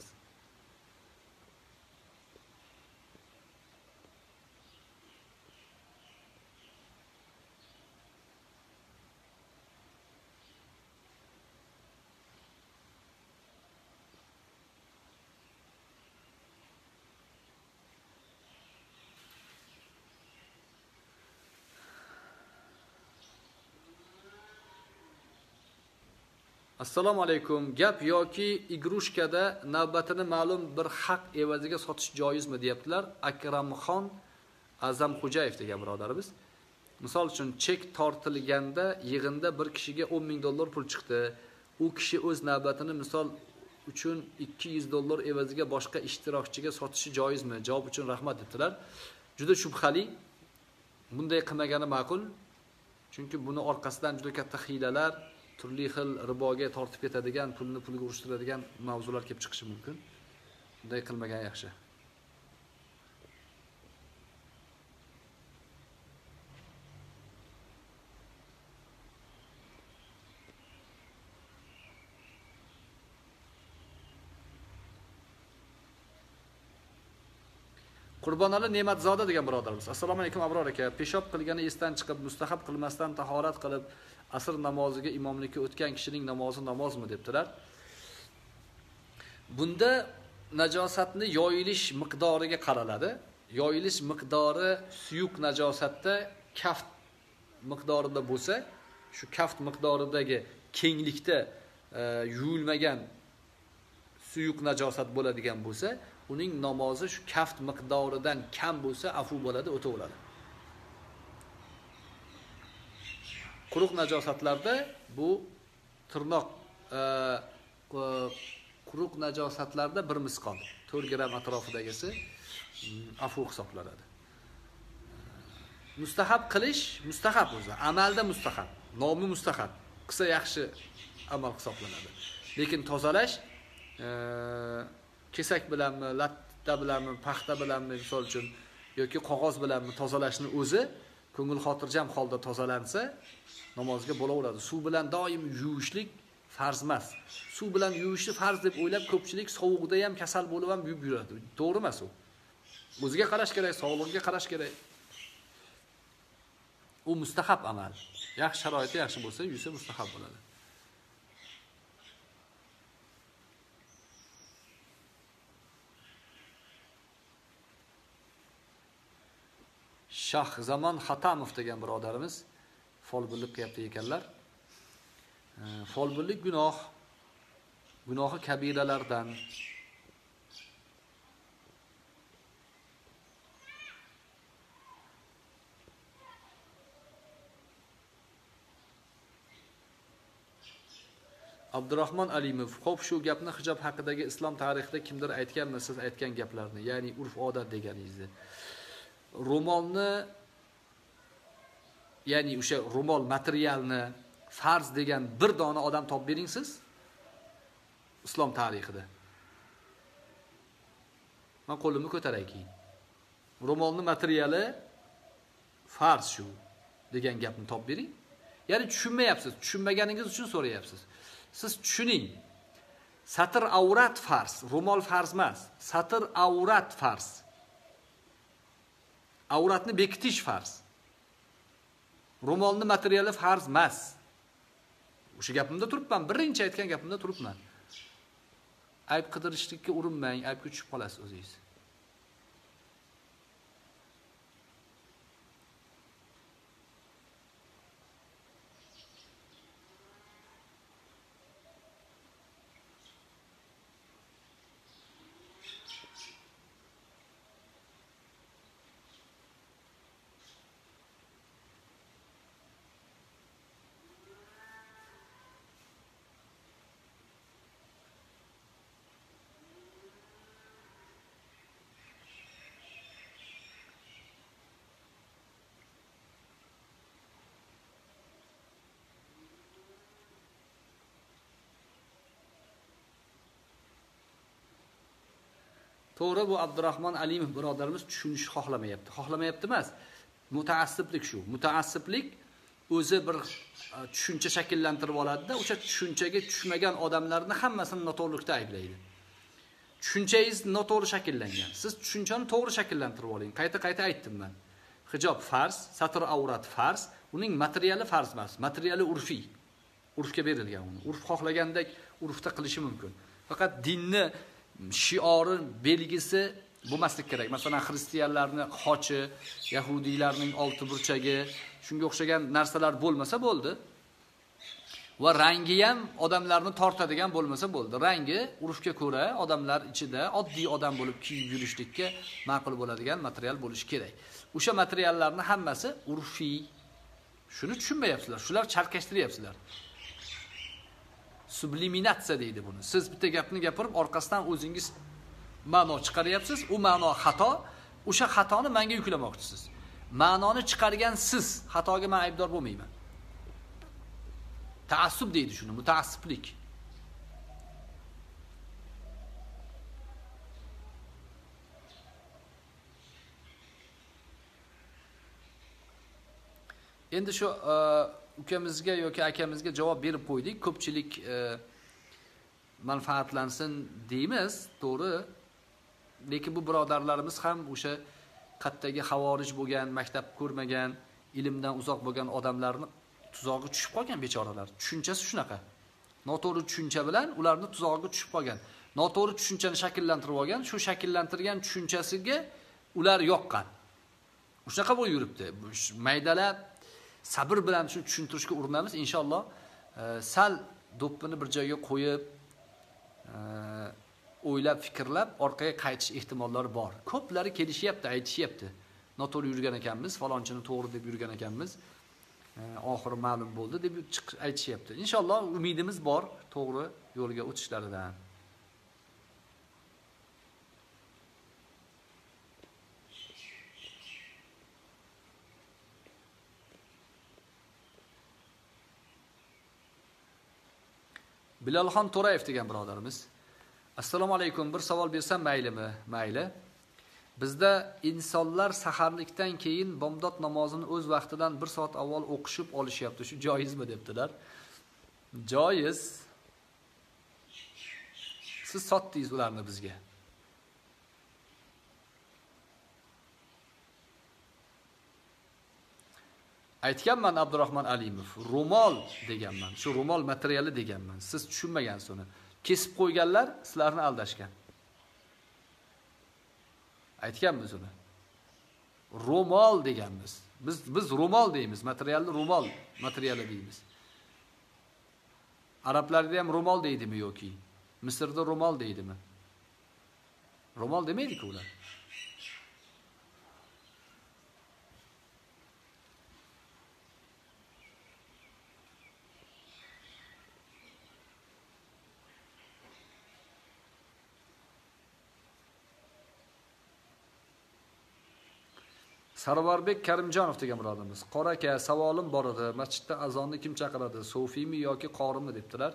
Speaker 1: Assalomu alaykum. Gap yoki igrushkada navbatini ma'lum bir haq evaziga sotish joizmi deyaptilar. Akramxon Azamxo'jayev degan birodarimiz. Misol uchun chek tortilganda yig'inda bir kishiga o'n ming dollar pul chiqdi. U kishi o'z navbatini misol uchun ikki yuz dollar evaziga boshqa ishtirokchiga sotishi joizmi? Javob uchun rahmat debdilar. Juda shubhali. Bunday qilmagani ma'qul. Chunki buni orqasidan juda katta hilalar, turli xil riboga tortib ketadigan, pulni pulga urishtiradigan mavzular kelib chiqishi mumkin. Bunday qilmagan yaxshi. Qurbonali Ne'matzoda degan birodarimiz. Assalomu alaykum Abror aka. Peshob qilgani esdan chiqib, mustahab qilmasdan tahorat qilib, asr namoziga imomlikka o'tgan kishining namozi namozmi debdilar. Bunda najosatni yoyilish miqdoriga qaraladi. Yoyilish miqdori suyuq najosatda kaft miqdorida bo'lsa, shu kaft miqdoridagi kenglikda e, yuvilmagan suyuq najosat bo'ladigan bo'lsa, uning namozi shu kaft miqdoridan kam bo'lsa afu bo'ladi, o'taveradi. Quruq najosatlarda bu tirnoq e, quruq najosatlarda bir misqol, to'rt gram atrofidagisi afu hisoblanadi. Mustahab qilish, mustahab o'zi, amalda mustahab, nomi mustahab, qilsa yaxshi amal hisoblanadi. Lekin tozalash e, kesak bilanmi, latta bilanmi, paxta bilanmi misol uchun yoki qog'oz bilanmi tozalashni o'zi ko'ngil xotirjam holda tozalansa namozga bo'laveradi. Suv bilan doim yuvishlik farz emas. Suv bilan yuvishni farz deb o'ylab ko'pchilik sovuqda ham kasal bo'lib ham yuvib yuradi. To'g'ri emas u. O'ziga qarash kerak, sog'lig'iga qarash kerak. U mustahab amal. Yaxshi sharoiti yaxshi bo'lsa, yuvsa mustahab bo'ladi. Shah Zamon Xatamov degan birodarimiz folbinlik qilyapti ekanlar. Folbinlik gunoh, gunohi kabiralardan. Abdurahmon Alimov, xo'p shu gapni hijob haqidagi islom tarixida kimdir aytganmi, siz aytgan gaplarni, ya'ni urf odat deganingizni. Ro'molni, ya'ni o'sha ro'mol materialni farz degan bir dona odam topib bering siz islom tarixida. Men qo'limni ko'taray keyin. Ro'molni materiali farz shu degan gapni topib bering. Ya'ni tushunmayapsiz, tushunmaganingiz uchun so'rayapsiz. Siz tushuning. Satr avrat farz, ro'mol farz emas. Satr avrat farz. Avratni bekitish farz. Ro'molni materiali farz emas. O'sha gapimda turibman, birinchi aytgan gapimda turibman. Ayb qidirishlikka urinmang, aybga tushib qolasiz o'zingiz. To'g'ri, bu Abdurahmon Alimov birodarimiz tushunishni xohlamayapti. Xohlamayapti emas. Mutaassiblik shu. Mutaassiblik o'zi bir tushuncha shakllantirib oladi-da, o'sha tushunchaga tushmagan odamlarni hammasini noto'g'rilikda ayblaydi. Tushunchangiz noto'g'ri shakllangan. Siz tushunchani to'g'ri shakllantirib oling. Qayta-qayta aytdim men. Hijob farz, satr avrat farz, uning materiali farz emas, materiali urfiy. Urfga berilgan uni. Urf xohlagandek urfda qilishi mumkin. Faqat dinni shiori, belgisi bo'lmaslik kerak. Masalan, xristianlarning xochi, yahudiylarning olti burchagi, shunga o'xshagan narsalar bo'lmasa bo'ldi. Va rangi ham odamlarni tortadigan bo'lmasa bo'ldi. Rangi urfga ko'ra odamlar ichida oddiy odam bo'lib kiyib yurishlikka ma'qul bo'ladigan material bo'lishi kerak. O'sha materiallarning hammasi urfiy. Shuni tushunmayapsizlar. Shular chalkashtiryapsizlar. subliminatsiya deydi buni. Siz bitta gapni gapirib, orqasidan o'zingiz ma'no chiqaryapsiz, u ma'no xato, o'sha xatoni menga yuklamoqchisiz. Ma'noni chiqargan siz, xatoga men aybdor bo'lmayman. Ta'assub deydi shuni, mutaassiblik. Endi shu ukamizga yoki akamizga javob berib qo'ydik. Ko'pchilik manfaatlansin deymiz, to'g'ri. Lekin bu birodarlarimiz ham o'sha qatdagi havorij bo'lgan, maktab ko'rmagan, ilmdan uzoq bo'lgan odamlarni tuzog'iga tushib qolgan bechoralar. Tushunchasi shunaqa. Noto'g'ri tushuncha bilan ularni tuzog'iga tushib qolgan. Noto'g'ri tushunchani shakllantirib olgan, shu shakllantirgan tushunchasiga ular yoqqan. Shunaqa bo'lib yuribdi. Maydalab sabr bilan shuni tushuntirishga urinamiz inshaalloh. Sal do'ppini bir joyga qo'yib, o'ylab, fikrlab orqaga qaytish ehtimollari bor. Ko'plari kelishyapti, aytishyapti. Noto'g'ri yurgan ekanmiz, falonchini to'g'ri deb yurgan ekanmiz. Oxiri ma'lum bo'ldi deb aytishyapti. Inshaalloh umidimiz bor to'g'ri yo'lga o'tishlaridan. Bilalxon To'rayev degan birodarimiz. Assalomu alaykum. Bir savol bersam maylimi? Mayli. Bizda insonlar saharlikdan keyin bomdod namozini o'z vaqtidan bir soat avval o'qishib olishyapti. Shu joizmi debdilar? Joiz. Siz sotdingiz ularni bizga. Aytganman Abdurahmon Alimov, ro'mol deganman. Shu ro'mol materiali deganman. Siz tushunmagansiz uni. Kesib qo'yganlar sizlarni aldashgan. Aytganmiz uni. Ro'mol deganmiz. Biz biz ro'mol deymiz, materialni ro'mol materiali deymiz. Arablarda ham ro'mol deydimi yoki Misrda ro'mol deydimi? Ro'mol demaydi-ku ular. Sarvarbek Karimjonov degan birodarimiz. Qora aka, savolim bor edi. Masjidda azonni kim chaqiradi? Sufiymi yoki qorimi debdilar.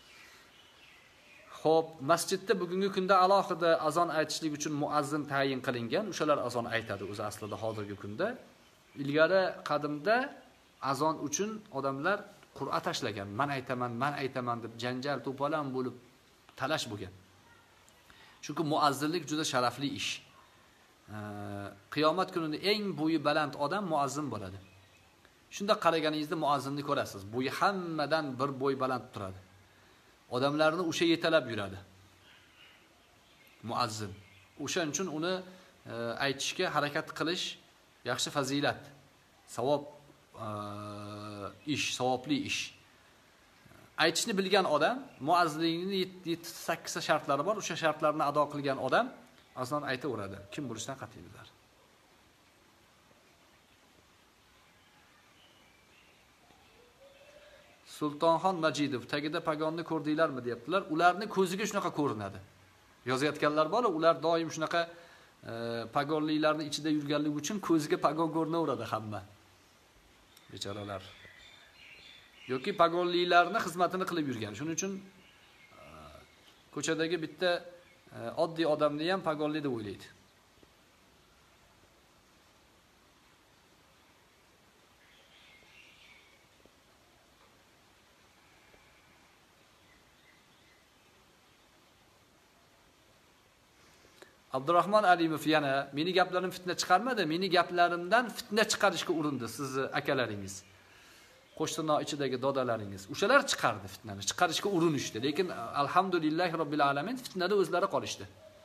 Speaker 1: Xo'p, masjidda bugungi kunda alohida azon aytishlik uchun muazzin tayin qilingan. O'shalar azon aytadi o'zi aslida hozirgi kunda. Ilgari qadimda azon uchun odamlar qur'a tashlagan. Men aytaman, men aytaman deb janjal to'polon bo'lib talash bo'lgan. Chunki muazzinlik juda sharafli ish. Qiyomat kunida eng bo'yi baland odam muazzin bo'ladi. Shunda qaraganingizda muazzinni ko'rasiz. Bo'yi hammadan bir bo'y baland turadi. Odamlarni o'sha yetalab yuradi. Muazzin. O'shaning uchun uni e, aytishga harakat qilish yaxshi fazilat. Savob e, ish, savobli ish. Aytishni bilgan odam, muazzinlikning yetti sakkiz ta shartlari bor. O'sha shartlarni ado qilgan odam azon aytaveradi. Kim bo'lishidan qat'iy nazar. Sultonxon Majidov tagida pagonni ko'rdinglarmi deyaptilar. Ularni ko'ziga shunaqa ko'rinadi. Yozayotganlar bor, ular doim shunaqa e, pagonliklarni ichida yurganligi uchun ko'ziga pagon ko'rinaveradi hamma. Bechoralar. Yoki pagonliklarni xizmatini qilib yurgan. Shuning uchun e, ko'chadagi bitta e, oddiy odamni ham pagonli deb o'ylaydi. Abdurahmon Alimov yana meni gaplarim fitna chiqarmadi, meni gaplarimdan fitna chiqarishga urindi sizni akalaringiz. Qo'shtirnoq ichidagi dodalaringiz. O'shalar chiqardi fitnani, chiqarishga urinishdi, lekin alhamdulillah robbil alamin fitnada o'zlari qolishdi.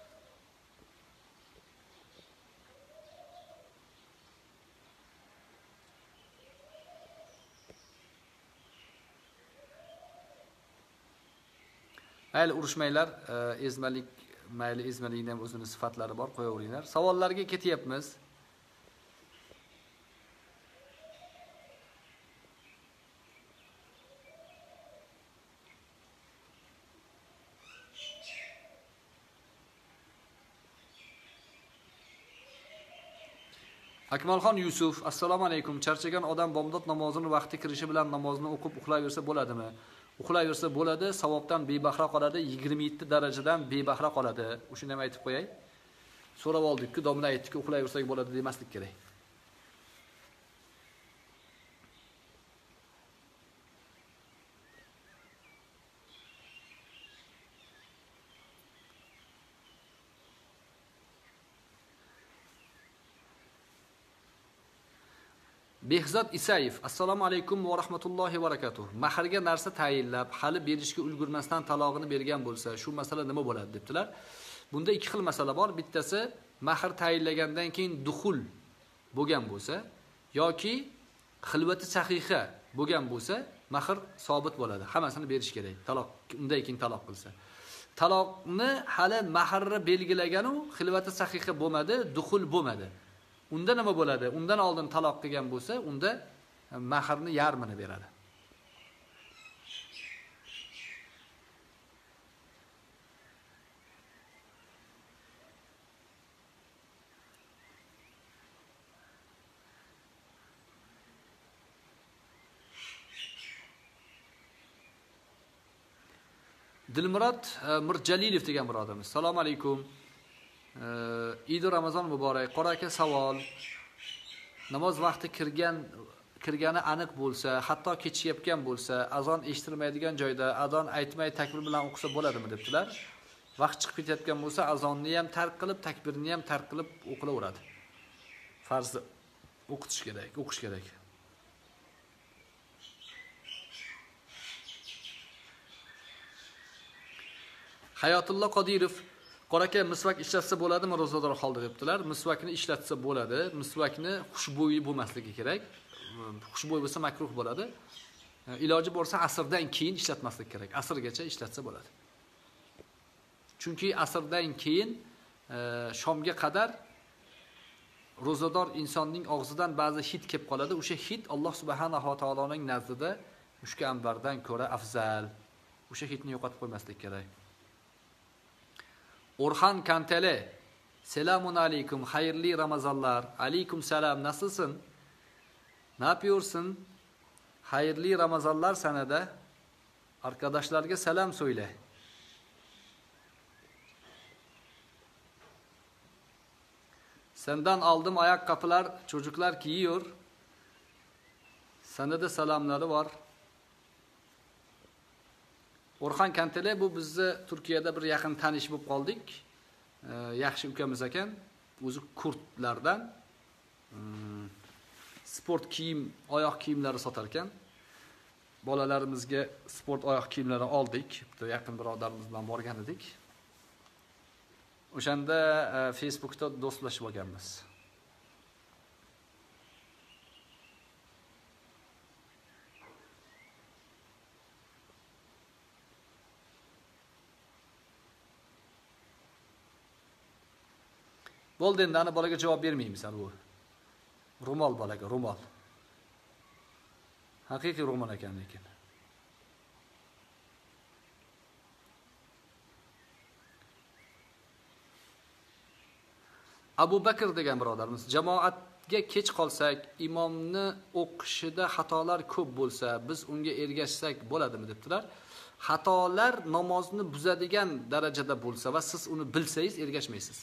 Speaker 1: Mayli urushmanglar, ezmalik mayli ezmalikning ham o'zining sifatlari bor, qo'yaveringlar. Savollarga ketyapmiz. Akmalxon Yusuf, assalomu alaykum. Charchagan odam bomdod namozini vaqti kirishi bilan namozni o'qib uxlayversa bo'ladimi? Uxlayversa bo'ladi, savobdan bebahra qoladi, yigirma yetti darajadan bebahra qoladi. O'shuni ham aytib qo'yay. So'rab oldik-ku, domla aytdik-ku, uxlayversak bo'ladi demaslik kerak. Behzod Isayev, assalomu alaykum va rahmatullohi va barakatuh. Mahrga narsa tayinlab, hali berishga ulgurmasdan talog'ini bergan bo'lsa, shu masala nima bo'ladi debdilar. Bunda ikki xil masala bor. Bittasi mahr tayinlagandan keyin duxul bo'lgan bo'lsa yoki xilvati sahiha bo'lgan bo'lsa, mahr sobit bo'ladi. Hammasini berish kerak. Taloq undan keyin taloq qilsa. Taloqni hali mahrni belgilagan u xilvati sahiha bo'lmadi, duxul bo'lmadi. Unda nima bo'ladi? Undan oldin taloq qilgan bo'lsa, unda mahrni yarmini beradi. Dilmurod Mirjalilov degan birodarimiz. Assalomu alaykum. Eid Ramazon muborak. Qora aka savol. Namoz vaqti kirgan kirgani aniq bo'lsa, hatto kechikayotgan bo'lsa, azon eshitilmaydigan joyda azon aytmay takbir bilan o'qisa bo'ladimi debdilar. Vaqt chiqib ketayotgan bo'lsa, azonni ham tark qilib, takbirni ham tark qilib o'qilaveradi. Farzni o'qitish kerak, o'qish kerak. Hayotulloh Qodirov, qora aka misvak ishlatsa bo'ladimi ro'zador holda debdilar. Misvakni ishlatsa bo'ladi. Misvakni xushbo'yi bo'lmasligi kerak. Xushbo'y bo'lsa makruh bo'ladi. Iloji bo'lsa asrdan keyin ishlatmaslik kerak. Asrgacha ishlatsa bo'ladi. Chunki asrdan keyin shomga qadar ro'zador insonning og'zidan ba'zi hid kelib qoladi. O'sha hid Alloh subhanahu va taoloning nazdida mushka ambardan ko'ra afzal. O'sha hidni yo'qotib qo'ymaslik kerak. Orhan Kantele, selamun aleyküm, hayırlı Ramazanlar. Aleyküm selam, nasılsın? Ne yapıyorsun? Hayırlı Ramazanlar sana da. Arkadaşlarga selam söyle. Senden aldım ayakkabılar, çocuklar giyiyor. Sana da selamları var. Orhan Kantele, bu bizni Turkiyada bir yaqin tanish bo'lib qoldik. Yaxshi ukamiz ekan, o'zi kurdlardan sport kiyim, oyoq kiyimlari sotar ekan. Bolalarimizga sport oyoq kiyimlari oldik. Bitta yaqin birodarimiz bilan borgan edik. O'shanda Facebookda do'stlashib olganmiz. Bo'ldi, endi ana bolaga javob bermaymiz bu. Ro'mol bolaga, ro'mol. Haqiqiy ro'mol ekan lekin. Abu Bakr degan birodarimiz, jamoatga kech qolsak, imomni o'qishida xatolar ko'p bo'lsa, biz unga ergashsak bo'ladimi debdilar. Xatolar namozni buzadigan darajada bo'lsa va siz uni bilsangiz ergashmaysiz.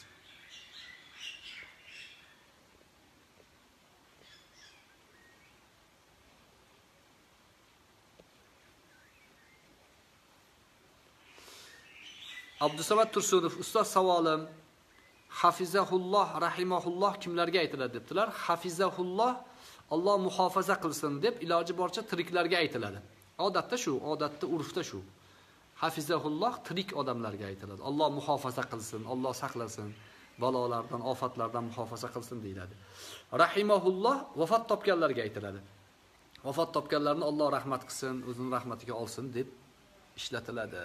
Speaker 1: Abdusamad Tursunov, ustoz savolim, hafizahulloh, rahimahulloh kimlarga aytiladi debdilar. Hafizahulloh, Alloh muhofaza qilsin deb iloji boricha tiriklarga aytiladi. Odatda shu, odatda urfda shu. Hafizahulloh tirik odamlarga aytiladi. Alloh muhofaza qilsin, Alloh saqlasin, balolardan, ofatlardan muhofaza qilsin deyiladi. Rahimahulloh vafot topganlarga aytiladi. Vafot topganlarni Alloh rahmat qilsin, o'zining rahmatiga olsin deb ishlatiladi.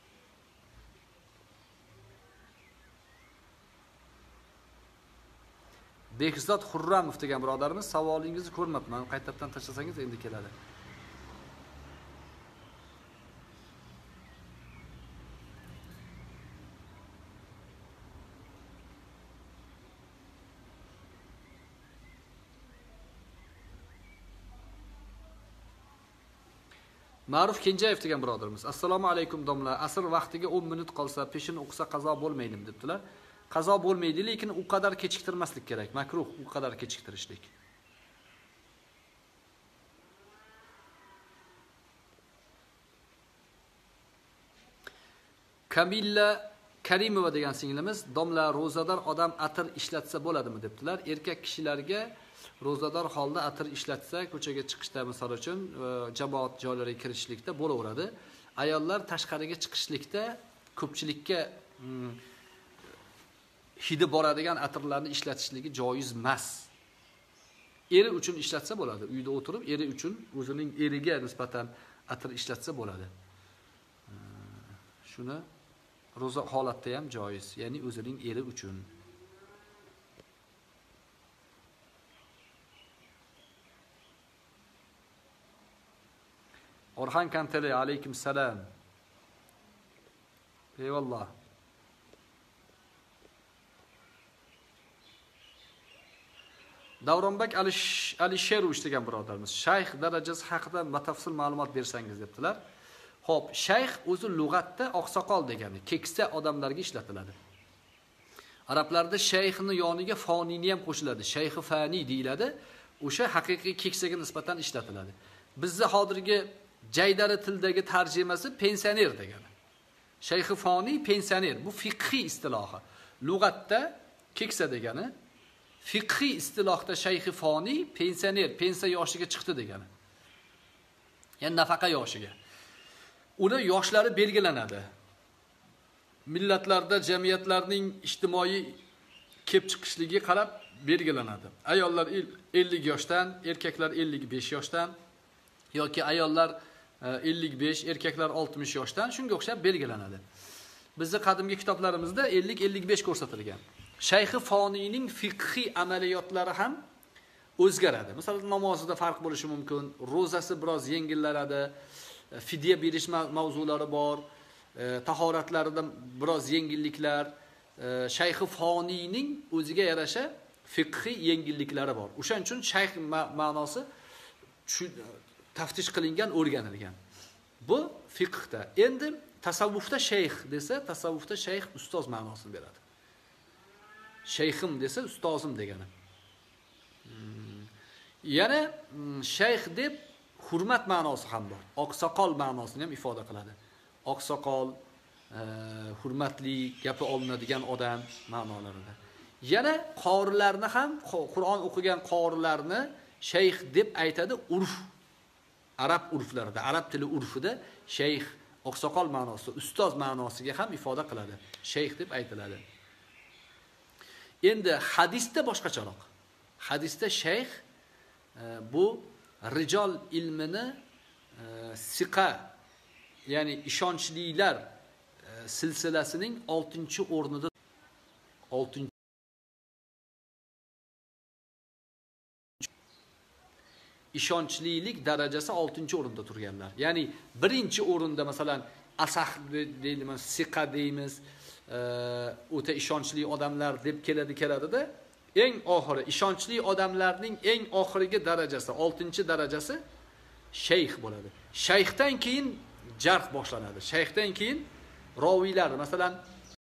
Speaker 1: Behzod Xurramov degan birodarimiz, savolingizni ko'rmabman. Qaytadan tashlasangiz endi keladi. Ma'ruf Kenjayev degan birodarimiz. Assalomu alaykum domla. Asr vaqtiga o'n minut qolsa, peshin o'qisa qazo bo'lmaydimi debdilar. Qazo bo'lmaydi, lekin u qadar kechiktirmaslik kerak. Makruh u qadar kechiktirishlik. Kamilla Karimova degan singlimiz, domla ro'zador odam atir ishlatsa bo'ladimi debdilar. Erkak kishilarga ro'zador holda atir ishlatsa, ko'chaga chiqishda misol uchun jamoat joylariga kirishlikda bo'laveradi. Ayollar tashqariga chiqishlikda ko'pchilikka hmm, hidi boradigan atirlarni ishlatishligi joiz emas. Eri uchun ishlatsa bo'ladi. Uyda o'tirib, eri uchun o'zining eriga nisbatan atir ishlatsa bo'ladi. Shuni ro'za holatda ham joiz, ya'ni o'zining eri uchun. Orhan Kanteli alaykum salam. Eyvallah. Davronbek Alisherovich degan birodarimiz, shayx darajasi haqida batafsil ma'lumot bersangiz debdilar. Xo'p, shayx o'zi lug'atda oqsoqol degani, keksa odamlarga ishlatiladi. Arablarda shayxning yoniga fonini ham qo'shiladi. Shayxi fani deyiladi. O'sha haqiqiy keksaga nisbatan ishlatiladi. Bizda hozirgi jaydari tildagi tarjimasi pensioner degani. Shayxi fani pensioner. Bu fiqhiy istilohi. Lug'atda keksa degani, fiqhiy istilohda shayxi fani pensioner, pensiya yoshiga chiqdi degani. Ya'ni nafaqa yoshiga. Uni yoshlari belgilanadi. Millatlarda jamiyatlarning ijtimoiy kelib chiqishligi qarab belgilanadi. Ayollar ellik yoshdan, erkaklar ellik besh yoshdan yoki ayollar ellik besh, erkaklar oltmish yoshdan shunga o'xshab belgilanadi. Bizning qadimgi kitoblarimizda ellik ellik besh ko'rsatilgan. Shayxi foniyning fiqhiy amaliyotlari ham o'zgaradi. Masalan, namozida farq bo'lishi mumkin, ro'zasi biroz yengillanadi, fidya berish mavzulari bor, tahoratlarida biroz yengilliklar, shayxi foniyning o'ziga yarasha fiqhiy yengilliklari bor. O'shaning uchun shayx ma'nosi taftish qilingan, o'rganilgan. Bu fiqhda. Endi tasavvufda shayx desa, tasavvufda shayx ustoz ma'nosini beradi. Shayxim desa ustozim degani. Yana shayx deb hurmat ma'nosi ham bor. Oqsoqol ma'nosini ham ifoda qiladi. Oqsoqol, hurmatli, gapi olinadigan odam ma'nolarida. Yana qorilarni ham, Qur'on o'qigan qorilarni shayx deb aytadi urf. Arab urflarida, arab tili urfida shayx oqsoqol ma'nosi, ustoz ma'nosiga ham ifoda qiladi. Shayx deb aytiladi. Endi hadisda boshqacharoq. Hadisda shayx bu rijol ilmini siqa, ya'ni ishonchlilar silsilasining oltinchi o'rnida oltinchi ishonchlilik darajasi oltinchi o'rinda turganlar. Ya'ni birinchi o'rinda masalan asah deymiz, siqa deymiz, o'ta ishonchli odamlar deb keladi keladida, eng oxiri ishonchli odamlarning eng oxirgi darajasi, oltinchi darajasi shayx bo'ladi. Shayxdan keyin jarh boshlanadi. Shayxdan keyin roviylar, masalan,